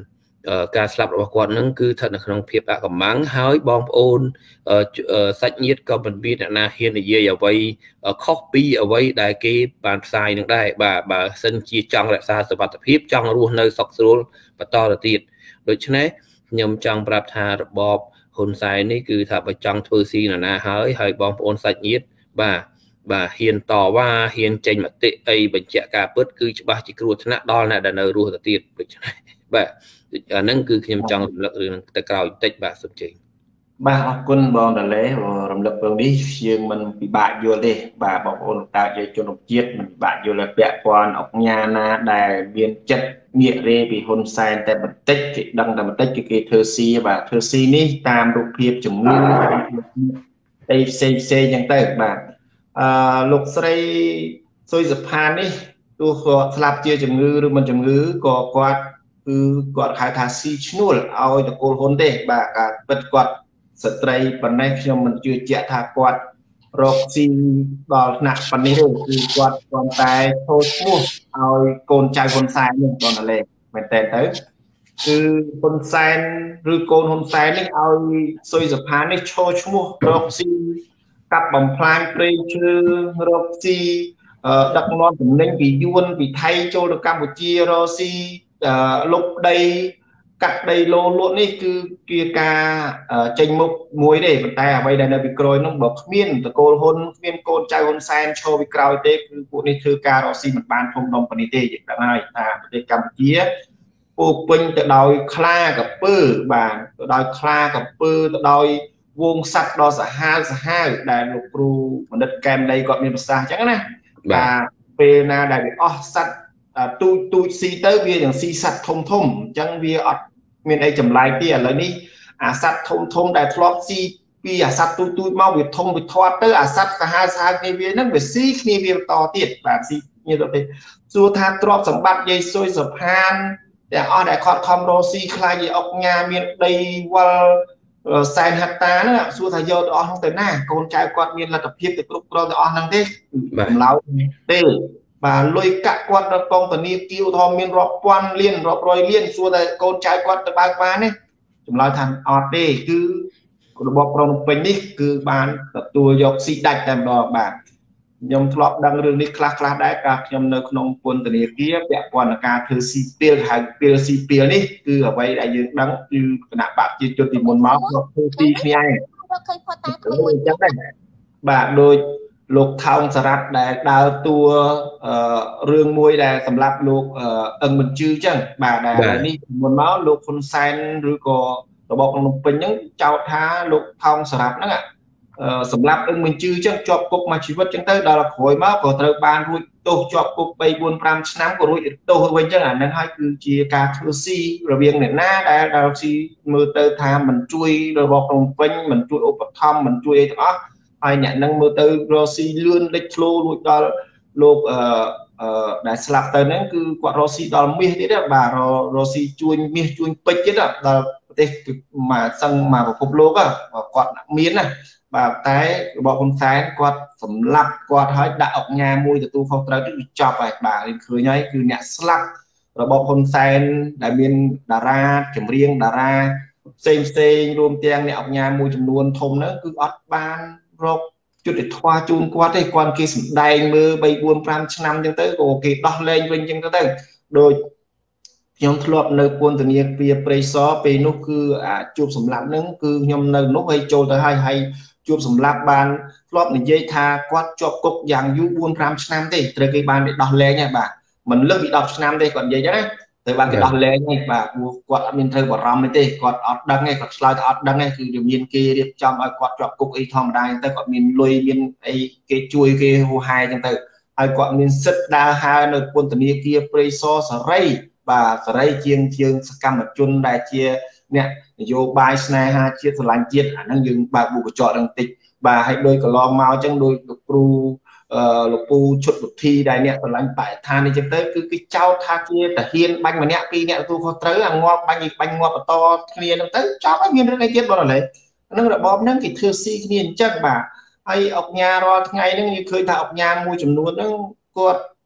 ការស្លាប់របស់គាត់នឹងគឺស្ថិតនៅក្នុងភាពអកម្លាំងហើយបងប្អូនសាច់ញាតិក៏មិនមានអ្នកណាហ៊ាននិយាយអ្វីខុសពីអ្វីដែលគេបានផ្សាយនឹងដែរបាទបើសិនជាចង់រក្សាសុវត្ថិភាពចង់រស់នៅសុខស្រួលបន្តទៅទៀតដូច្នេះខ្ញុំចង់ប្រាប់ថារបបហ៊ុនសែននេះគឺថាបើចង់ធ្វើស៊ីនរណាហើយបងប្អូនសាច់ញាតិបាទហ៊ានតវ៉ាហ៊ានចេញមតិអីបញ្ជាក់ការពិតគឺច្បាស់ជាគ្រោះថ្នាក់ដល់អ្នកដែលនៅរស់ទៅទៀតដូច្នេះបាទអាហ្នឹងគឺខ្ញុំចង់រំលឹករឿងទៅក្រោយបន្តិចបាទសុំជើញបាទអរគុណបងតាឡេរំលឹករឿងនេះយើងមិនពិបាកយល់ទេបាទបងប្អូនតើជាជនជាតិមិនពិបាកយល់ពាក់ព័ន្ធអង្គញាណាដែលមានចិត្តងាករេពីហ៊ុនសែនតែបន្តិចគេដឹងតែបន្តិចគឺគេធ្វើស៊ីបាទធ្វើស៊ីនេះតាមរូបភាពជំងឺអីផ្សេងអញ្ចឹងទៅបាទលោកស្រីសុយសុផាននេះទោះគាត់ស្លាប់ជាជំងឺឬមិនជំងឺក៏គាត់ហៅថាស៊ីឈ្នួលឲ្យតកូលហ៊ុនទេបាទការពិតគាត់ស្ត្រីប៉ុណ្ណេះខ្ញុំមិនជឿជាក់ថាគាត់រកស៊ីដល់ថ្នាក់ប៉ុណ្នេះទេគឺគាត់គ្រាន់តែចូលឈ្មោះឲ្យកូនចៅហ៊ុនសែននេះបងតាឡេមែនតើគឺហ៊ុនសែនឬកូនហ៊ុនសែននេះឲ្យសុយសុផាននេះចូលឈ្មោះរកស៊ីកាប់បំផ្លាញព្រៃឈើរកស៊ីដឹកនាំទំនិញពីយួនពីថៃចូលទៅកម្ពុជារកស៊ីលុបដីកាត់ដីលោលក់នេះគឺជាការចេញមុខមួយទេប៉ុន្តែអ្វីដែលនៅពីក្រោយនោះបើគ្មានតកូលហ៊ុនគ្មានកូនចៅហ៊ុនសែនឈរពីក្រោយទេគឺពួកនេះធ្វើការរកស៊ីមិនបានធំដុំប៉ុណ្នេះទេយើងដឹងហើយថាប្រទេសកម្ពុជាពោពេញទៅដោយខ្លាក្រពើបាទទៅដោយខ្លាក្រពើទៅដោយវងសัตว์ដ៏សាហាវដែលលោកគ្រូបណ្ឌិតកែមដីគាត់មានប្រសាសន៍អញ្ចឹងណាបាទពេលណាដែលវាអស់សัตว์ទូចស៊ីទៅវានឹងស៊ីសัตว์ធំអញ្ចឹងវាអត់មានអីចម្លែកទេឥឡូវនេះអាសัตว์ធំដែលធ្លាប់ស៊ីពីអាសัตว์ទូចមកវាធំវាធាត់ទៅអាសัตว์សាហាវគ្នាវាហ្នឹងវាស៊ីគ្នាវាបន្តទៀតបាទស៊ីគ្នាទៅទៀតសួរថាទ្រព្យសម្បត្តិយាយសុយសុផានទាំងអស់ដែលខត់ខំរកស៊ីខ្លាចយាយអុកញ៉ាមានដីវល់សែនហិកតាហ្នឹងសួរថាយកទៅអស់ហ្នឹងទៅណាកូនចៅគាត់មានលទ្ធភាពទៅគ្រប់គ្រងទៅអស់ហ្នឹងទេចម្លើយទេបាទលុយកាក់គាត់នៅកងធនាគារធំមានរាប់ពាន់លានរាប់រយលានសួរតែកូនចៅគាត់ទៅបើកបានទេចម្លើយថាអត់ទេគឺរបបក្រុងភ្នំពេញនេះគឺបានទទួលយកស៊ីដាច់តែម្ដងបាទខ្ញុំធ្លាប់ដឹងរឿងនេះខ្លះដែរកាលខ្ញុំនៅក្នុងពន្ធនាគារពាក់ព័ន្ធនឹងការធ្វើស៊ីពីលហៅពីលស៊ីពីលនេះគឺអ្វីដែលយើងដឹងគឺគណៈបកប្រជាជនទីមុនមកគាត់ធ្វើស៊ីគ្នាឯងឃើញផតតាខ្លួនអញ្ចឹងដែរបាទដោយលោកថោងសារ៉ាត់ដែលដើរតួរឿងមួយដែលសម្រាប់លោកអឹងមិនជឿអញ្ចឹងបាទដែលនេះមុនមកលោកហ៊ុនសែនឬក៏របបក្នុងភ្នំពេញហ្នឹងចោទថាលោកថោងសារ៉ាត់ហ្នឹងសម្រាប់អឹងមិនជឿអញ្ចឹងជាប់គុកមួយជីវិតអញ្ចឹងទៅដល់ក្រោយមកក៏ត្រូវបានរួចទោសជាប់គុក3 4 5ឆ្នាំក៏រួចទោសវិញអញ្ចឹងអាហ្នឹងហើយគឺជាការធ្វើស៊ីរវាងអ្នកណាដែលស៊ីមើលទៅថាមិនជួយរបបក្នុងភ្នំពេញមិនជួយឧបត្ថម្ភមិនជួយអីទាំងអស់ហើយអ្នកនឹងមើលទៅរកស៊ីលឿនលេចធ្លោរួចដល់លោកដែលស្លាប់ទៅហ្នឹងគឺគាត់រកស៊ីដល់មាសទៀតបាទរកស៊ីជួញមាសជួញពេជ្រទៀតដល់ប្រទេសមកសឹងមកពិភពលោកគាត់មានណាបាទតែរបបហ៊ុនសែនគាត់សម្លាប់គាត់ហើយដាក់អុកញ៉ាមួយទទួលខុសត្រូវទៅចប់ហើយបាទឃើញហើយគឺអ្នកស្លាប់របបហ៊ុនសែនដែលមានតារាចម្រៀងតារាផ្សេងរួមទាំងអ្នកអុកញ៉ាមួយចំនួនធំហ្នឹងគឺអត់បានរកយុទ្ធធម៌ជូនគាត់ទេគាត់គេសម្ដែងមើល3 4 5ឆ្នាំអញ្ចឹងទៅក៏គេដោះលែងវិញអញ្ចឹងទៅដោយខ្ញុំធ្លាប់នៅពន្ធនាគារព្រៃសរពេលនោះគឺជួបសម្លាប់ហ្នឹងគឺខ្ញុំនៅនោះហើយចូលទៅហើយជួបសម្លាប់បានធ្លាប់និយាយថាគាត់ជាប់គុកយ៉ាងយូរ4 5ឆ្នាំទេត្រូវគេបានដោះលែងហើយបាទមិនលើសពី10ឆ្នាំទេគាត់និយាយចឹងណាទៅបានគេដោះលែងហើយបាទព្រោះគាត់អត់មានត្រូវបារម្ភទេគាត់អត់ដឹងទេគាត់ឆ្លើយថាអត់ដឹងទេគឺមានគេរៀបចំឲ្យគាត់ជាប់គុកអីធម្មតាអញ្ចឹងទៅគាត់មានលុយមានអីគេជួយគេហូហែអញ្ចឹងទៅហើយគាត់មានសិទ្ធិដើរហើរនៅពន្ធនាគារព្រៃសរសេរីបាទសេរីជាងសកម្មជនដែលជាអ្នកនយោបាយស្នេហាជាតិស្រឡាញ់ជាតិអាហ្នឹងយើងបើកមុខកញ្ចក់នឹងតិចបាទហើយដោយកន្លងមកអញ្ចឹងដោយលោកគ្រូលោកពូឈុតវិធីដែលអ្នកស្រឡាញ់បរិស្ថាននេះចឹងទៅគឺគេចោទថាជាតាហ៊ានបាញ់ម្នាក់ពីរអ្នកទទួលខុសត្រូវអាងាប់បាញ់ងាប់បន្តគ្នាហ្នឹងទៅចោទឲ្យមានរឿងអីទៀតបងឡេហ្នឹងរបបហ្នឹងគេធ្វើស៊ីគ្នាអញ្ចឹងបាទហើយអុកញ៉ារាល់ថ្ងៃហ្នឹងយើងឃើញថាអុកញ៉ាមួយចំនួនហ្នឹងគាត់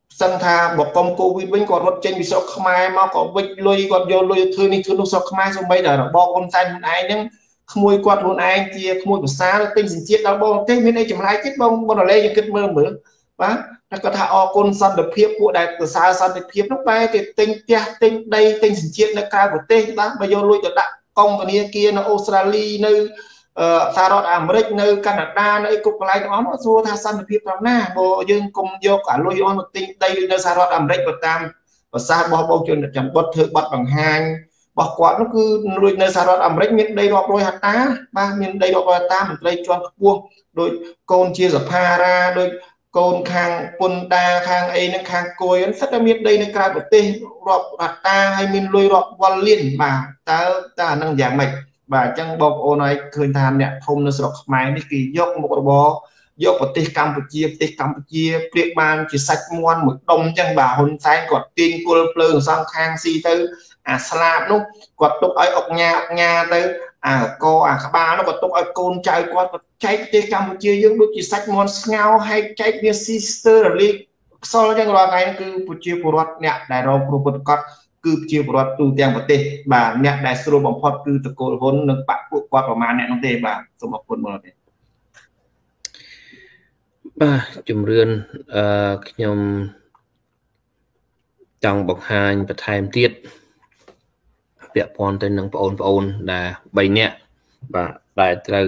sân tha bọc công covidវិញគាត់រត់ចេញពីស្រុកខ្មែរមកក៏វិចលុយគាត់យកលុយធ្វើនេះធ្វើនោះស្រុកខ្មែរសូម្បីតែរបបហ៊ុនសែនខ្លួនឯងហ្នឹងក្មួយគាត់ខ្លួនឯងជាក្មួយភាសាទិញសញ្ជាតិដល់បងទេមានអីចម្លែកទៀតបងរលេយើងគិតមើលបាទតែគាត់ថាអរគុណសន្តិភាពពួកដែលសរសើរសន្តិភាពនោះបែរគេទិញផ្ទះទិញដីទិញសញ្ជាតិនៅក្រៅប្រទេសបាទបើយកលុយទៅដាក់កងធនាគារនៅអូស្ត្រាលីនៅសហរដ្ឋអាមេរិកនៅកាណាដានៅគ្រប់កន្លែងទាំងអស់នោះសួរថាសន្តិភាពត្រង់ណាបើយើងគុំយកអាលុយអស់មកទិញដីនៅសហរដ្ឋអាមេរិកទៅតាមប្រសាសន៍របស់បងជនច័ន្ទបុតធ្វើបទបង្ហាញរបស់គាត់នោះគឺលុយនៅសហរដ្ឋអាមេរិកមានដីរាប់រយហិកតាបាទមានដីរាប់រយហិកតាមន្ត្រីជាន់ខ្ពស់ដោយកូនជាសភារាដូចកូនខាងពុនដាខាងអីនឹងខាងគួយហ្នឹងសិតតែមានដីនៅក្រៅប្រទេសរាប់ហិកតាហើយមានលុយរាប់វ៉ាន់លានបាទតើអានឹងយ៉ាងម៉េចបាទអញ្ចឹងបងប្អូនឲ្យឃើញថាអ្នកធំនៅស្រុកខ្មែរនេះគេយកមុខរបរយកប្រទេសកម្ពុជាប្រៀបបានជាសាច់មាន់មួយដុំអញ្ចឹងបាទហ៊ុនសែនគាត់ទាញគល់ភ្លើងសងខាងស៊ីទៅអាស្លាបនោះគាត់ទុកឲ្យអុកញ៉ាទៅអាកអាក្បាលនោះគាត់ទុកឲ្យកូនចៅគាត់ចែកប្រទេសកម្ពុជាយើងដូចជាសាច់មាន់ស្ងោហែកចែកវាស៊ីស្ទើររលាកខ្សលអញ្ចឹងរាល់ថ្ងៃគឺប្រជាពលរដ្ឋអ្នកដែលរងគ្រោះពិតប្រាកដគឺជាពលរដ្ឋទូទាំងប្រទេសបាទអ្នកដែលស្រួលបំផុតគឺតកូលហ៊ុននិងបកពួកគាត់ប្រមាណអ្នកនោះទេបាទសូមអរគុណបងប្អូនបាទជំរឿនខ្ញុំចង់បង្ហាញបន្ថែមទៀតពាក់ព័ន្ធទៅនឹងបងប្អូនដែល3នាក់បាទដែលត្រូវ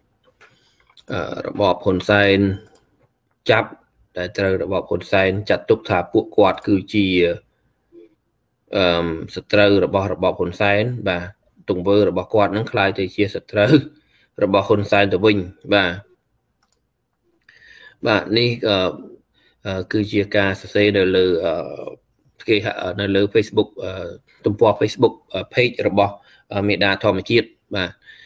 របបហ៊ុនសែនចាប់ដែលត្រូវរបបហ៊ុនសែនចាត់ទុកថាពួកគាត់គឺជាសត្រូវរបស់របបហ៊ុនសែនបាទទង្វើរបស់គាត់នឹងคล้ายទៅជាសត្រូវរបស់ហ៊ុនសែនទៅវិញបាទនេះគឺជាការសរសេរនៅលើគេនៅលើ Facebook ទំព័រ Facebook page របស់មេដាធម្មជាតិបាទ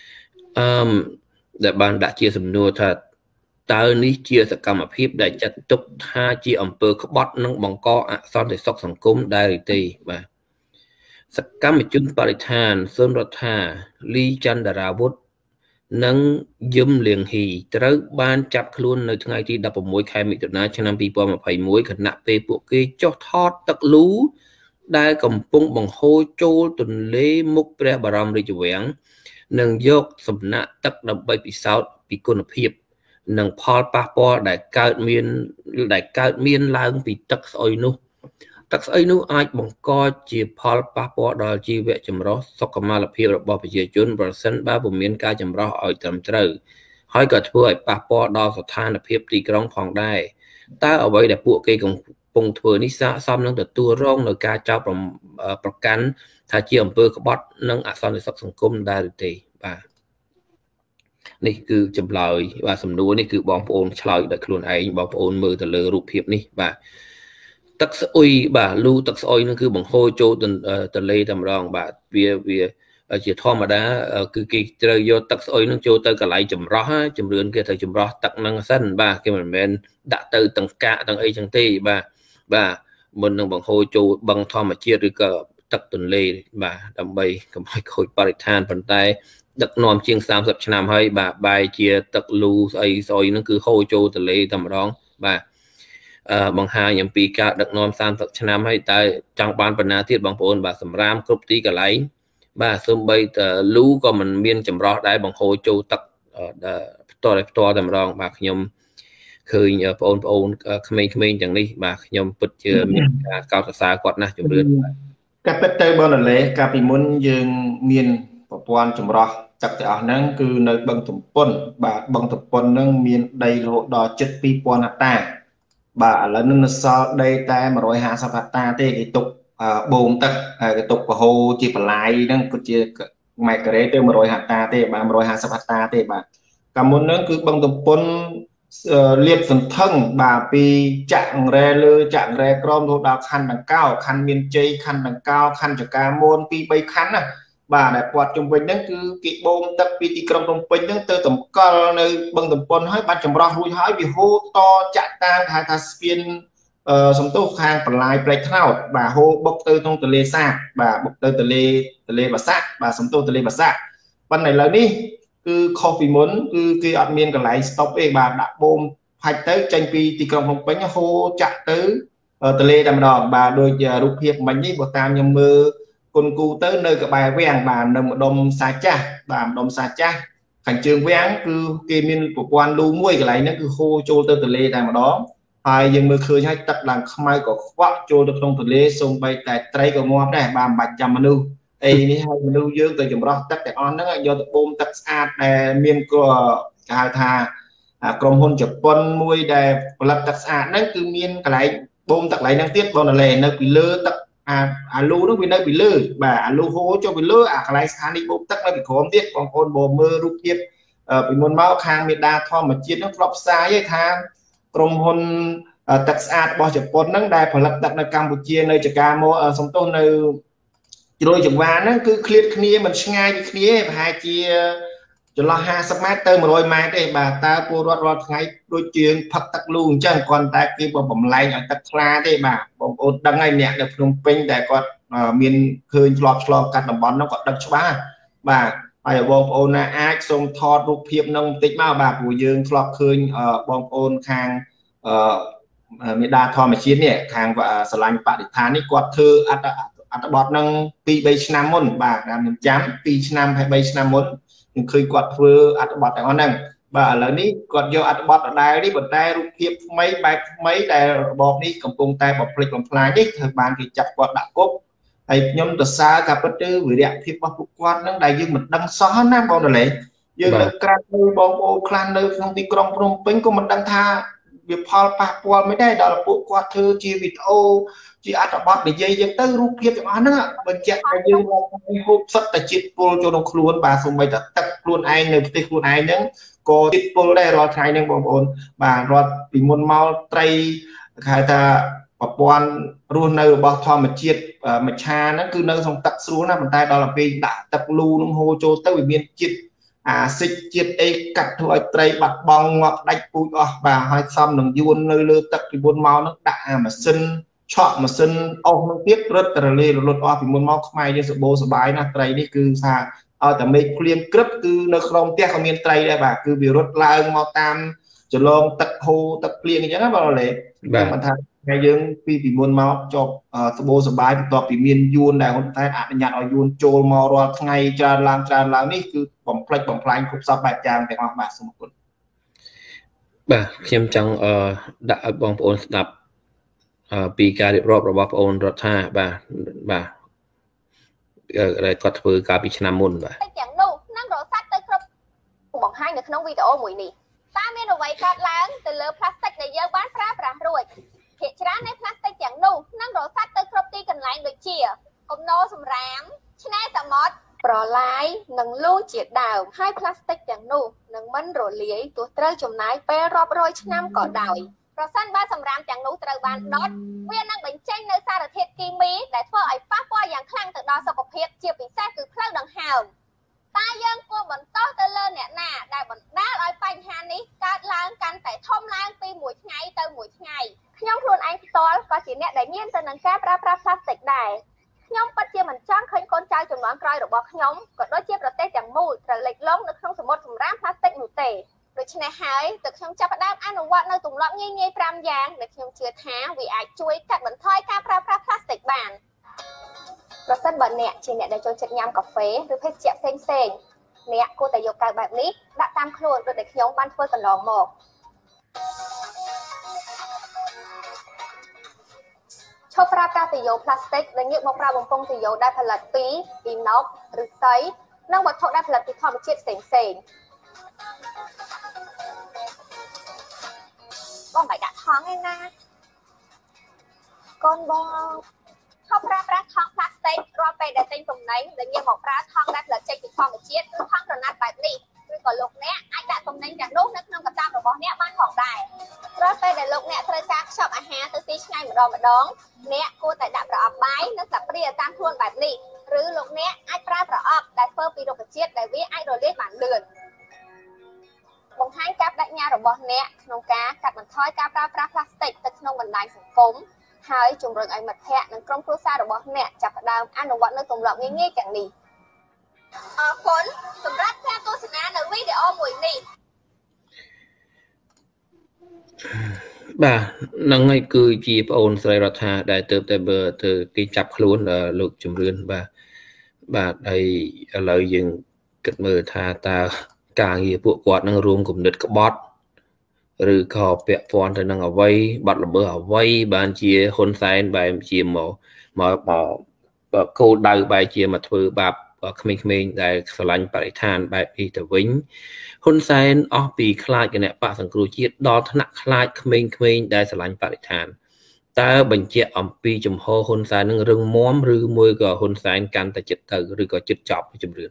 ដែលបានដាក់ជាសំណួរថាតើនេះជាសកម្មភាពដែលចាត់ទុកថាជាអំពើក្បត់និងបង្កអសន្តិសុខសង្គមដែរឬទេបាទសកម្មជនបរិស្ថានស៊ុនរដ្ឋាលីចន្ទរាវុធនិងយឹមលៀងហ៊ីត្រូវបានចាប់ខ្លួននៅថ្ងៃទី16ខែមិថុនាឆ្នាំ2021ខណៈពេលពួកគេចុះថតទឹកលូដែលកំពុងបង្ហូរចូលទន្លេមុខព្រះបរមរាជវាំងនិងយកសំណាក់ទឹកដើម្បីពិសោធន៍ពីគុណភាពនិងផលប៉ះពាល់ដែលកើតមានឡើងពីទឹកស្អុយនោះអាចបង្កជាផលប៉ះពាល់ដល់ជីវៈចម្រុះសុខុមាលភាពរបស់ប្រជាជនប្រសិនបើពុំមានការចម្រោះឲ្យត្រឹមត្រូវហើយក៏ធ្វើឲ្យប៉ះពាល់ដល់ស្ថានភាពទីក្រុងផងដែរតើអ្វីដែលពួកគេកំពុងធ្វើនេះស័ក្តិសមនឹងទទួលរងនឹងការចោទប្រកាន់ថាជាអំពើក្បត់និងអសន្តិសុខសង្គមដែរឬទេបាទនេះគឺចម្លើយបាទសំណួរនេះគឺបងប្អូនឆ្លើយដោយខ្លួនឯងបងប្អូនមើលទៅលើរូបភាពនេះបាទទឹកស្អុយបាទលូទឹកស្អុយនឹងគឺបង្ហូរចូលទន្លេតែម្ដងបាទវាជាធម្មតាគឺគេត្រូវយកទឹកស្អុយនឹងចូលទៅកន្លែងចម្រោះជំរឿនគេត្រូវចម្រោះទឹកនឹងសិនបាទគេមិនមែនដាក់ទៅទាំងកាកទាំងអីចឹងទេបាទមុននឹងបង្ហូរចូលបឹងធម្មជាតិឬក៏ទឹកទន្លេបាទដើម្បីកុំឲ្យខូចបរិស្ថានប៉ុន្តែដឹកនាំជាង30ឆ្នាំហើយបាទបែរជាទឹកលូស្អុយនឹងគឺហូរចូលទន្លេតែម្ដងបាទបង្ហាញអំពីការដឹកនាំ30ឆ្នាំហើយតើចង់បានបណ្ណាទៀតបងប្អូនបាទសម្រាមគ្រប់ទីកន្លែងបាទសូម្បីតែលូក៏មិនមានចម្រោះដែរបង្ហូរចូលទឹកផ្ទាល់តែម្ដងបាទខ្ញុំឃើញបងប្អូនក្មេងៗទាំងនេះបាទខ្ញុំពិតជាមានការកោតសរសើរគាត់ណាស់ជំរឿនការពិតទៅបងលេកាលពីមុនយើងមានប្រព័ន្ធចម្រោះទឹកទាំងអស់ហ្នឹងគឺនៅបឹងទំពុនបាទបឹងទំពុនហ្នឹងមានដីរហូតដល់ជិត 2000 ហិកតាបាទឥឡូវនឹងនៅសល់ដីតែ150ហិកតាទេគេទុកបូមទឹកហើយគេទុកប្រហូរជាបន្លាយហ្នឹងគឺជាម៉ែត្រការ៉េទៅ100ហិកតាទេបាទ150ហិកតាទេបាទកាលមុនហ្នឹងគឺបឹងទំពុនលាតសន្ធឹងបាទពីចាក់រ៉ែលើចាក់រ៉ែក្រមរហូតដល់ខណ្ឌដង្កោខណ្ឌមានជ័យខណ្ឌដង្កោខណ្ឌចកាមូន 2-3 ខណ្ឌណាបាទដែលព័ទ្ធជុំវិញហ្នឹងគឺគេបូមទឹកពីទីក្រុងភ្នំពេញហ្នឹងទៅតម្កល់នៅបឹងទំពុនហើយបានចម្រោះរួចហើយវាហូរតចាក់តាមហៅថាស្ពានសំទោសខាងបន្លាយព្រែកថ្នោតបាទហូរបុកទៅក្នុងទន្លេសាបបាទបុកទៅទន្លេបាសាក់បាទសំទោសទន្លេបាសាក់ប៉ុន្តែឥឡូវនេះគឺខុសពីមុនគឺគេអត់មានកន្លែងស្តុបទេបាទដាក់បូមផាច់ទៅចេញពីទីក្រុងភ្នំពេញហូរចាក់ទៅទលេតែម្ដងបាទដូចរូបភាពមិញនេះបើតាមខ្ញុំមើលគុនគូទៅនៅក្បែរវាំងបាទនៅម្ដុំសាចាស់បាទម្ដុំសាចាស់ខាងជើងវាំងគឺគេមានប្រព័ន្ធលូមួយកន្លែងហ្នឹងគឺហូរចូលទៅទលេតែម្ដងហើយយើងមើលឃើញហើយទឹកឡើងខ្មៅក៏ខ្វក់ចូលទៅក្នុងទលេសូម្បីតែត្រីក៏ងាប់ដែរបាទមិនបាច់ចាំមនុស្សអីនេះហើយមនុស្សយើងទៅចម្រោះទឹកទាំងអស់ហ្នឹងយកទៅបូមទឹកស្អាតដែលមានក៏គេហៅថាក្រុមហ៊ុនជប៉ុនមួយដែលផលិតទឹកស្អាតហ្នឹងគឺមានកន្លែងបូមទឹកកន្លែងហ្នឹងទៀតបងលេនៅពីលើទឹកអាលូនោះវានៅពីលើបាទអាលូហូរចុះពីលើអាកន្លែងស្ថានីយបូមទឹកនៅពីក្រោមទៀតបងប្អូនបើមើលរូបភាពពីមុនមកខាងមេដាធម្មជាតិហ្នឹងធ្លាប់ផ្សាយឯថាក្រុមហ៊ុនទឹកស្អាតរបស់ជប៉ុនហ្នឹងដែលផលិតទឹកនៅកម្ពុជានៅចកាមកសំទោសនៅជ្រោយចង្វារហ្នឹងគឺឃ្លាតគ្នាមិនឆ្ងាយពីគ្នាប្រហែលជាចន្លោះ50ម៉ែត្រទៅ100ម៉ែត្រទេបាទតើពលរដ្ឋរាល់ថ្ងៃដូចជាផឹកទឹកលូអញ្ចឹងគ្រាន់តែគេបំលែងឲ្យទឹកថ្លាទេបាទបងប្អូនដឹងហើយអ្នកនៅភ្នំពេញតែគាត់មានឃើញធ្លាប់ឆ្លងកាត់តំបន់ហ្នឹងគាត់ដឹងច្បាស់បាទហើយបងប្អូនណាអាចសូមថតរូបភាពហ្នឹងបន្តិចមកបាទព្រោះយើងធ្លាប់ឃើញបងប្អូនខាងមេដាធម្មជាតិនេះខាងស្រឡាញ់បរិស្ថាននេះគាត់ធ្វើអត្ថបទហ្នឹង 2-3 ឆ្នាំមុនបាទខ្ញុំចាំ2ឆ្នាំហើយ3ឆ្នាំមុនខ្ញុំឃើញគាត់ធ្វើអត្ថបទទាំងអស់ហ្នឹងបាទឥឡូវនេះគាត់យកអត្ថបទដដែលនេះប៉ុន្តែរូបភាពថ្មីបែបថ្មីដែលរបបនេះកំពុងតែបំផ្លិចបំផ្លាញនេះត្រូវបានគេចាប់គាត់ដាក់គុកហើយខ្ញុំទៅសើថាពិតទៅវិរៈភាពរបស់ពួកគាត់ហ្នឹងដែលយើងមិនដឹងសោះណាបងតលេយើងនៅក្រៅបងប្អូនខ្លះនៅក្នុងទីក្រុងភ្នំពេញក៏មិនដឹងថាវាផលប៉ះពាល់មិនដែរដល់ពួកគាត់ធ្វើជាវីដេអូជាអត្ថបទនិយាយយើងទៅរូបភាពទាំងអស់ហ្នឹងបញ្ជាក់ថាយើងហូបសុទ្ធតែជាតិពុលចូលក្នុងខ្លួនបាទសូម្បីតែទឹកខ្លួនឯងនៅប្រទេសខ្លួនឯងហ្នឹងក៏ជាតិពុលដែររាល់ថ្ងៃហ្នឹងបងប្អូនបាទរាល់ពីមុនមកត្រីគេហៅថាប្រព័ន្ធរស់នៅរបស់ធម្មជាតិមច្ឆាហ្នឹងគឺនៅក្នុងទឹកស្រួលណាប៉ុន្តែដល់ពេលដាក់ទឹកលូនឹងហូរចូលទៅវាមានជាតិអាស៊ីតជាតិអីកាត់ធ្វើឲ្យត្រីបាត់បង់ងាប់ដាច់ពូជអស់បាទហើយសំនឹងយួននៅលើទឹកពីមុនមកហ្នឹងដាក់អាម៉ាស៊ីនឆក់ម៉ាស៊ីនអស់នឹងទៀតរត់រលាយរលត់អស់ពីមុនមកខ្មែរយើងសបោសបាយណាស់ត្រីនេះគឺថាឲ្យតែមេឃភ្លៀងក្រឹបគឺនៅក្នុងផ្ទះក៏មានត្រីដែរបាទគឺវារត់ឡើងមកតាមចលងទឹកហូរទឹកភ្លៀងអញ្ចឹងណាបងលេបាទមិនថាថ្ងៃយើងពីមុនមកជាប់សបោសបាយបន្ទាប់ពីមានយួនដែលហ៊ុនសែនអនុញ្ញាតឲ្យយួនចូលមករាល់ថ្ងៃច្រើនឡើងនេះគឺបំផ្លិចបំផ្លាញគ្រប់សពបែបយ៉ាងទាំងអស់បាទសូមអរគុណបាទខ្ញុំចង់ដាក់ឲ្យបងប្អូនស្ដាប់ពីការរៀបរាប់របស់បងប្អូនរដ្ឋាបាទដែលគាត់ធ្វើកាលពីឆ្នាំមុនបាទទាំងនោះនឹងរសាត់ទៅគ្រប់បង្ហាញនៅក្នុងវីដេអូមួយនេះតើមានអ្វីកើតឡើងទៅលើផ្លាស្ទិកដែលយើងបានប្រើប្រាស់រួចភាគច្រើននៃផ្លាស្ទិកទាំងនោះនឹងរសាត់ទៅគ្រប់ទីកន្លែងដូចជាគំនរសម្រាមឆ្នេរសមុទ្រប្រឡាយនិងលូជាដើមហើយផ្លាស្ទិកទាំងនោះនឹងមិនរលាយទោះត្រូវចំណាយពេលរាប់រយឆ្នាំក៏ដោយប្រសិនបើសម្រាមទាំងនោះត្រូវបានដុតវានឹងបញ្ចេញនៅសារធាតុគីមីដែលធ្វើឲ្យប៉ះពាល់យ៉ាងខ្លាំងទៅដល់សុខភាពជាពិសេសគឺផ្លូវដង្ហើមតើយើងគួរបន្តទៅលើអ្នកណាដែលបណ្ដាលឲ្យបញ្ហានេះកើតឡើងកាន់តែធំឡើងពីមួយថ្ងៃទៅមួយថ្ងៃខ្ញុំខ្លួនឯងផ្ទាល់ក៏ជាអ្នកដែលញៀនទៅនឹងការប្រើប្រាស់ផ្លាស្ទិកដែរខ្ញុំពិតជាមិនចង់ឃើញកូនចៅជំនាន់ក្រោយរបស់ខ្ញុំក៏ដូចជាប្រទេសទាំងមូលត្រូវលិចលង់នៅក្នុងសមុទ្រសម្រាមផ្លាស្ទិកនោះទេដូច្នេះហើយទើបខ្ញុំចាប់ផ្ដើមអនុវត្តនៅទម្លាប់ងាយៗ5យ៉ាងដែលខ្ញុំជឿថាវាអាចជួយកាត់បន្ថយការប្រើប្រាស់ផ្លាស្ទិកបានប្រសិនបើអ្នកជាអ្នកដែលចូលចិត្តញ៉ាំកាហ្វេឬភេសជ្ជៈផ្សេងៗអ្នកគួរតែយកកែវបែបនេះដាក់តាមខ្លួនដូចដែលខ្ញុំបានធ្វើកន្លងមកឈប់ប្រើកាតាយ៉ូផ្លាស្ទិកដែលងាកមកប្រើបំពង់តាយ៉ូដែលផលិតពីអ៊ីណុកឬស័យនិងវត្ថុដែលផលិតពីធម្មជាតិផ្សេងៗបងបាយដាក់ថង់ឯណាកូនបងឈប់ប្រើប្រាស់ថង់ផ្លាស្ទិករាល់ពេលដែលទិញទំនិញដែលងាកមកប្រើថង់ដែលផលិតចេញពីធម្មជាតិឬថង់ក្រណាត់បែបនេះឬក៏លោកអ្នកអាចដាក់ទំនិញទាំងនោះនៅក្នុងកន្តាបរបស់អ្នកបានផងដែររាល់ពេលដែលលោកអ្នកត្រូវការខ្ចប់អាហារទៅទីឆ្ងាយម្ដងអ្នកគួរតែដាក់ប្រអប់បាយនិងស្លាបព្រាតាមខ្លួនបែបនេះឬលោកអ្នកអាចប្រើប្រអប់ដែលធ្វើពីរុក្ខជាតិដែលវាអាចរលាយបានលឿនបង្ហាញការបដិញ្ញារបស់អ្នកក្នុងការកាត់បន្ថយការប្រើប្រាស់ផ្លាស្ទិកទៅក្នុងបណ្ដាញសង្គមហើយជំរុញឲ្យមិត្តភ័ក្តិនិងក្រុមគ្រួសាររបស់អ្នកចាប់ផ្ដើមអនុវត្តនូវទម្លាប់ងាយៗទាំងនេះអរគុណសម្រាប់ការទស្សនានៅវីដេអូមួយនេះ bà nâng ngay cứ chỉ ôn sợi rọt hà đại từ tại bờ từ cái chập luôn là lục chùm rươn bà đây lời dừng kịch mờ tha ta càng nhiều bộ quạt năng rùm cùng đứt các bọt rồi có bẹ phòn thì năng ở vây bọt là bờ ở vây bàn chia hôn sai bài chia mà câu đầu bài chia mà thôi bà mình đại sanh bài than bài đi từ vĩnh hôn sai ở bị khai cái này bà sang cử chiết đó thằng khai mình đại sanh bài than ta bệnh chia ẩm pi chùm hôn sai năng rừng móm rư môi gò hôn sai can ta chật từ rồi có chật chọc chùm rừng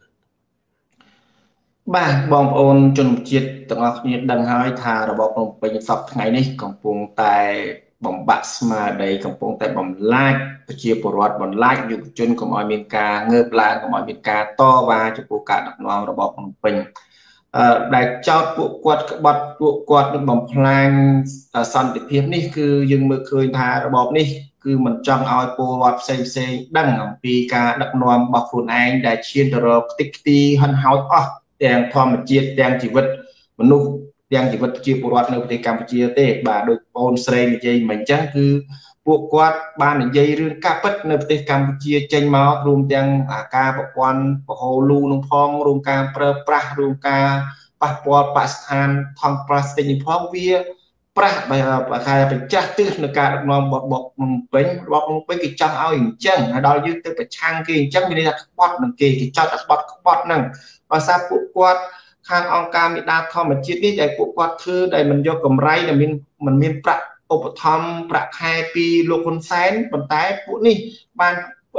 bà bom ôn chôn chiết tận ngọc nhiệt đằng hai thà rồi bọc bệnh sập ngàyនេះកំពុងតែបំបាក់ស្មារតីកំពុងតែបំលាច់ប្រជាពលរដ្ឋបំលាច់យុវជនកុំឲ្យមានការងើបឡើងកុំឲ្យមានការតវ៉ាចំពោះការដឹកនាំរបស់ភ្នំពេញដែលចោតពួកគាត់ក្បត់ពួកគាត់នឹងបំផ្លាញសន្តិភាពនេះគឺយើងមើលឃើញថារបបនេះគឺមិនចង់ឲ្យពលរដ្ឋផ្សេងដឹងអំពីការដឹកនាំរបស់ខ្លួនឯងដែលឈានទៅរកខ្ទេចខ្ទីហិនហោចអស់ទាំងធម្មជាតិទាំងជីវិតមនុស្សទាំងជីវិតប្រជាពលរដ្ឋនៅប្រទេសកម្ពុជាទេបាទដោយបងស្រីនិយាយមិនអញ្ចឹងគឺពួកគាត់បាននិយាយរឿងការពិតនៅប្រទេសកម្ពុជាចេញមករួមទាំងការប្រព័ន្ធបហូរលូនឹងផងរួមការប្រើប្រាស់រួមការប៉ះពាល់បរិស្ថានថង់ប្លាស្ទិកនេះផងវាប្រាស់បើខែបញ្ចាស់ទិសនៅការដឹកនាំរបស់ភ្នំពេញគេចង់ឲ្យអញ្ចឹងហើយដល់យើងទៅប្រឆាំងគេអញ្ចឹងមានន័យថាក្បត់នឹងគេចោទក្បត់ហ្នឹងដោយសារពួកគាត់ខាងអង្គការមេដាធម្មជាតិនេះដែលពួកគាត់ធ្វើដែលមិនយកកម្រៃដែលមិនមានប្រាក់ឧបត្ថម្ភប្រាក់ខែពីលោកហ៊ុនសែនប៉ុន្តែពួកនេះបាន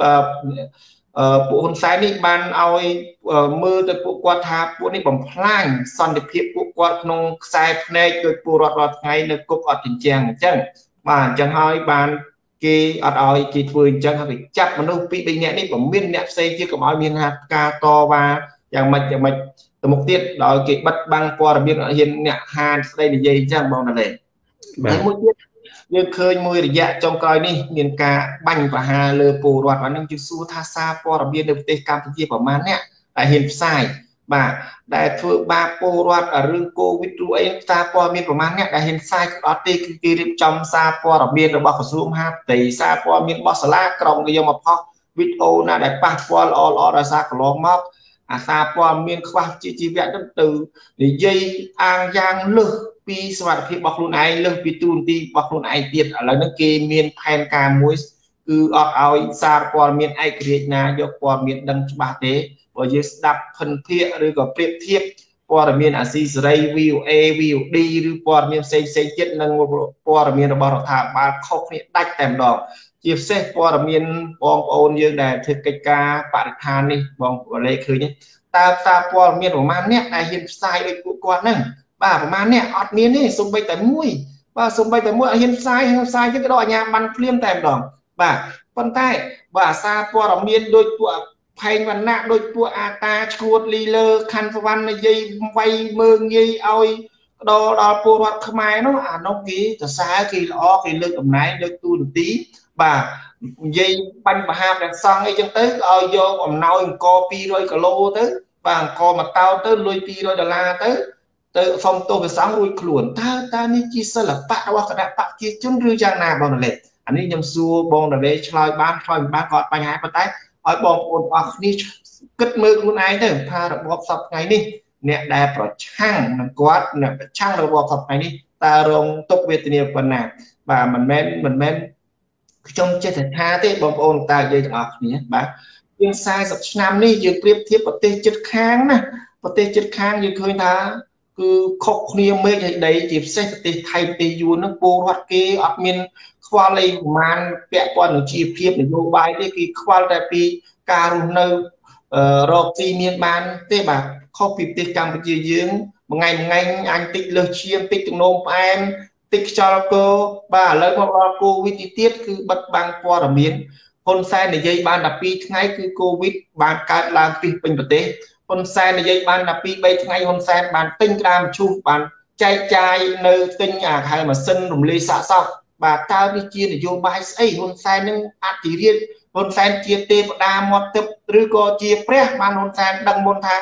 ពួកហ៊ុនសែននេះបានឲ្យមើលទៅពួកគាត់ថាពួកនេះបំផ្លាញសន្តិភាពពួកគាត់ក្នុងខ្សែភ្នែកដោយពលរដ្ឋរាល់ថ្ងៃនៅគុកអត់ជញ្ជាំងអញ្ចឹងបាទអញ្ចឹងហើយបានគេអត់ឲ្យគេធ្វើអញ្ចឹងហើយគេចាប់មនុស្ស2 3នាក់នេះបើមានអ្នកផ្សេងទៀតកុំឲ្យមានការតវ៉ាយ៉ាងម៉េចទៅមុខទៀតដោយគេបិទបាំងព័ត៌មានហ៊ានអ្នកហានស្ដីនិយាយអញ្ចឹងបងតាលេហើយមួយទៀតយើងឃើញមួយរយៈចុងក្រោយនេះមានការបាញ់ប្រហារលើពលរដ្ឋអានឹងយើងសួរថាសារព័ត៌មាននៅប្រទេសកម្ពុជាប្រមាណអ្នកដែលហ៊ានផ្សាយបាទដែលធ្វើបាបពលរដ្ឋរឿងកូវីដឬអីសារព័ត៌មានប្រមាណអ្នកដែលហ៊ានផ្សាយអត់ទេគឺគេរៀបចំសារព័ត៌មានរបស់ក្រសួងមហាផ្ទៃសារព័ត៌មានរបស់សាលាក្រុងគេយកមកផុសវីដេអូណាដែលប៉ះពាល់ល្អដល់សារកន្លងមកអាសារព័ត៌មានខ្វះជីវៈទៅនិយាយអាងយ៉ាងលើសពីសមត្ថភាពរបស់ខ្លួនឯងលើសពីទូនទីរបស់ខ្លួនឯងទៀតឥឡូវនេះគេមានផែនការមួយគឺអត់ឲ្យសារព័ត៌មានឯករាជ្យណាយកព័ត៌មានដឹងច្បាស់ទេបើយើងស្ដាប់ភិនភាគឬក៏ប្រៀបធៀបព័ត៌មានអាស៊ីសេរី VOA VOD ឬព័ត៌មានផ្សេងទៀតនិងព័ត៌មានរបស់រដ្ឋាភិបាលខុសគ្នាដាច់តែម្ដងជាពិសេសព័ត៌មានបងប្អូនយើងដែលធ្វើកិច្ចការបរិស្ថាននេះបងលេខឃើញតើសារព័ត៌មានប្រមាណអ្នកដែលហ៊ានផ្សាយដោយពួកគាត់ហ្នឹងបាទប្រមាណអ្នកអត់មានទេសូម្បីតែមួយបាទសូម្បីតែមួយអត់ហ៊ានផ្សាយទៀតក៏ដល់អាជ្ញាប័ណ្ណភ្លាមតែម្ដងបាទប៉ុន្តែបើអាសារព័ត៌មានដូចពួកផែងវណ្ណៈដូចពួកអាតាឈួតលីលើខណ្ឌសវណ្ណនិយាយវាយមើងងាយឲ្យដល់ពលរដ្ឋខ្មែរនោះអានោះគេសរសើរគេល្អគេលើកតំណែងលើកទូនាទីបាទនិយាយបាញ់មហាព្រះសង្ឃអីចឹងទៅឲ្យយកអំណោយអង្គ200 គីឡូទៅបាទអង្គមកតោទៅលុយ$200ទៅសុំទោសព្រះសង្ឃរួចខ្លួនតើនេះជាសិល្បៈរបស់គណៈបព្វជិជនឬយ៉ាងណាបងតាលេអានេះខ្ញុំសួរបងតាលេឆ្លើយបានក៏អត់បញ្ហាប៉ុន្តែឲ្យបងប្អូនអស់គ្នាគិតមើលខ្លួនឯងទៅថារបបសពថ្ងៃនេះអ្នកដែលប្រឆាំងនឹងគាត់អ្នកប្រឆាំងរបបសពថ្ងៃនេះតើរងទុក្ខវេទនាប៉ុណ្ណាបាទមិនមែនខ្ញុំចេះតែថាទេបងប្អូនតើនិយាយទាំងអស់គ្នាបាទជាង40ឆ្នាំនេះយើងប្រៀបធៀបប្រទេសជិតខាងណាប្រទេសជិតខាងយើងឃើញថាគឺខុសគ្នាមេឃហើយដីជាពិសេសប្រទេសថៃប្រទេសយួនហ្នឹងពលរដ្ឋគេអត់មានខ្វល់អីប្រមាណពាក់ព័ន្ធនឹងជីវភាពនយោបាយទេគេខ្វល់តែពីការរស់នៅរកស៊ីមានបានទេបាទខុសពីប្រទេសកម្ពុជាយើងមួយថ្ងៃអញតិចលើសឈាមតិចទំនោរផ្អែមតិចខ្យល់កោបាទឥឡូវមកដល់កូវីដទៀតគឺបិទបាំងព័ត៌មានហ៊ុនសែននិយាយបាន12ថ្ងៃគឺកូវីដបានកើតឡើងពីពេញប្រទេសហ៊ុនសែននិយាយបាន12 3ថ្ងៃហ៊ុនសែនបានទិញក្តាមឈូសបានចែកចាយនៅទិញអាហៅម៉ាស៊ីនរំលាយសាកសពបាទតើនេះជានយោបាយស្អីហ៊ុនសែននឹងអធិរាជហ៊ុនសែនជាទេវតាមាត់ទឹកឬក៏ជាព្រះបានហ៊ុនសែនដឹងមុនថា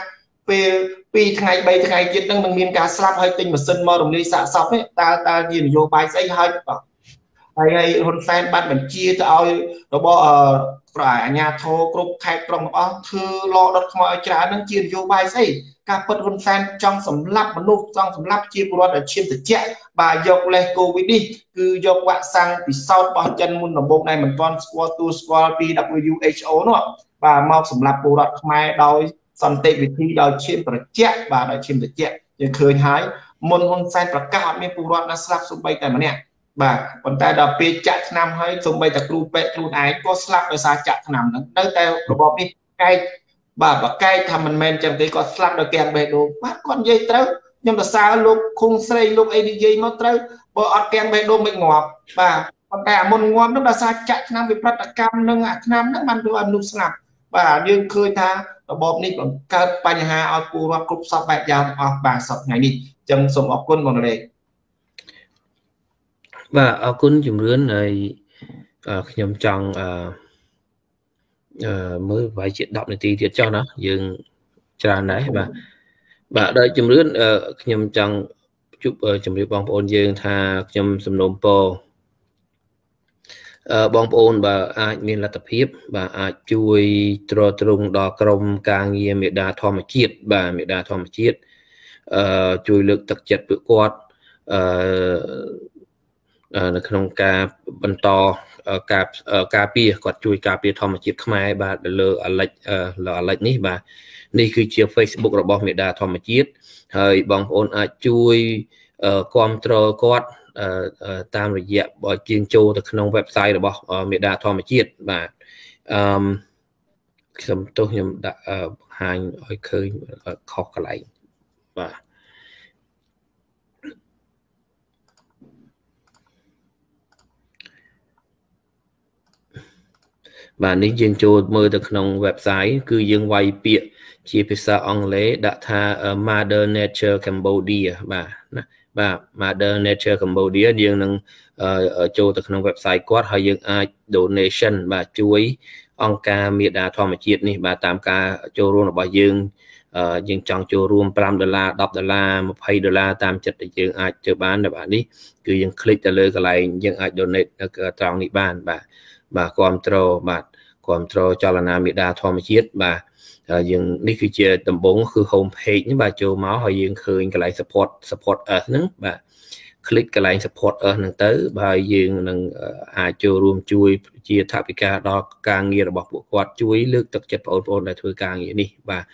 ពេល2ថ្ងៃ3ថ្ងៃទៀតនឹងនឹងមានការស្លាប់ហើយទិញម៉ាស៊ីនមករំលាយសាកសពតើជានយោបាយស្អីហើយហើយហ៊ុនសែនបានបញ្ជាទៅឲ្យរបស់អាជ្ញាធរគ្រប់ខេត្តក្រុងទាំងអស់ធ្វើឡដុតខ្មោចឲ្យច្រើននឹងជានយោបាយស្អីការពិតហ៊ុនសែនចង់សម្លាប់មនុស្សចង់សម្លាប់ជាពលរដ្ឋឲ្យឈាមត្រជាក់បាទយកលេសកូវីដនេះគឺយកវ៉ាក់សាំងពិសោធន៍របស់ចិនមុនដំបូងដែលមិនទាន់ស្គាល់ស្គាល់ពី WHO នោះបាទមកសម្លាប់ពលរដ្ឋខ្មែរដោយសន្តិវិធីដោយឈាមត្រជាក់បាទដោយឈាមត្រជាក់យើងឃើញហើយមុនហ៊ុនសែនប្រកាសអត់មានពលរដ្ឋណាស្លាប់សូម្បីតែម្នាក់បាទប៉ុន្តែដល់ពេលចាក់ថ្នាំហើយសូម្បីតែគ្រូពេទ្យខ្លួនឯងក៏ស្លាប់ដោយសារចាក់ថ្នាំហ្នឹងនៅតែរបបនេះកែកបាទបកែកថាមិនមែនចឹងទេគាត់ស្លាប់ដោយកាំងបេះដូងបាទគាត់និយាយត្រូវខ្ញុំសរសើរលោកឃុងស្រីលោកអីនិយាយមកត្រូវបើអត់កាំងបេះដូងមិនងាប់បាទប៉ុន្តែអាមុនងាប់ហ្នឹងដោយសារចាក់ថ្នាំវិប្រតិកម្មនឹងអាថ្នាំហ្នឹងបានធ្វើឲ្យមនុស្សស្លាប់បាទយើងឃើញថារបបនេះបង្កើតបញ្ហាឲ្យពលរដ្ឋគ្រប់សពបែបយ៉ាងអស់បាទសប្តាហ៍ថ្ងៃនេះចឹងសូមអរគុណបងលេបាទអរគុណជំរឿនហើយខ្ញុំចង់មើលវាយជា10នាទីទៀតចុះណាយើងច្រើនដែរបាទដល់ជំរឿនខ្ញុំចង់ជួបជំរាបបងប្អូនយើងថាខ្ញុំសំណូមពរបងប្អូនបើអាចមានលទ្ធភាពបាទអាចជួយទ្រទ្រង់ដល់ក្រមការងារមេដាធម្មជាតិបាទមេដាធម្មជាតិជួយលើកទឹកចិត្តពួកគាត់នៅក្នុងការបន្តការពារគាត់ជួយការពារធម្មជាតិខ្មែរបាទលើអាលិចនេះបាទនេះគឺជា Facebook របស់មេដាធម្មជាតិហើយបងប្អូនអាចជួយគាំទ្រគាត់តាមរយៈបើជាងចូលទៅក្នុង website របស់មេដាធម្មជាតិបាទខ្ញុំដាក់បង្ហាញឲ្យឃើញខុសកន្លែងបាទបាទនេះយើងចូលមើលទៅក្នុង website គឺយើងវាយពាក្យជាភាសាអង់គ្លេសដាក់ថា Mother Nature Cambodia បាទណាបាទ Mother Nature Cambodia យើងនឹងចូលទៅក្នុង website គាត់ហើយយើងអាច donation បាទជួយអង្គការមេដាធម្មជាតិនេះបាទតាមការចូលរួមរបស់យើងចង់ចូលរួម$5 $10 $20 តាមចិត្តដែលយើងអាចធ្វើបាននៅបាទនេះគឺយើងคลิกទៅលើកន្លែងយើងអាច donate នៅត្រង់នេះបានបាទគាំទ្រចលនាមេដាធម្មជាតិបាទយើងនេះគឺជាដំបូងគឺ home page នេះបាទចូលមកហើយយើងឃើញកន្លែង support us ហ្នឹងបាទคลิกកន្លែង support us ហ្នឹងទៅហើយយើងនឹងអាចចូលរួមជួយជាថវិកាដល់ការងាររបស់ពួកគាត់ជួយលើកទឹកចិត្តបងប្អូនដែលធ្វើការងារនេះបាទ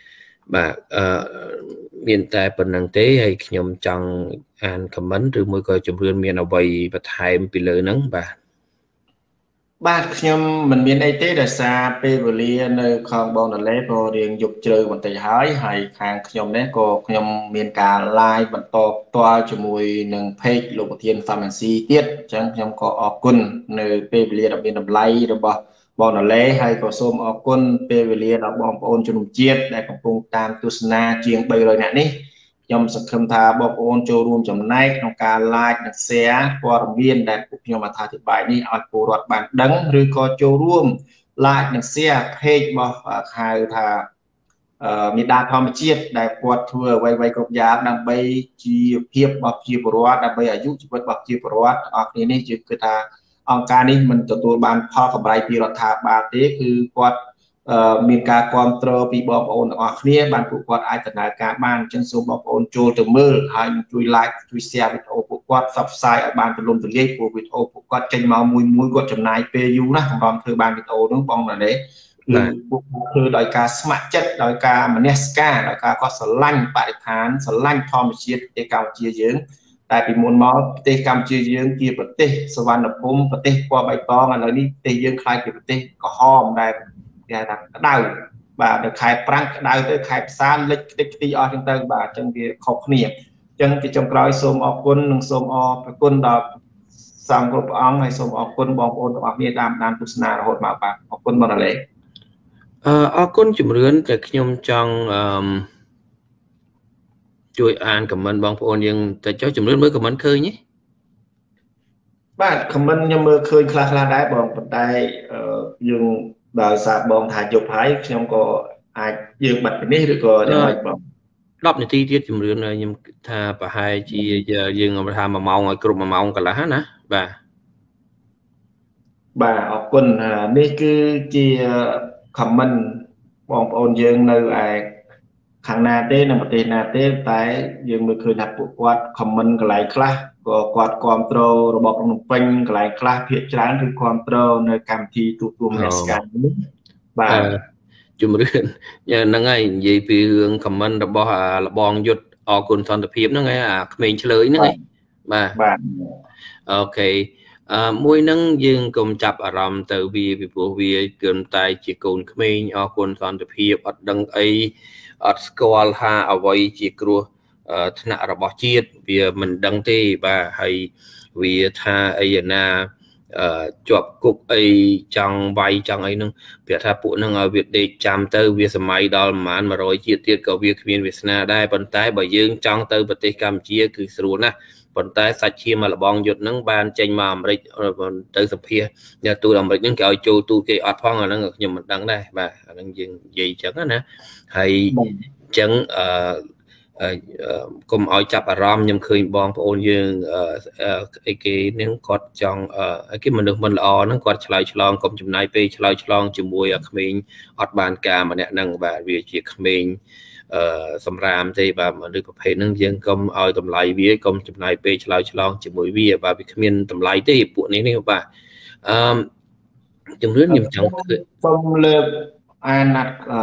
មានតែប៉ុណ្្នឹងទេហើយខ្ញុំចង់អាន comment ឬមួយក៏ជំរឿនមានអ្វីបន្ថែមពីលើហ្នឹងបាទខ្ញុំមិនមានអីទេដោយសារពេលវេលានៅខាងបងដលេក៏រៀងយប់ជ្រៅបន្តិចហើយខាងខ្ញុំនេះក៏ខ្ញុំមានការ live បន្តផ្ទាល់ជាមួយនឹង page លោកប្រធាន Pharmacy ទៀតអញ្ចឹងខ្ញុំក៏អរគុណនៅពេលវេលាដ៏មានតម្លៃរបស់បងដលេហើយក៏សូមអរគុណពេលវេលាដល់បងប្អូនជនជាតិដែលកំពុងតាមទស្សនាជាង300នាក់នេះខ្ញុំសង្ឃឹមថាបងប្អូនចូលរួមចំណែកក្នុងការ like និង share ព័ត៌មានដែលពួកខ្ញុំអធិប្បាយនេះឲ្យពលរដ្ឋបានដឹងឬក៏ចូលរួម like និង share page របស់ហៅថាមេដាធម្មជាតិដែលគាត់ធ្វើអ្វីៗគ្រប់យ៉ាងដើម្បីជីវភាពរបស់ប្រជាពលរដ្ឋដើម្បីអាយុជីវិតរបស់ប្រជាពលរដ្ឋទាំងអស់គ្នានេះគឺថាអង្គការនេះមិនទទួលបានផលកម្រៃពីរដ្ឋាភិបាលទេគឺគាត់មានការគ្រប់គ្រងពីបងប្អូនទាំងអស់គ្នាបានពួកគាត់អាចដំណើរការបានអញ្ចឹងសូមបងប្អូនចូលទៅមើលហើយជួយ like ជួយ share វីដេអូពួកគាត់ផ្សព្វផ្សាយឲ្យបានទូលំទូលាយព្រោះវីដេអូពួកគាត់ចេញមកមួយគាត់ចំណាយពេលយូរណាស់សម្រាប់ធ្វើបានវីដេអូនោះបងណាគឺពួកគាត់ធ្វើដោយការស្ម័គ្រចិត្តដោយការមនសិការដោយការគាត់ស្រឡាញ់បរិស្ថានស្រឡាញ់ធម្មជាតិប្រទេសកម្ពុជាយើងតែពីមុនមកប្រទេសកម្ពុជាយើងជាប្រទេសសវណ្ណភូមិប្រទេសពណ៌បៃតងឥឡូវនេះប្រទេសយើងខ្លាយជាប្រទេសក្រហមដែលគេហៅថាក្តៅបាទនៅខែប្រាំងក្តៅទៅខែផ្សារលិចខ្ទេចខ្ទីអស់ចឹងទៅបាទអញ្ចឹងវាខុសគ្នាអញ្ចឹងពីចុងក្រោយសូមអរគុណនិងសូមអរគុណដល់សាមគ្រប់ព្រះអង្គហើយសូមអរគុណបងប្អូនទាំងអស់គ្នាតាមទស្សនារហូតមកបាទអរគុណបងលេអរគុណជំរឿនតែខ្ញុំចង់ជួយអាន comment បងប្អូនយើងតែចុះជំរឿនមើល comment ឃើញទេបាទ comment ខ្ញុំមើលឃើញខ្លះដែរបងប៉ុន្តែយើងដោយសារបងថាយប់ហើយខ្ញុំក៏អាចយើងបាត់ពីនេះឬក៏យ៉ាងម៉េចបង 10នាទីទៀតជំរឿនខ្ញុំថាប្រហែលជាយើងថា1ម៉ោងឲ្យគ្រប់1ម៉ោងកន្លះណាបាទបាទអរគុណនេះគឺជា comment បងប្អូនយើងនៅឯខាងណាទេនៅប្រទេសណាទេតែយើងមើលឃើញថាពួកគាត់ comment កន្លែងខ្លះក៏គាត់គ្រប់គ្រងរបបភ្នំពេញកន្លែងខ្លះភាគច្រើនគឺគ្រប់គ្រងនៅកម្មវិធីទូទួលមនសិការនេះបាទជំរឿនហ្នឹងហើយនិយាយពីរឿង comment របស់លបងយុទ្ធអរគុណសន្តិភាពហ្នឹងហើយអាក្មេងឆ្លើយហ្នឹងហើយបាទអូខេមួយហ្នឹងយើងកុំចាប់អារម្មណ៍ទៅវាពីព្រោះវាគឺតែជាកូនក្មេងអរគុណសន្តិភាពអត់ដឹងអីអត់ស្គាល់ថាអ្វីជាគ្រោះថ្នាក់របស់ជាតិវាមិនដឹងទេបាទហើយវាថាអីណាជាប់គុកអីចង់វាយចង់អីហ្នឹងប្រាប់ថាពួកហ្នឹងឲ្យវាដេកចាំទៅវាសម័យដល់ប្រហែល100ជាតិទៀតក៏វាគ្មានវាសនាដែរប៉ុន្តែបើយើងចង់ទៅប្រទេសកម្ពុជាគឺស្រួលណាស់ប៉ុន្តែសាច់ឈាមមកលបងយុទ្ធហ្នឹងបានចេញមកអាមេរិកទៅសភាញទូតអាមេរិកហ្នឹងគេឲ្យចូលទូតគេអត់ផងអាហ្នឹងខ្ញុំមិនដឹងដែរបាទអាហ្នឹងយើងនិយាយអញ្ចឹងណាហើយអញ្ចឹងកុំឲ្យចាប់អារម្មណ៍ខ្ញុំឃើញបងប្អូនយើងអីគេនឹងគាត់ចង់គេមនុស្សមិនល្អហ្នឹងគាត់ឆ្លើយឆ្លងកុំចំណាយពេលឆ្លើយឆ្លងជាមួយក្មេងអត់បានការម្នាក់ហ្នឹងបាទវាជាក្មេងសម្រាមទេបាទមនុស្សប្រភេទហ្នឹងយើងកុំឲ្យតម្លៃវាកុំចំណាយពេលឆ្លើយឆ្លងជាមួយវាបាទវាគ្មានតម្លៃទេពួកនេះបាទជំរឿនខ្ញុំចង់សូមលើកអាន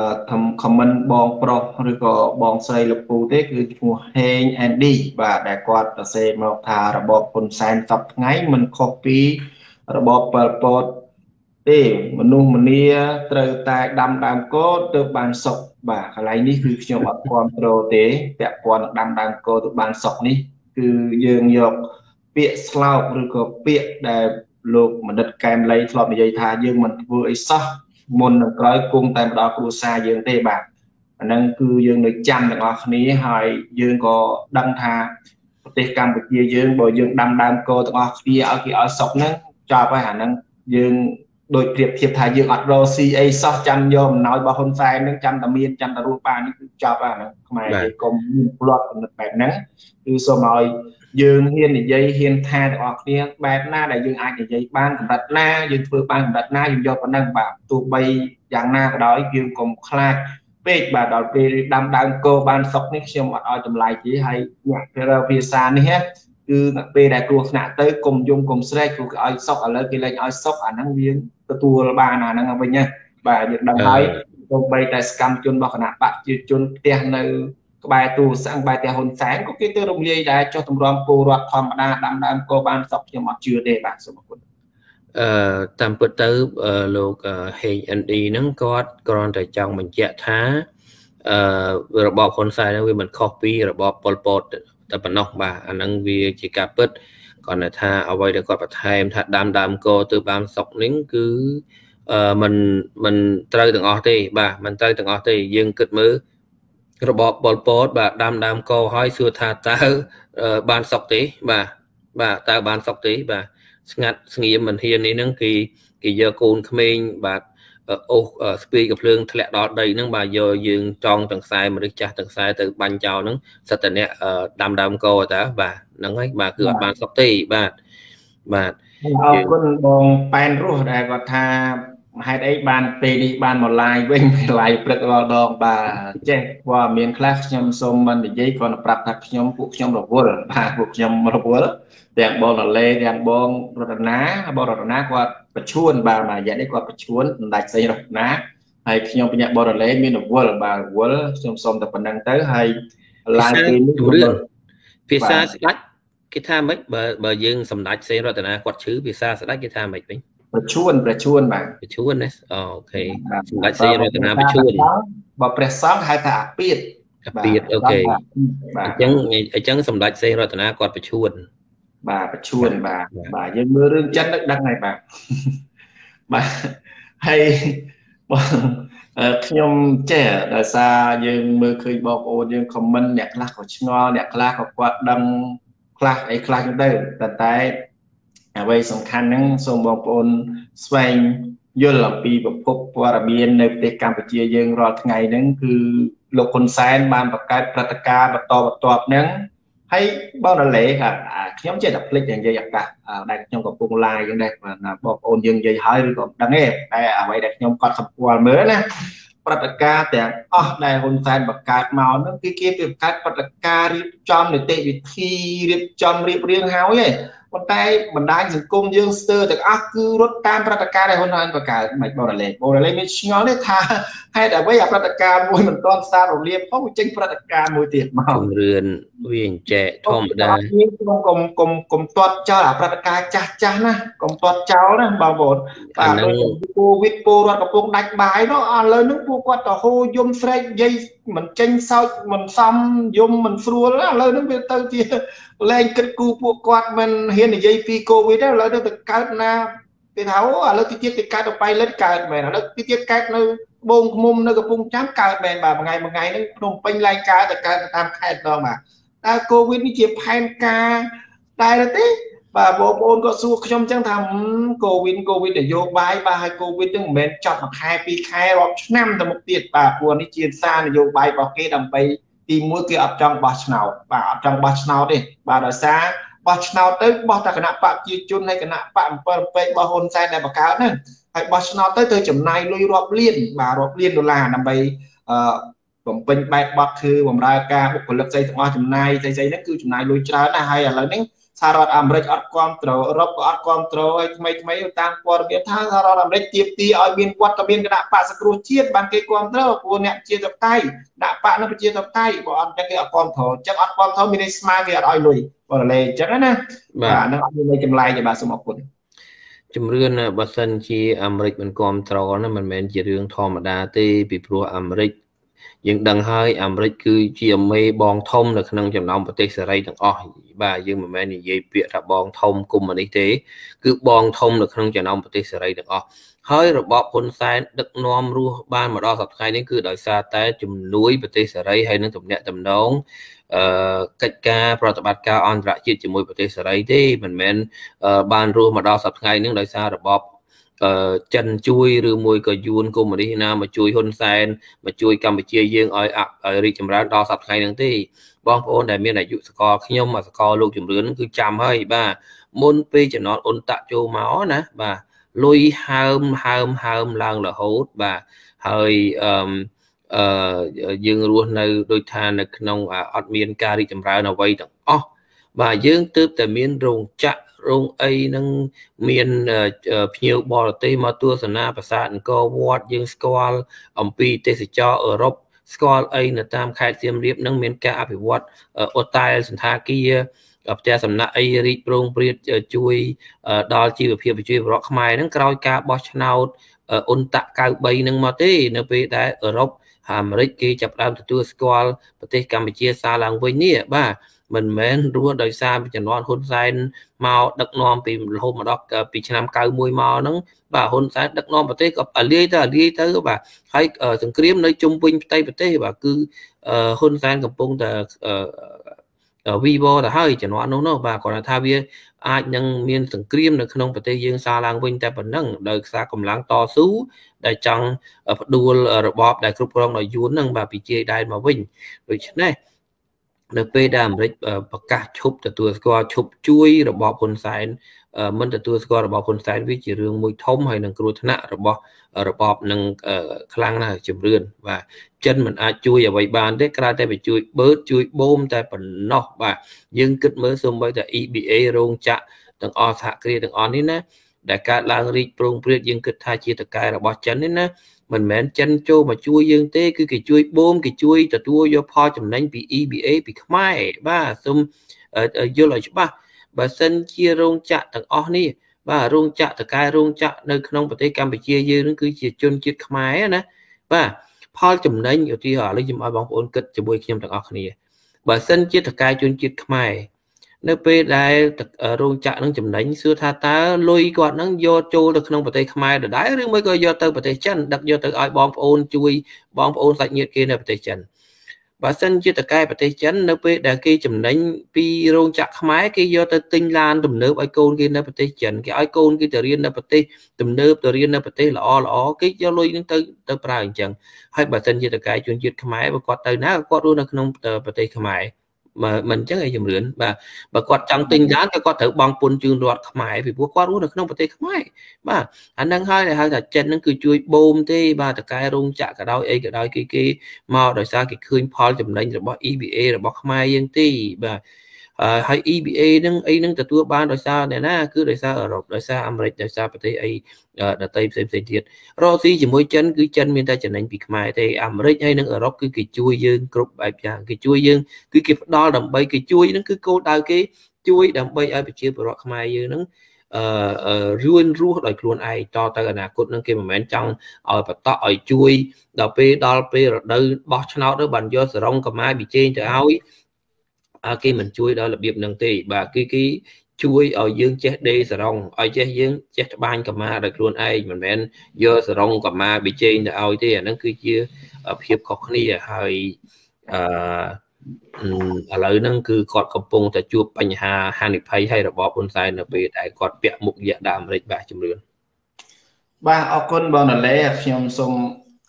comment បងប្រុសឬក៏បងស្រីលោកពូទេគឺឈ្មោះ Heng Andy បាទដែលគាត់សរសេរមកថារបបហ៊ុនសែនសពថ្ងៃមិនខុសពីរបបប៉ុលពតទេមនុស្សម្នាត្រូវតែដាំដើមគោទើបបានសុខបាទកន្លែងនេះគឺខ្ញុំអត់គ្រប់គ្រងទេពាក់ព័ន្ធដាំដើមគោទើបបានសុខនេះគឺយើងយកពាក្យស្លោកឬក៏ពាក្យដែលលោកមនិតកែមលីធ្លាប់និយាយថាយើងមិនធ្វើអីសោះមុននឹងក្រោយគង់តែម្ដងគ្រួសារយើងទេបាទអាហ្នឹងគឺយើងនៅចាំទាំងអស់គ្នាហើយយើងក៏ដឹងថាប្រទេសកម្ពុជាយើងបើយើងដាំដើមគោទាំងអស់គ្នាឲ្យគេឲ្យសុខហ្នឹងចប់ហើយអាហ្នឹងយើងដូចប្រៀបធៀបថាយើងអត់រកស៊ីអីសោះចាំយកអំណោយរបស់ហ៊ុនសែនហ្នឹងចាំតែមានចាំតែរស់បាននេះគឺចប់ហើយអាហ្នឹងខ្មែរគេកុំមានផ្លាត់កំណត់បែបហ្នឹងគឺសូមឲ្យយើងហ៊ាននិយាយហ៊ានថាទាំងអស់គ្នាបែបណាដែលយើងអាចនិយាយបានកម្រិតណាយើងធ្វើបានកម្រិតណាយើងយកប៉ុណ្ណឹងបាទទោះបីយ៉ាងណាក៏ដោយយើងកុំខ្លាចពេកបាទដល់ពេលដាំដើមគោបានសុកនេះខ្ញុំអត់ឲ្យតម្លៃទេហើយអ្នកភាសានេះគឺពេលដែលគ្រោះថ្នាក់ទៅកុំយំកុំស្រែកព្រោះគេឲ្យសុកឥឡូវគេលែងឲ្យសុកអាហ្នឹងយើងទទួលបានអាហ្នឹងវិញណាបាទយើងដឹងហើយទោះបីតែសកម្មជនរបស់គណៈបកប្រជាជនផ្ទះនៅក្បែរទូរស័ព្ទក្បែរផ្ទះហ៊ុនសែនក៏គេទៅរំលាយដែរចុះតម្រាំពលរដ្ឋធម្មតាដាំដើមគោបានសុកខ្ញុំអត់ជឿទេបាទសូមអរគុណតាមពិតទៅលោក Heng Andy ហ្នឹងគាត់គ្រាន់តែចង់បញ្ជាក់ថារបបហ៊ុនសែនហ្នឹងវាមិនខុសពីរបបប៉ុលពតតែប៉ុណ្ណោះបាទអាហ្នឹងវាជាការពិតគាត់ថាអ្វីដែលគាត់បន្ថែមថាដាំដើមគោទៅបានសុកនេះគឺមិនត្រូវទាំងអស់ទេបាទមិនត្រូវទាំងអស់ទេយើងគិតមើលរបបប៉ុលពតបាទដាំដើមគោហើយសួរថាតើបានសុកទេបាទតើបានសុកទេបាទស្ងាត់ស្ងៀមមិនហ៊ាននេះហ្នឹងគេយកកូនក្មេងបាទអូសស្ពាយកំភ្លើងធ្លាក់ដល់ដីហ្នឹងបាទយកយើងចងទាំងខ្សែមនុស្សចាស់ទាំងខ្សែទៅបាញ់ចោលហ្នឹងសិតតែអ្នកដាំដើមគោតើបាទហ្នឹងហើយបាទគឺអត់បានសុកទេបាទអរគុណបងប៉ែនរស់ដែលគាត់ថាហេតុអីបានពេលនេះបានមកឡាយវិញឡាយព្រឹករាល់ដងបាទចេះព័ត៌មានខ្លះខ្ញុំសូមមិននិយាយគ្រាន់តែប្រាប់ថាពួកខ្ញុំរវល់បាទពួកខ្ញុំរវល់ទាំងបងរលេទាំងបងរតនាគាត់ប្រឈួនបាទរយៈនេះគាត់ប្រឈួនសម្ដេចសេងរតនាហើយខ្ញុំបញ្ញាបងរលេមានរវល់បាទរវល់ខ្ញុំសូមតែប៉ុណ្្នឹងទៅហើយឡាយពេលនេះភាសាស្ដេចគេថាម៉េចបើយើងសម្ដេចសេងរតនាគាត់ឈឺភាសាស្ដេចគេថាម៉េចវិញប្រឈួនបាទប្រឈួនណាអូខេសម្ដេចសេងរតនាប្រឈួនបើព្រះសង្ឃហៅថាអាពាតអូខេអញ្ចឹងសម្ដេចសេងរតនាគាត់ប្រឈួនបាទប្រឈួនបាទយើងមើលរឿងចិនដឹងហើយបាទហើយខ្ញុំចេះដោយសារយើងមើលឃើញបងប្អូនយើងខមមិនអ្នកខ្លះក៏ឆ្ងល់អ្នកខ្លះក៏គាត់ដឹងខ្លះអីខ្លះចឹងទៅតែអ្វីសំខាន់ហ្នឹងសូមបងប្អូនស្វែងយល់អំពីប្រភពព័ត៌មាននៅប្រទេសកម្ពុជាយើងរាល់ថ្ងៃហ្នឹងគឺលោកហ៊ុនសែនបានបង្កើតព្រឹត្តិការណ៍បន្តបន្ទាប់ហ្នឹងហើយបងរលេខ្ញុំចេះតែភ្លេចនិយាយឱកាសដែលខ្ញុំកំពុង live យ៉ាងដែរបងប្អូនយើងនិយាយហើយឬក៏មិនដឹងទេតែអ្វីដែលខ្ញុំកត់សម្គាល់មើលណាព្រឹត្តិការណ៍ទាំងអស់ដែលហ៊ុនសែនបង្កើតមកហ្នឹងគឺគេបង្កើតព្រឹត្តិការណ៍រៀបចំនីតិវិធីរៀបចំរៀបរៀងហើយឯងប៉ុន្តែបណ្ដាញសង្គមយើងស្ទើរទាំងអស់គឺរត់តាមព្រឹត្តិការណ៍ដែលហ៊ុនសែនបង្កើតមិនបរលេមានឆ្ងល់ទេថាហេតុអ្វីអាព្រឹត្តិការណ៍មួយមិនទាន់សាររលាបផងចេញព្រឹត្តិការណ៍មួយទៀតមកជំរឿនវាអញ្ចែកធម្មតាកុំទាត់ចោលអាព្រឹត្តិការណ៍ចាស់ណាកុំទាត់ចោលណាបងប្អូនបាទកូវីដពលរដ្ឋកំពុងដាច់បាយនោះឥឡូវហ្នឹងពួកគាត់ទៅហូរយំស្រែកនិយាយមិនចេញសោចមិនសមយំមិនស្រួលឥឡូវហ្នឹងវាទៅជាលែងគិតគូពួកគាត់មិនហ៊ាននិយាយពីកូវីដទេឥឡូវទៅកើតណាគេថាអូឥឡូវទីទៀតទៅកើតទៅបៃលិតកើតមែនឥឡូវទីទៀតកើតនៅបងឃុំនៅកំពង់ចាមកើតមែនបាទមួយថ្ងៃហ្នឹងភ្នំពេញឡើងកើតទៅកើតតាមខេត្តដល់បាទតើកូវីដនេះជាផែនការដែរទេបាទបងប្អូនក៏សួរខ្ញុំចឹងថាកូវីដនយោបាយបាទហើយកូវីដហ្នឹងមិនមែនចប់មួយខែពីរខែរាប់ឆ្នាំទៅមុខទៀតបាទព្រោះនេះជាសារនយោបាយរបស់គេដើម្បីទីមួយគេអត់ចង់បោះឆ្នោតបាទអត់ចង់បោះឆ្នោតទេបាទដោយសារបោះឆ្នោតទៅបោះតែគណៈបកប្រជាជនហើយគណៈបក7ពេករបស់ហ៊ុនសែនដែលបង្កើតហ្នឹងហើយបោះឆ្នោតទៅចំណាយលុយរាប់លានបាទរាប់លានដុល្លារដើម្បីបំពេញបែបបត់គឺបម្រើការបុគ្គលិកផ្សេងទាំងអស់ចំណាយផ្សេងហ្នឹងគឺចំណាយលុយច្រើនណាស់ហើយឥឡូវនេះសហរដ្ឋអាមេរិកអត់គ្រប់គ្រងអឺរ៉ុបក៏អត់គ្រប់គ្រងហើយថ្មីតាមព័ត៌មានថាសហរដ្ឋអាមេរិកទាមទារឲ្យមានវត្តមានគណៈបកសង្គ្រោះជាតិបានគេគ្រប់គ្រងព្រោះអ្នកជាតបតៃដាក់បកនៅប្រជាតបតៃបើអត់ចឹងគេអត់គ្រប់គ្រងចឹងអត់គ្រប់គ្រងមានន័យស្មើគេអត់ឲ្យលុយបើលេអញ្ចឹងណាបាទហ្នឹងអត់មានន័យចម្លែកទេបាទសូមអរគុណជំរឿនបើសិនជាអាមេរិកមិនគ្រប់គ្រងណាមិនមែនជារឿងធម្មតាទេពីព្រោះអាមេរិកយើងដឹងហើយអាមេរិកគឺជាមេបងធំនៅក្នុងចំណោមប្រទេសសេរីទាំងអស់បាទយើងមិនមែននិយាយពាក្យថាបងធំកុម្មុយនីសទេគឺបងធំនៅក្នុងចំណោមប្រទេសសេរីទាំងអស់ហើយរបបហ៊ុនសែនដឹកនាំរស់បានមកដល់សប្តាហ៍នេះគឺដោយសារតែជំនួយប្រទេសសេរីហើយនឹងទំនាក់ទំនងកិច្ចការប្រតិបត្តិការអន្តរជាតិជាមួយប្រទេសសេរីទេមិនមែនបានរស់មកដល់សប្តាហ៍នេះដោយសាររបបចិនជួយឬមួយក៏យួនកុម្មុយនីសណាមកជួយហ៊ុនសែនមកជួយកម្ពុជាយើងឲ្យរីកចម្រើនដល់សប្តាហ៍នេះទេបងប្អូនដែលមានអាយុសកលខ្ញុំសកលលោកជំរឿនគឺចាំហើយបាទមុនពេលចំណត់អ៊ុនតាក់ចូលមកណាបាទលុយហើមឡើងរហូតបាទហើយយើងរស់នៅដូចថានៅក្នុងអត់មានការរីកចម្រើនអ្វីទាំងអស់បាទយើងទើបតែមានរោងចក្ររោងអីនឹងមានភ្ញៀវបរទេសមកទស្សនាប្រាសាទអង្គរវត្តយើងស្គាល់អំពីទេសចរអឺរ៉ុបស្គាល់អីនៅតាមខេត្តសៀមរាបនឹងមានការអភិវឌ្ឍអូតែលសន្តាគារផ្ទះសំណាក់អីរីកប្រងព្រាតជួយដល់ជីវភាពប្រជាពលរដ្ឋខ្មែរហ្នឹងក្រោយការបោះឆ្នោតអ៊ុនតាក់93នឹងមកទេនៅពេលដែលអឺរ៉ុបអាមេរិកគេចាប់ផ្ដើមទទួលស្គាល់ប្រទេសកម្ពុជាសារឡើងវិញនេះបាទមិនមែនរស់ដោយសារជំនាន់ហ៊ុនសែនមកដឹកនាំពីរហូតមកដល់ពីឆ្នាំ91មកហ្នឹងបាទហ៊ុនសែនដឹកនាំប្រទេសក៏លាយទៅបាទហើយសង្គ្រាមនៅជុំវិញផ្ទៃប្រទេសបាទគឺហ៊ុនសែនកំពុងតែvivo ទៅហើយជំនាន់នោះបាទគាត់ថាវាអាចនឹងមានសង្គ្រាមនៅក្នុងប្រទេសយើងសារឡើងវិញតែប៉ុណ្ណឹងដោយសារកម្លាំងតស៊ូដែលចង់ផ្ដួលរបបដែលគ្រប់គ្រងដោយយួនហ្នឹងបាទពីជាយដែនមកវិញដូច្នេះនៅពេលដែលអាមេរិកប្រកាសឈប់ទទួលស្គាល់ឈប់ជួយរបបហ៊ុនសែនមិនទទួលស្គាល់របបហ៊ុនសែនវាជារឿងមួយធំហើយនឹងគ្រោះថ្នាក់របស់របបនឹងខ្លាំងណាស់ជំរឿនបាទចិនមិនអាចជួយអ្វីបានទេក្រៅតែไปជួយបឺតជួយបូមតែប៉ុណ្ណោះបាទយើងគិតមើលសូម្បីតែ EBA រោងចក្រទាំងអស់សហគ្រាសទាំងអស់នេះណាដែលកើតឡើងរីកប្រងព្រាតយើងគិតថាជាតកែរបស់ចិននេះណាមិនមែនចិនចូលមកជួយយើងទេគឺគេជួយបូមគេជួយទទួលយកផលចំណេញពី EBA ពីខ្មែរបាទសូមយល់ឲ្យច្បាស់បើសិនជារោងចក្រទាំងអស់នេះបាទរោងចក្រតកែរោងចក្រនៅក្នុងប្រទេសកម្ពុជាយើងនឹងគឺជាជនជាតិខ្មែរណាបាទផលចំណេញឧទាហរណ៍ឥឡូវខ្ញុំឲ្យបងប្អូនគិតជាមួយខ្ញុំទាំងអស់គ្នាបើសិនជាតកែជនជាតិខ្មែរនៅពេលដែលរោងចក្រនឹងចំណេញសួរថាតើលុយគាត់នឹងយកចូលទៅក្នុងប្រទេសខ្មែរដដែលឬមួយក៏យកទៅប្រទេសចិនដឹកយកទៅឲ្យបងប្អូនជួយបងប្អូនសាច់ញាតិគេនៅប្រទេសចិន và sân chưa tất cả bậc thầy chấn nơi bên đã kia chấm đánh pi rong chặt máy kia do tới tinh lan tụm nớp icon kia nơi bậc thầy chấn cái icon kia tự riêng nơi bậc thầy tụm nớp tự riêng nơi bậc thầy lõ cái do lôi đến tới pra chẳng hay bà sân chưa tất cả chuyên chuyên máy và quạt tới ná quạt luôn là không bậc thầy máy mà mình chắc là dùm luyện bà quạt trong tinh giá cái quạt thử bằng pun chương đoạt máy vì bố quạt luôn là không bậc thầy máy bà anh đang hai là hai là chân nó cứ chui bôm thế bà tất cả rong chặt cả đôi ấy cả đôi cái màu đời xa cái khơi Paul chụp đánh rồi bỏ EBA rồi bỏ mai yên tí và hay EBA nâng từ tua ban đời xa này na cứ đời xa ở rồi đời xa America đời xa bậc ấy đã tây xem thiệt rồi thì chỉ mỗi chân cứ chân miền Tây trở nên bị mai thì America hay nâng ở đó cứ cái chui dương group bài giảng cái chui dương cứ kịp đo đầm bay cái chui nó cứ cô đào cái chui đầm bay ai bị chia bờ mai dương nó ruin ru đời luôn ai to ta là cốt nâng kia mà mến trong ở bậc to ở chui đào pe rồi đâu bỏ cho nó đó bàn do rong cầm mai bị trên từ áo khi mình chui đó là việc nâng tì và cái chui ở dương chết đi rong ở chết dương chết ban cầm ma được luôn ai mình mến do rong cầm ma bị trên từ áo thì nó cứ chia ở hiệp khó khăn hơi ở lời nó cứ cọt cầm pung tại chụp bánh hà hàn hay hay là bỏ con sai là về đại cọt bẹt mục dạ đàm lịch bạc chấm lươn ba ở con bọn là lẽ phim xong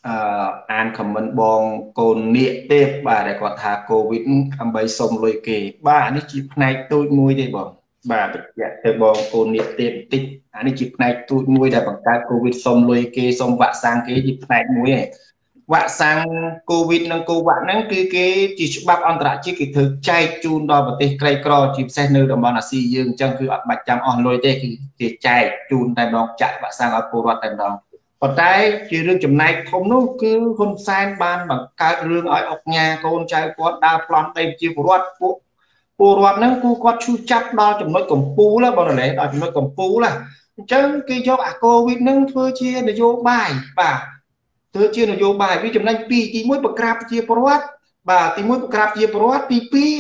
an comment bong cồn niệm tép bà đại cọt thà covid âm bay xong lôi kề ba anh chụp này tôi nuôi đây bọn bà bị dạ từ bong cồn niệm tép tích anh chụp này tôi nuôi đại bằng cái covid xong lôi kề xong vạ sang cái chụp này nuôi này vạ sang covid năng cô bạn năng cái chỉ bắp an tọa chỉ cái thực chay chun đo bờ tây cây cò chìm xe nơi đồng bằng là si dương chân cứ bạch trăm on lôi tê cái chay chun tại đó chạy vạ sang ở cô đoạt tại đó còn trái chỉ riêng chùm này không nó cứ con sai ban bằng cái riêng ở ốc nhà con trai có đa plan tay chia của đoạt nó cô có chu chấp đo chùm nói cầm pu là bao lẽ đo chùm nói cầm pu là chứ cái cho bà covid nó thưa chia để vô bài bà thưa chia là vô bài vì chùm này pi chỉ mỗi bậc crap chia proat bà thì mỗi bậc crap chia proat pi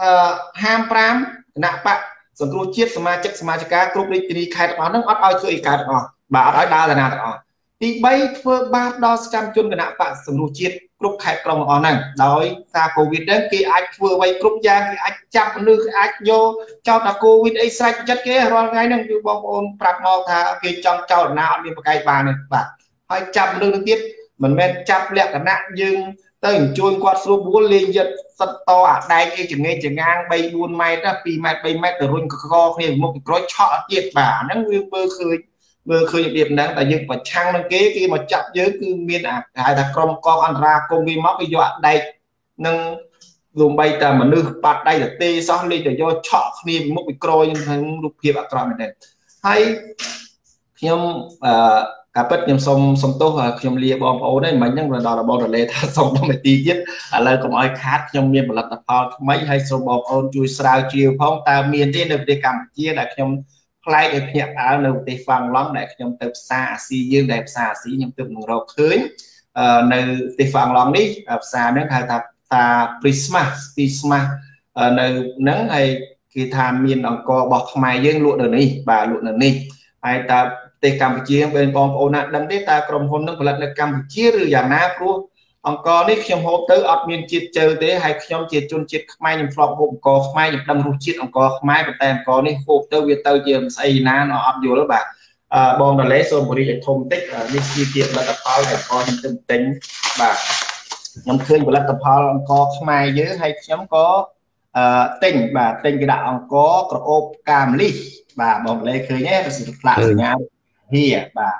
ham pram nạp bạc sản xuất chiết sma cá group đi khai đó nó ở chơi cả đó bà ở đa là nào thì bay phơ ba đo trăm chun cái nạp bạc sản xuất chiết group khai trong ở này đói ta covid đến khi anh vừa bay group giang thì anh chăm nước anh vô cho ta covid ấy sai chất kia rồi ngay năng như bom ôn prap mò tha cái trong cho nào đi một cái bàn này bà hai trăm nước tiếp mình men chắp lẹ cả nạn nhưng tới chui qua số búa lên giật sắt to ở đây cái chừng nghe chừng ngang bay buôn may đó pi bay mét từ run co thì một cái gói chọ tiệt bà nó nguyên bơ khơi điểm đáng tại nhưng mà chăng nó kế khi mà chặt dưới cứ miên hai ta con ăn ra công viên móc cái dọa đây nâng dùng bay ta mà nước bạt đây là tê xong lên để cho chọ thì một cái coi nhưng thằng lục hiệp ở mình này hay nhưng cả bất nhầm xong tốt nhầm lia bom ố đấy mấy nhưng là đó là bom lê tha xong đó mới tí chết lời còn ai khác nhầm miền một lần tập mấy hay số bom ôn chui sao chiều phong ta miền trên được để cầm chia là nhầm lại được nhận áo đầu tiên phẳng lắm để nhầm tập xa xí dương đẹp xa xí nhầm tập một rau khơi nơi tiền phẳng lắm đi xa nước hai tập ta prisma nơi nắng hay khi tham miền ông co bọc mày dương lụa được đi bà lụa được đi hai ta tây Campuchia bên bom ôn đăng đấy ta cầm hôn nước lật là Campuchia rồi giảm ná luôn ông có đấy khi hô tới ở miền chiết chơi thế hay khi ông chiết chôn chiết mai nhầm flop hộp có mai nhầm đâm rút chiết ông có mai và tem có đấy hộp tới việt tới giờ xây ná nó ấp vô đó bà bom là lấy số một đi để thông tích đi chiết là tập pháo để có những tính bà nhóm khơi của là tập pháo ông có mai dưới hay nhóm có tình bà tình cái đạo ông có ốp cam ly bà bom lấy khơi nhé sự lạ nha hi bà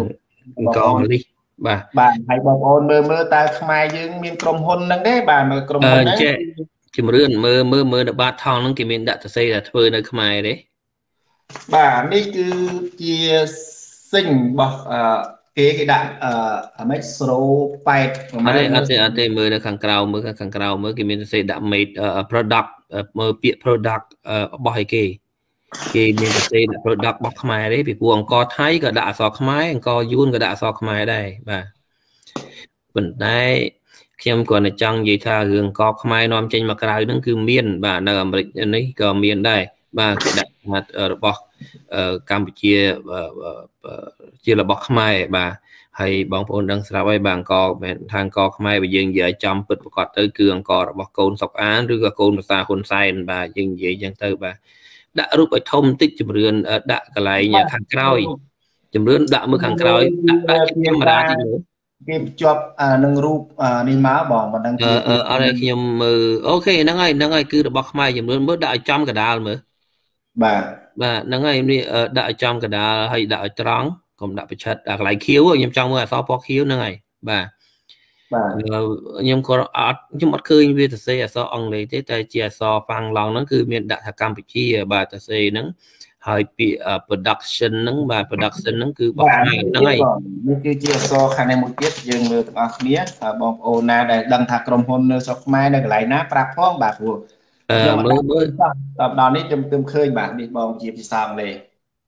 có ly bà hay bom ôn mơ ta mai dương miền Crom hôn năng đấy bà mà Crom hôn đấy chỉ một đứa mơ là ba thằng nó kì miền đặt xây là phơi nơi mai đấy bà đi cứ chia sinh bọc cái đạn mấy số bài ở đây mơ là khang cào mơ kì miền xây đạn made product mơ bịa product bỏ hay kì miền xây đạn product bọc mai đấy vì cuồng co thái cả đạn sọ mai co yun cả đạn sọ mai đây bà vấn đề khi em còn ở trong gì tha gương co mai nom trên mặt cào nó cứ miền bà nào mình ấy có miền đây bà cái đặt bỏ Campuchia chia là bỏ Khmer bà hay bóng phôn đăng sạp ấy bằng co thang co Khmer bây giờ giờ trong bật bật tới cường co bỏ côn sọc ánឬក៏côn xa hôn sai bà dừng vậy chẳng tới bà đã rút bài thông tích chùm rươn đã cái lại nhà khăn kroi chùm rươn đã mới khăn kroi đã chùm ra thì nữa cái job nâng rúp đi má bỏ mà đăng ký ở đây khi mơ ok nó ngay cứ bọc mai chùm rươn mới đã trong cái đào mà bà nó ngay đi đã trong cái đào hay đã trắng còn đã bị chật đã lại khiếu ở nhầm trong là sao bó khiếu nó ngay bà nhưng có nhưng mất khơi như thế là sao ông lấy thế tại chia so phang lòng nó cứ miền đại Campuchia bà ta xây nó hơi bị production nó bà production nó cứ bọc này nó ngay như chia so khả năng một tiết dừng người ta biết bọc ô na để đăng thạc cầm hôn sọc mai đây lại ná prap phong bà phù mới tập đòn ấy chấm khơi bạn đi bong chìm thì sao này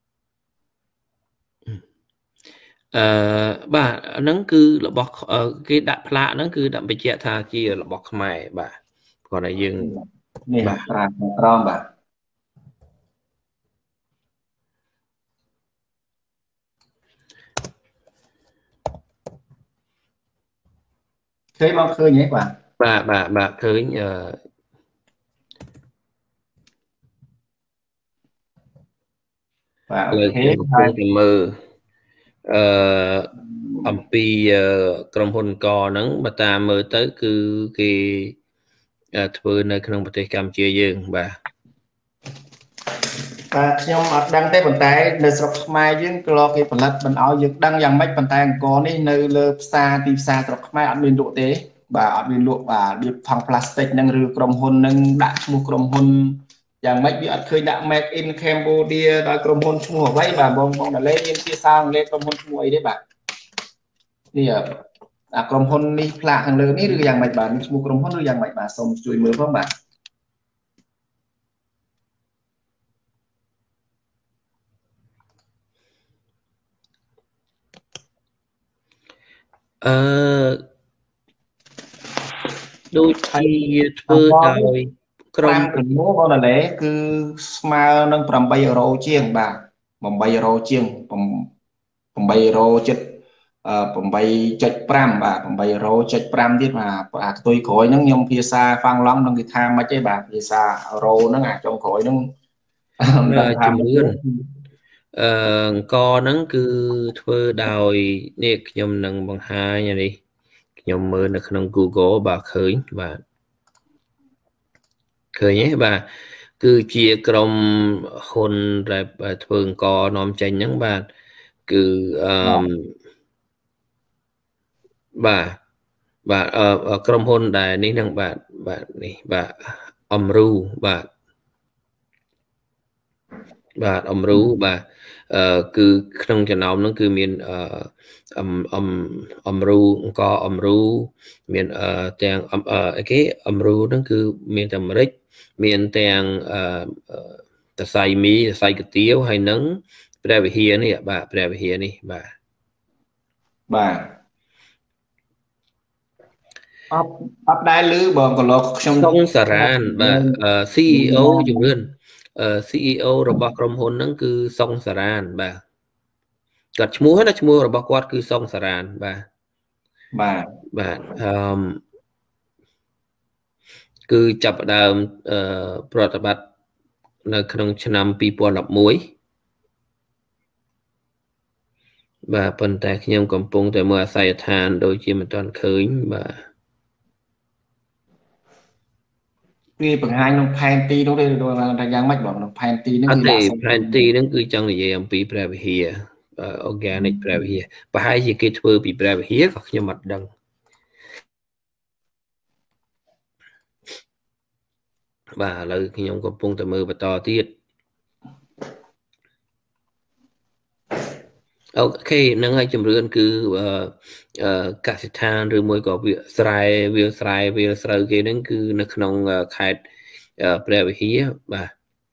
bà nó cứ là bọc cái đạn lạ nó cứ đạn bị chẹt thà chia là bọc mày bà còn là dừng bà rom bà khơi bong khơi nhé bà khơi lời thì mơ âm pi cầm hồn cò nắng bà ta mơ tới cứ cái thưa nơi trongประเทศ Campuchia យើងបាទខ្ញុំអត់ដឹងទេប៉ុន្តែនៅស្រុកខ្មែរយើងក៏គេផលិតមិនឲ្យយើងដឹងយ៉ាងម៉េចប៉ុន្តែអង្គរនេះនៅលើផ្សារទីផ្សារស្រុកខ្មែរអត់មានលក់ទេបាទអត់មានលក់បាទវាថង់ផ្លាស្ទិកនឹងឬក្រុមហ៊ុននឹងដាក់ឈ្មោះក្រុមហ៊ុនយ៉ាងម៉េចវាអត់ឃើញដាក់ Make in Cambodia ដោយក្រុមហ៊ុនឈ្មោះអ្វីបាទបងដល់លេមានភាសាអង់គ្លេសក្រុមហ៊ុនឈ្មោះអីទេបាទនេះក្រុមហ៊ុននេះផ្លាកខាងលើនេះឬយ៉ាងម៉េចបាទមានឈ្មោះក្រុមហ៊ុនឬយ៉ាងម៉េចបាទសូមជួយមើលផងបាទដូចជាធ្វើដោយក្រុមគីឡូបងដល់លេគឺស្មើនឹង8 ជាងបាទ8 ជាង8 ចិត្ត8.5 បាទ8.5 ទៀតបាទអាខ្ទុយក្រោយហ្នឹងខ្ញុំភាសាហ្វាំងឡង់នឹងគេថាមិនទេបាទភាសាអឺរ៉ូហ្នឹងអាចុងក្រោយហ្នឹងជំរឿនអង្គហ្នឹងគឺធ្វើដោយនេះខ្ញុំនឹងបង្ហាញនេះខ្ញុំមើលនៅក្នុង Google បាទឃើញបាទឃើញទេបាទគឺជាក្រុមហ៊ុនដែលធ្វើអង្គនាំចេញហ្នឹងបាទគឺបាទក្រុមហ៊ុនដែលនេះហ្នឹងបាទនេះបាទអំរូបាទអំរូបាទគឺក្នុងចំណោមហ្នឹងគឺមានអំរូអង្គអំរូមានទាំងគេអំរូហ្នឹងគឺមានតែអាមេរិកមានទាំងតសៃមីតសៃកាទៀវហើយនឹងព្រះវិហារនេះបាទព្រះវិហារនេះបាទអត់ដែលឮបងកន្លងខ្ញុំសុងសារ៉ានបាទ CEO ជំរឿនCEO របស់ក្រុមហ៊ុនហ្នឹងគឺសុងសារ៉ានបាទគាត់ឈ្មោះណាឈ្មោះរបស់គាត់គឺសុងសារ៉ានបាទគឺចាប់ផ្ដើមប្រតិបត្តិនៅក្នុងឆ្នាំ2011បាទប៉ុន្តែខ្ញុំកំពុងតែមើលអាស័យដ្ឋានដូចជាមិនទាន់ឃើញបាទវាបង្ហាញក្នុងផែនទីនោះទេថាយ៉ាងម៉េចបងក្នុងផែនទីហ្នឹងគឺផែនទីហ្នឹងគឺចង់និយាយអំពីព្រះវិហារ organic ព្រះវិហារប្រហែលជាគេធ្វើពីព្រះវិហារក៏ខ្ញុំអត់ដឹងបាទឥឡូវខ្ញុំកំពុងតែមើលបន្តទៀតអូខេហ្នឹងហើយជំរឿនគឺកសិដ្ឋានឬមួយក៏វាស្រែវាស្រូវគេហ្នឹងគឺនៅក្នុងខេត្តព្រះវិហារបាទ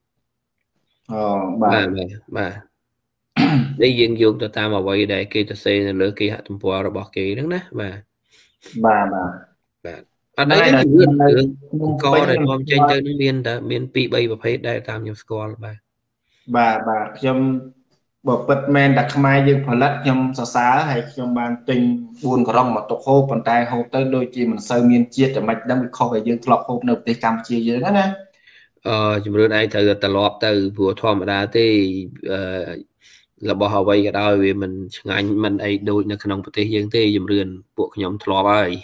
បាទនេះយើងយកទៅតាមអ្វីដែលគេទៅសេនៅលើគេហទំព័ររបស់គេហ្នឹងណាបាទ anh ấy cái chuyện có để con tranh tới nó miền pi bay và phải đại tam nhiều score bà trong bộ bật men đặt mai dương phải lật trong xá hay trong ban tình buồn của rong mà tục hô bàn tay hô tới đôi chi mình sơ miên chia để mạch đang bị kho về dương lọc hô nộp tới Campuchia dưới đó nè chúng tôi đây từ từ lọp từ vừa thua mà đã thì là bỏ họ vay cái đó vì mình anh mình ấy đôi nó không có thể hiện thế dùm rườn buộc nhóm thua bài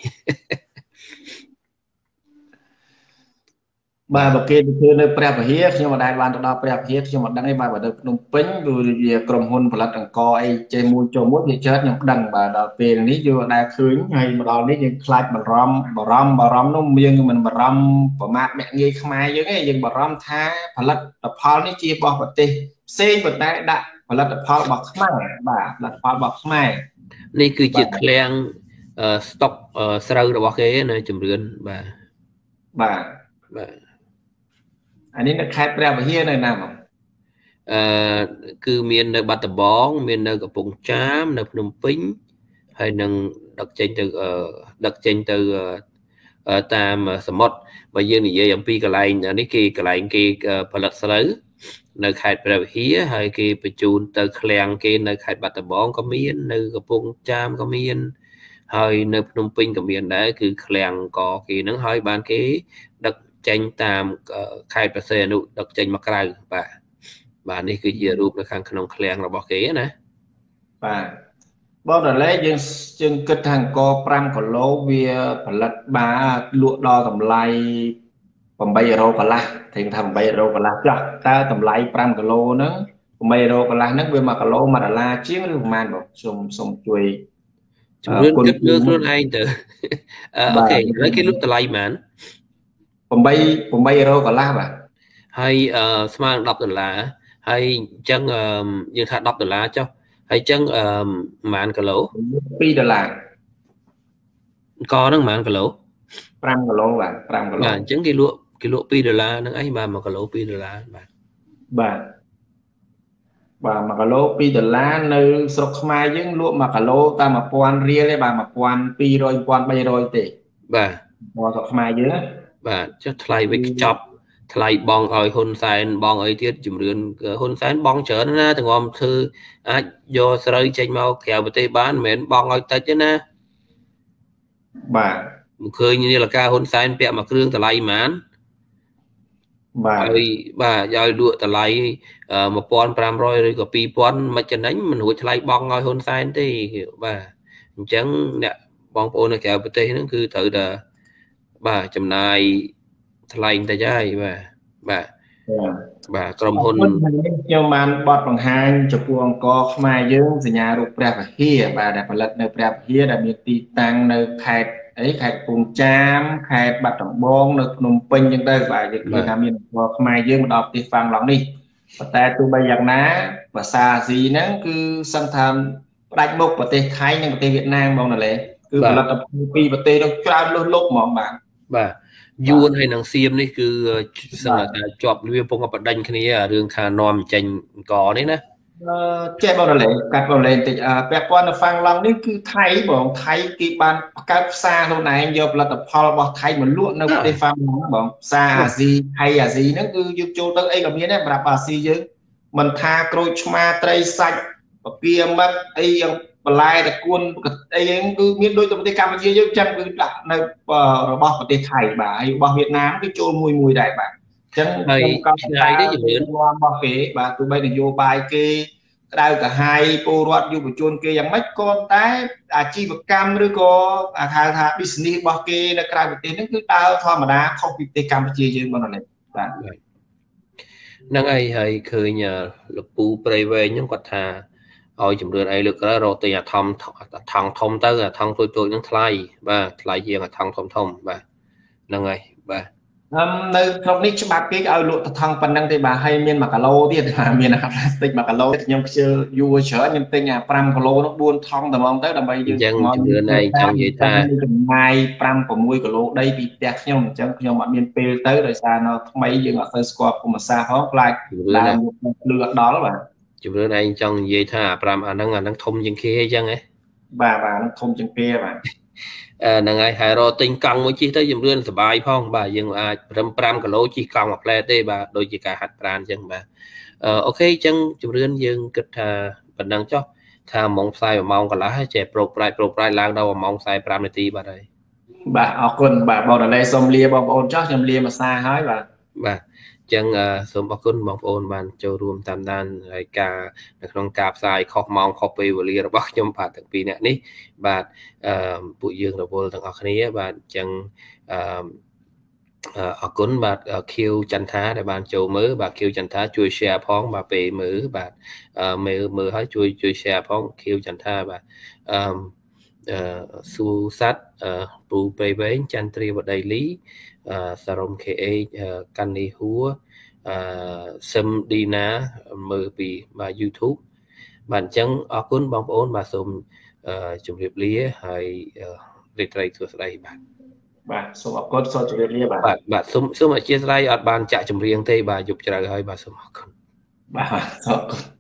bà bậc kiaคือនៅព្រះវិហារខ្ញុំមិនដែលបានទៅដល់ព្រះវិហារខ្ញុំមិនដឹងទេបាទនៅភ្នំពេញគឺវាក្រុមហ៊ុនផលិតអង្គអីចេះមួយចូលមួយវាច្រើនខ្ញុំដឹងបាទដល់ពេលនេះយើងដែលឃើញហើយមកដល់នេះយើងខ្លាចបារម្ភនោះយើងមិនបារម្ភប្រមាថអ្នកងាយខ្មែរយើងទេយើងបារម្ភថាផលិតផលនេះជារបស់ប្រទេសផ្សេងប៉ុន្តែដាក់ផលិតផលរបស់ខ្មែរបាទផលិតផលរបស់ខ្មែរនេះគឺជាឃ្លាំងស្តុកស្រូវរបស់គេនៅជំរឿនបាទอันนี้នៅខេត្តព្រះវិហារនៅណាបងគឺមាននៅបាត់ដំបងមាននៅកំពង់ចាមនៅភ្នំពេញហើយនឹងដឹកចេញទៅតាមសមុទ្របើយើងនិយាយអំពីកន្លែងនេះគេកន្លែងគេផលិតស្រូវនៅខេត្តព្រះវិហារហើយគេបញ្ជូនទៅឃ្លាំងគេនៅខេត្តបាត់ដំបងក៏មាននៅកំពង់ចាមក៏មានហើយនៅភ្នំពេញក៏មានដែរគឺឃ្លាំងក៏គេនឹងហើយបានគេដឹកចេញតាមខេត្តបរសេនុដឹកចេញមកក្រៅបាទនេះគឺជារូបនៅខាងក្នុងឃ្លាំងរបស់គេណាបាទបងតលេយើងគិតថាអង្គ5គីឡូវាផលិតបាទលក់ដល់តម្លៃ800កន្លះถึงថា800កន្លះចាស់តើតម្លៃ5គីឡូហ្នឹង800កន្លះហ្នឹងវា1គីឡូ$1ជាងឬប្រហែលបងសូមជួយជំរឿនគិតលើខ្លួនឯងទៅអូខេឥឡូវគេលក់តម្លៃប៉ុន្មាន 800កន្លះបាទហើយស្មើនឹង$10ហើយអញ្ចឹងយើងថា$10ចុះហើយអញ្ចឹងប្រហែលគីឡូ $2 កហ្នឹងប្រហែលគីឡូ 5គីឡូបាទ5គីឡូបាទអញ្ចឹងគេលក់$2ហ្នឹងអីបាទ1គីឡូ$2បាទ 1គីឡូ$2នៅស្រុកខ្មែរយើងលក់1គីឡូតែ1000រៀលទេបាទ1200 1300ទេបាទមកស្រុកខ្មែរយើងណាបាទចុះថ្លៃវិខ្ចប់ថ្លៃបងឲ្យហ៊ុនសែនបងអីទៀតជំរឿនហ៊ុនសែនបងច្រើនណាទាំងងំធ្វើអាចយកស្រូវចេញមកក្រៅប្រទេសបានមិនមែនបងឲ្យតិចទេណាបាទឃើញនាឡិកាហ៊ុនសែនពាក់មួយគ្រឿងតម្លៃប៉ុន្មានបាទហើយបាទឲ្យលក់តម្លៃ1500ឬក៏2000មិនចំណេញមិនរួចថ្លៃបងឲ្យហ៊ុនសែនទេបាទអញ្ចឹងអ្នកបងប្អូននៅក្រៅប្រទេសហ្នឹងគឺត្រូវតែបាទចំណាយថ្លៃតិចហើយបាទក្រុមហ៊ុនខ្ញុំបានបត់បង្ហាញចំពោះអង្គខ្មែរយើងសញ្ញារូបព្រះវិហារបាទដែលផលិតនៅព្រះវិហារដែលមានទីតាំងនៅខេត្តខេត្តកំពង់ចាមខេត្តបាត់ដំបងនៅភ្នំពេញអញ្ចឹងទៅបាទយើងឃើញថាមានអង្គខ្មែរយើងមកដល់ប្រទេសហ្វាំងឡង់នេះប៉ុន្តែទោះបីយ៉ាងណាភាសាអាស៊ីហ្នឹងគឺសឹងថាផ្ដាច់មុខប្រទេសថៃនិងប្រទេសវៀតណាមបងណាលេគឺផលិតពីប្រទេសនោះច្រើនលើសលប់ហ្មងបាទយួនហើយនឹងសៀមនេះគឺសឹងតែជាប់វាពងបដិញគ្នារឿងខានាំចេញអង្គនេះណាចេះបងលេកាត់បងលេបន្តិចពាក់ព័ន្ធនៅហ្វាំងឡង់នេះគឺថៃបងថៃគេបានបង្កើតផ្សារខ្លួនឯងយកផលិតផលរបស់ថៃមកលក់នៅប្រទេសហ្វាំងឡង់បងផ្សារអាស៊ីថៃអាស៊ីហ្នឹងគឺយកចូលទៅអីក៏មានដែរសម្រាប់អាស៊ីយើងមិនថាក្រូចឆ្មាត្រីសាច់ពពាមឹកអីយ៉ាងបន្លែតកួនអីហ្នឹងគឺមានដូចទៅប្រទេសកម្ពុជាយើងចឹងគឺដាក់នៅរបស់ប្រទេសថៃបាទហើយរបស់វៀតណាមគឺចូលមួយដែរបាទអញ្ចឹងខ្ញុំឆ្ងាយទេជំរឿនរបស់គេបាទទោះបីនយោបាយគេក្តៅក្រហាយពលរដ្ឋយុវជនគេយ៉ាងម៉េចក៏តែអាជីវកម្មឬក៏ហៅថា business របស់គេនៅក្រៅប្រទេសហ្នឹងគឺដើរធម្មតាខុសពីប្រទេសកម្ពុជាយើងបងណាបាទហ្នឹងហើយឃើញលពូព្រៃវែងហ្នឹងគាត់ថាឲ្យជំរឿនអីលើកក្រោយរកទិញអាថងធំទៅអាថងតូចហ្នឹងថ្លៃបាទថ្លៃជាងអាថងធំបាទហ្នឹងហើយបាទនៅក្នុងនេះច្បាប់គេឲ្យលក់ថងប៉ុណ្ណឹងទេបាទហើយមាន1គីឡូទៀតមានអាផ្លាស្ទិក1គីឡូខ្ញុំខ្ជិលយូរច្រើនខ្ញុំទិញអា5គីឡូនោះ4ថងតែហ្មងទៅដើម្បីយើងចឹងជំរឿនឯងចង់និយាយថាចំណាយ5-6គីឡូដីពីផ្ទះខ្ញុំអញ្ចឹងខ្ញុំអត់មានពេលទៅដោយសារនៅថ្មីយើងអត់ទៅស្គាល់ភូមិសាស្ត្រផងខ្លាចឡើងលឺអត់ដល់បាទជំរឿនឯងចង់និយាយថា5អាហ្នឹងធំជាងគេអញ្ចឹងហ៎បាទធំជាងគេបាទ là ngày hai rồi tinh căng với chi tới dùm rươn sờ bài phong bà nhưng mà pram cả lỗ chi căng hoặc lẹ tê bà đôi chỉ cả hạt pran chẳng bà ok chẳng dùm rươn dương kịch bình đẳng cho thà mong sai và mong cả lá trẻ pro prai lang đâu mà mong sai pram này ti bà đây bà ở con bà bảo là đây xôm lia bong ôn chắc xôm lia mà xa hỏi bà chẳng sớm bác quân bóng ôn bàn châu rùm tam đàn hay cả nông cạp dài khóc mong khóc bì và lia bác trong phạt thằng bì nè ní bà bụi dương là vô thằng ở khá bà chẳng ở cuốn bà kêu chân thá để bàn châu mới bà kêu chân thá chui xe phóng bà bề mới bà mơ hỏi chui xe phóng kêu chân thá bà su sát bù bề bến chân tri và đầy lý Sarom KA Cani Hua Sâm đi ná mơ bị bà YouTube bản chân ở cuốn bóng ôn bà xùm chụp liệp lý hay rệt rây thuộc đây bà xùm ở cuốn xùm chụp liệp lý bà xùm ở chia sẻ ở bàn chạy chụp riêng thế bà dục trời hơi bà xùm ở cuốn bà